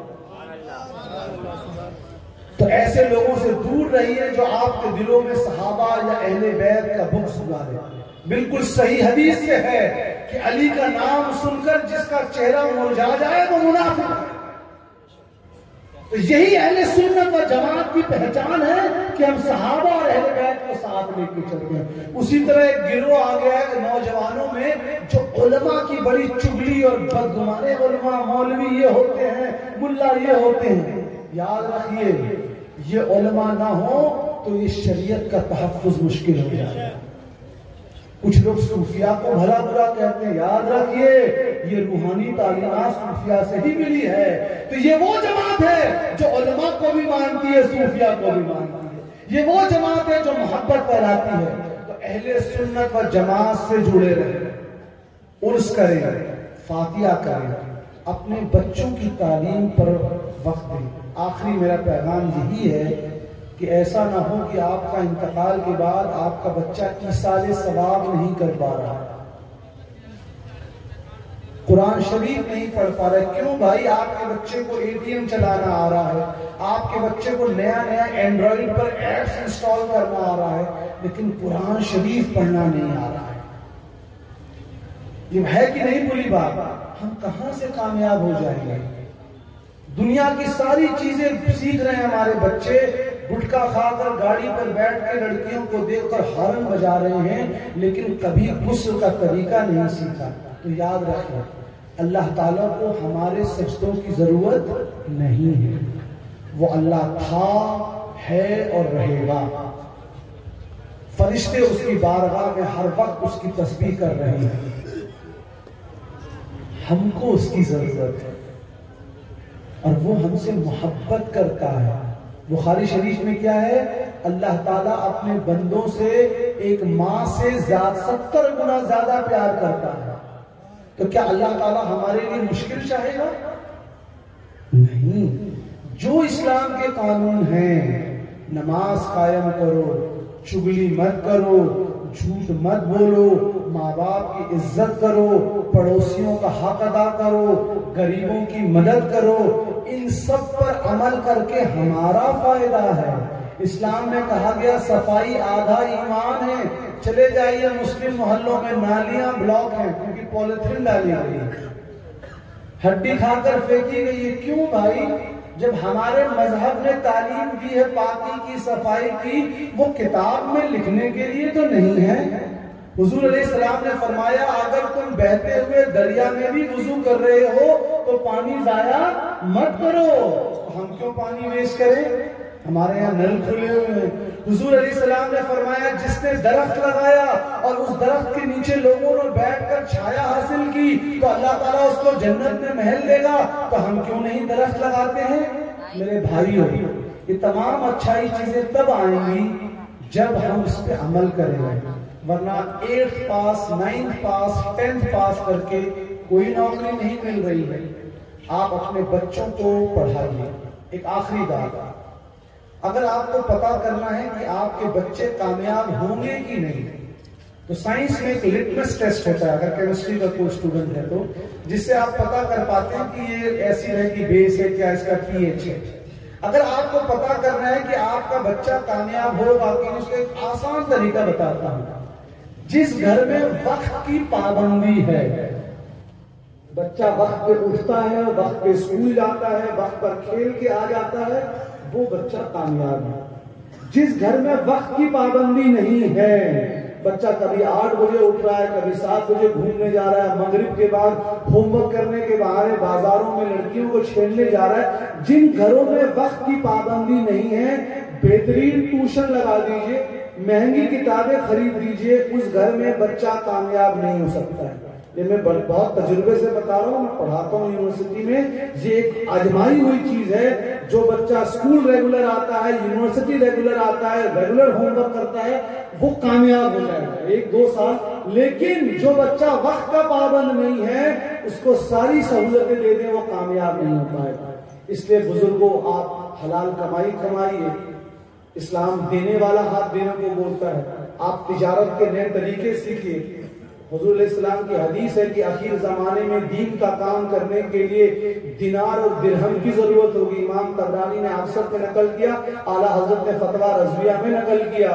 تو ایسے لوگوں سے دور رہیے جو آپ کے دلوں میں صحابہ یا اہل بیت کا بغض ڈالے. بالکل صحیح حدیث سے ہے کہ علی کا نام سن کر جس کا چہرہ مرجھا جائے وہ منافق ہے. تو یہی اہل سنت و جماعت کی پہچان ہے کہ ہم صحابہ اور اہل بیت کو ساتھ لے کے چلتے ہیں. اسی طرح ایک گروہ آ گیا ہے نوجوانوں میں جو علماء کی بڑی چگلی اور بدگمانی، علماء مولوی یہ ہوتے ہیں، ملا یہ ہوتے ہیں. یاد رکھیے یہ علماء نہ ہو تو یہ شریعت کا تحفظ مشکل ہو جائے. کچھ لوگ صوفیاء کو بھلا برا کہتے ہیں. یاد رکھیے یہ روحانی تعلیمات صوفیاء سے ہی ملی ہے. تو یہ وہ جماعت ہے جو علماء کو بھی مانتی ہے، صوفیاء کو بھی مانتی ہے. یہ وہ جماعت ہے جو محبت پھیلاتی ہے. تو اہل سنت و جماعت سے جڑے رہیں، عرس کریں، فاتحہ کریں، اپنے بچوں کی تعلیم پر وقت دیں. آخری میرا پیغام یہی ہے کہ ایسا نہ ہو کہ آپ کا انتقال کے بعد آپ کا بچہ ایصال ثواب نہیں کر پا رہا، قرآن شریف نہیں پڑھ پا رہا. کیوں بھائی؟ آپ کے بچے کو اے ٹی ایم چلانا آ رہا ہے، آپ کے بچے کو نیا نیا اینڈرائیڈ پر ایپس انسٹال کرنا آ رہا ہے، لیکن قرآن شریف پڑھنا نہیں آ رہا ہے. یہ ہے کہ نہیں بری بات؟ ہم کہاں سے کامیاب ہو جائیں گے؟ دنیا کی ساری چیزیں سیکھ رہے ہیں ہمارے بچے، گٹکا کھا کر گاڑی پر بیٹھ کے لڑکیوں کو دیکھ کر ہارن بجا رہے ہیں، لیکن کبھی غسل کا طریقہ نہیں سیکھا. تو یاد رکھیں اللہ تعالیٰ کو ہمارے سجدوں کی ضرورت نہیں ہے. وہ اللہ تھا، ہے اور رہے گا. فرشتے اس کی بارگاہ میں ہر وقت اس کی تسبیح کر رہے ہیں. ہم کو اس کی ضرورت ہے اور وہ ہم سے محبت کرتا ہے. بخاری شریف میں کیا ہے؟ اللہ تعالیٰ اپنے بندوں سے ایک ماں سے ستر گنا زیادہ پیار کرتا ہے. تو کیا اللہ تعالیٰ ہمارے لیے مشکل چاہے گا؟ نہیں. جو اسلام کے قانون ہیں، نماز قائم کرو، چگلی مت کرو، جھوٹ مت بولو، ماں باپ کی عزت کرو، پڑوسیوں کا حق ادا کرو، غریبوں کی مدد کرو، ان سب پر عمل کر کے ہمارا فائدہ ہے. اسلام میں کہا گیا صفائی آدھا ایمان ہے. چلے جائیے مسلم محلوں میں نالیاں بلاک ہیں کیونکہ پولیتھین ڈالی گئی ہے، ہڈی کھا کر پھینکی گئی ہے. کیوں بھائی؟ جب ہمارے مذہب نے تعلیم دی ہے پاکی کی، صفائی کی، وہ کتاب میں لکھنے کے لیے تو نہیں ہے. حضور علیہ السلام نے فرمایا اگر تم بہتے ہوئے دریا میں بھی وضو کر رہے ہو تو پانی ضائع مت کرو. ہم کیوں پانی ویسٹ کریں؟ ہمارے یہاں نل کھلے ہوئے ہیں. حضور علیہ السلام نے فرمایا جس نے درخت لگایا اور اس درخت کے نیچے لوگوں نے بیٹھ کر چھایا حاصل کی تو اللہ تعالیٰ اس کو جنت میں محل دے گا. تو ہم کیوں نہیں درخت لگاتے ہیں؟ میرے بھائیوں، یہ تمام اچھائی چیزیں تب آئیں گی جب ہم اس پہ عمل کریں گے، ورنہ eighth pass, ninth pass, tenth pass کر کے کوئی نوکری نہیں مل رہی ہے. آپ اپنے بچوں کو پڑھائیے. ایک آخری بات، اگر آپ کو پتا کرنا ہے کہ آپ کے بچے کامیاب ہوں گے کہ نہیں تو سائنس میں ایک لٹمس ٹیسٹ ہوتا ہے، اگر کیمسٹری کا کوئی اسٹوڈنٹ ہے تو، جس سے آپ پتا کر پاتے ہیں کہ یہ ایسڈ ہے کہ بیس ہے، کیا اس کا پی ایچ ہے. اگر آپ کو پتا کرنا ہے کہ آپ کا بچہ کامیاب ہوگا کہ اس کا ایک آسان طریقہ بتاتا ہوں. جس گھر میں وقت کی پابندی ہے، بچہ وقت پہ اٹھتا ہے، وقت پہ اسکول جاتا ہے، وقت پر کھیل کے آ جاتا ہے، وہ بچہ کامیاب ہے. جس گھر میں وقت کی پابندی نہیں ہے، بچہ کبھی آٹھ بجے اٹھ رہا ہے، کبھی سات بجے گھومنے جا رہا ہے، مغرب کے بعد ہوم ورک کرنے کے بہانے بازاروں میں لڑکیوں کو چھیڑنے جا رہا ہے. جن گھروں میں وقت کی پابندی نہیں ہے، بہترین ٹیوشن لگا دیجئے، مہنگی کتابیں خرید دیجئے، اس گھر میں بچہ کامیاب نہیں ہو سکتا ہے. یہ میں بہت تجربے سے بتا رہا ہوں، میں پڑھاتا ہوں یونیورسٹی میں. یہ ایک آزمائی ہوئی چیز ہے. جو بچہ اسکول ریگولر آتا ہے، یونیورسٹی ریگولر آتا ہے، ریگولر ہوم ورک کرتا ہے، وہ کامیاب ہو جائے گا ایک دو سال. لیکن جو بچہ وقت کا پابند نہیں ہے، اس کو ساری سہولتیں دے دیں، وہ کامیاب نہیں ہو پائے گا. اس لیے بزرگوں، آپ حلال کمائی کمائیے. اسلام دینے والا ہاتھ دینے کو بولتا ہے. آپ تجارت کے نئے طریقے سیکھیے. حضور علیہ السلام کی حدیث ہے کہ آخر زمانے میں دین کا کام کرنے کے لیے دینار اور درہم کی ضرورت ہوگی. امام طبرانی نے افسر پہ نقل کیا، اعلیٰ حضرت نے فتویٰ رضویہ میں نقل کیا.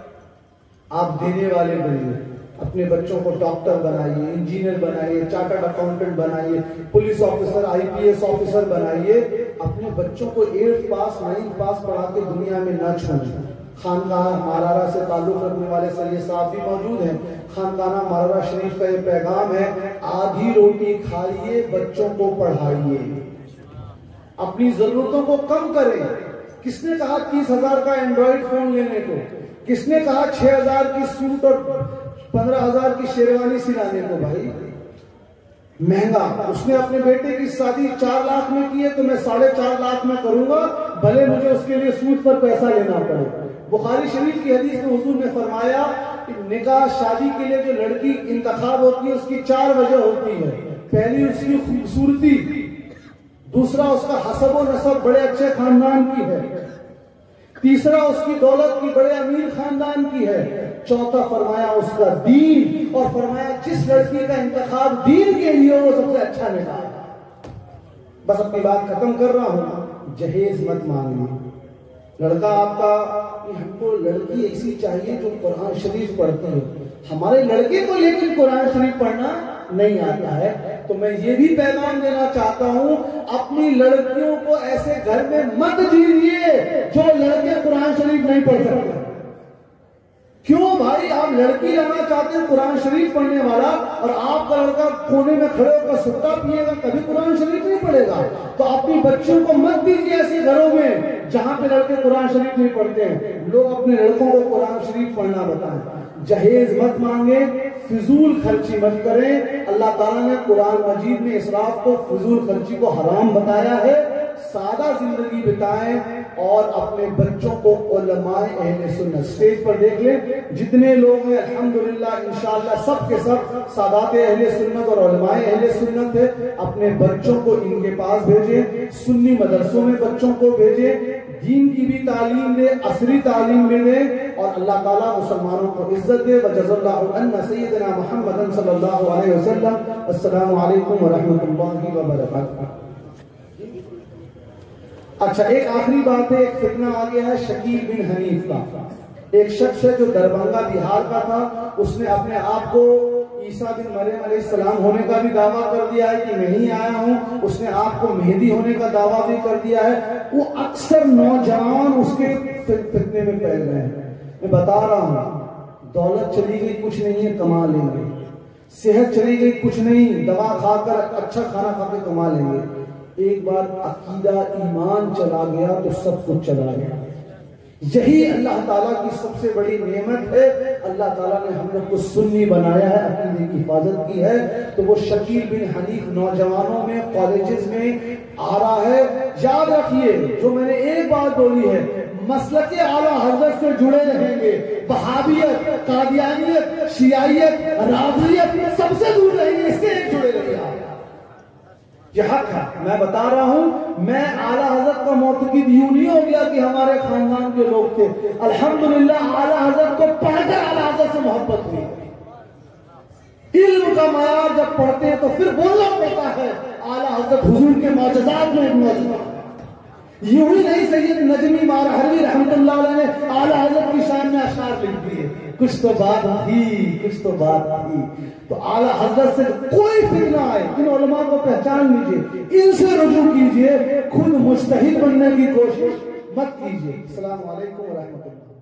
آپ دینے والے بنیے. اپنے بچوں کو ڈاکٹر بنائیے، انجینئر بنائیے، چارٹرڈ اکاؤنٹنٹ بنائیے، police officer, I P S officer بنائیے. اپنے بچوں کو ایٹھ پاس، نائنتھ پاس پڑھا کے دنیا میں نہ چھوڑیں. خانقاہ مارارہ سے تعلق رکھنے والے سید صاحب بھی موجود ہیں. خانقاہ مارارہ شریف کا یہ پیغام ہے، آدھی روٹی کھائیے، بچوں کو پڑھائیے، اپنی ضرورتوں کو کم کریں. کس نے کہا تیس ہزار کا اینڈرائڈ فون لینے کو؟ کس نے کہا چھ ہزار کی سوٹ اور پندرہ ہزار کی شیروانی سلانے کو؟ بھائی مہنگا. اس نے اپنے بیٹے کی شادی چار لاکھ میں کی ہے تو میں ساڑھے چار لاکھ میں کروں گا، بھلے مجھے اس کے لیے سوٹ پر پیسہ لینا پڑے. بخاری شریف کی حدیث میں حضور نے فرمایا کہ نکاح شادی کے لیے جو لڑکی انتخاب ہوتی ہے اس کی چار وجہ ہوتی ہے. پہلی اس کی خوبصورتی، دوسرا اس کا حسب و نسب بڑے اچھے خاندان کی ہے، تیسرا اس کی دولت کی بڑے امیر خاندان کی ہے، چوتھا فرمایا اس کا دین، اور فرمایا جس لڑکی کا انتخاب دین کے لیے وہ سب سے اچھا نکاح. بس اپنی بات ختم کر رہا ہوں. جہیز مت مانگیے. لڑکا آپ کا، ہم کو لڑکی ایسی چاہیے جو قرآن شریف پڑھتی ہے. ہمارے لڑکے کو لیکن قرآن شریف پڑھنا نہیں آتا ہے. تو میں یہ بھی پیغام دینا چاہتا ہوں، اپنی لڑکیوں کو ایسے گھر میں مت دیجیے جو لڑکے قرآن شریف نہیں پڑھ سکتے. کیوں بھائی؟ آپ لڑکی لانا چاہتے ہیں قرآن شریف پڑھنے والا، اور آپ کا لڑکا کونے میں کھڑے ہو کر سکتا پیے گا، کبھی قرآن شریف نہیں پڑھے گا. تو اپنی بچوں کو مت دیجیے ایسے گھروں میں جہاں پہ لڑکے قرآن شریف نہیں پڑھتے ہیں. لوگ اپنے لڑکوں کو قرآن شریف پڑھنا بتائیں. جہیز مت مانگے، فضول خرچی مت کریں. اللہ تعالیٰ نے قرآن مجید میں اسراف کو، فضول خرچی کو حرام بتایا ہے. سادہ زندگی بتائیں اور اپنے بچوں کو علماء اہل سنت. اسٹیج پر دیکھ لیں جتنے لوگ ہیں الحمدللہ انشاءاللہ سب کے سب سادات اہل سنت اور علماء اہل سنت ہے. اپنے بچوں کو ان کے پاس بھیجیں، سنی مدرسوں میں بچوں کو بھیجیں، دین کی بھی تعلیم دے، عصری تعلیم بھی دے، اور اللہ تعالیٰ مسلمانوں کو عزت دے. وجزا اللہ عنا سیدنا محمد صلی اللہ علیہ وسلم. السلام علیکم ورحمۃ اللہ وبرکاتہ. اچھا، ایک آخری بات ہے. ایک فتنہ آ گیا ہے شکیل بن حنیف کا. ایک شخص ہے جو دربھنگہ بہار کا تھا. اس نے اپنے آپ کو عیسیٰ بن مریم علیہ السلام ہونے کا بھی دعویٰ کر دیا ہے کہ میں ہی آیا ہوں. اس نے آپ کو مہدی ہونے کا دعویٰ بھی کر دیا ہے. وہ اکثر نوجوان اس کے فتنے میں پھیل رہے ہیں. میں بتا رہا ہوں، دولت چلی گئی کچھ نہیں ہے، کما لیں گے. صحت چلی گئی کچھ نہیں، دوا کھا کر اچھا کھانا کھا کے کما لیں گے. ایک بار عقیدہ ایمان چلا گیا تو سب کچھ چلا گیا. یہی اللہ تعالیٰ کی سب سے بڑی نعمت ہے. اللہ تعالیٰ نے ہم لوگ کو سنی بنایا ہے, عقیدے کی حفاظت کی ہے. تو وہ شکیل بن حنیف نوجوانوں میں کالجز میں آ رہا ہے. یاد رکھیے جو میں نے ایک بات بولی ہے, مسلک اعلیٰ حضرت سے جڑے رہیں گے. وہابیت, قادیانیت, شیعیت, رافضیت سب سے دور رہیں گے, اس سے ایک جڑے رہیں گے. یہ حق ہے. میں بتا رہا ہوں, میں اعلیٰ حضرت کا معتقد یوں نہیں ہو گیا کہ ہمارے خاندان کے لوگ تھے. الحمدللہ اعلیٰ حضرت کو پڑھ کر اعلیٰ حضرت سے محبت ہوئی. علم کا معیار جب پڑھتے ہیں تو پھر بولنا پڑتا ہے اعلیٰ حضرت حضور کے معجزات میں ایک معجزہ. یوں ہی نہیں سید نجمی مارحلی رحمت اللہ علیہ نے اعلیٰ حضرت کی شان میں اشعار لکھ دیے. کچھ تو بات تھی, کچھ تو بات تھی. تو اعلیٰ حضرت سے کوئی فتنہ آئے, ان علماء کو پہچان لیجئے, ان سے رجوع کیجئے, خود مجتہد بننے کی کوشش مت کیجئے. السلام علیکم ورحمۃ اللہ.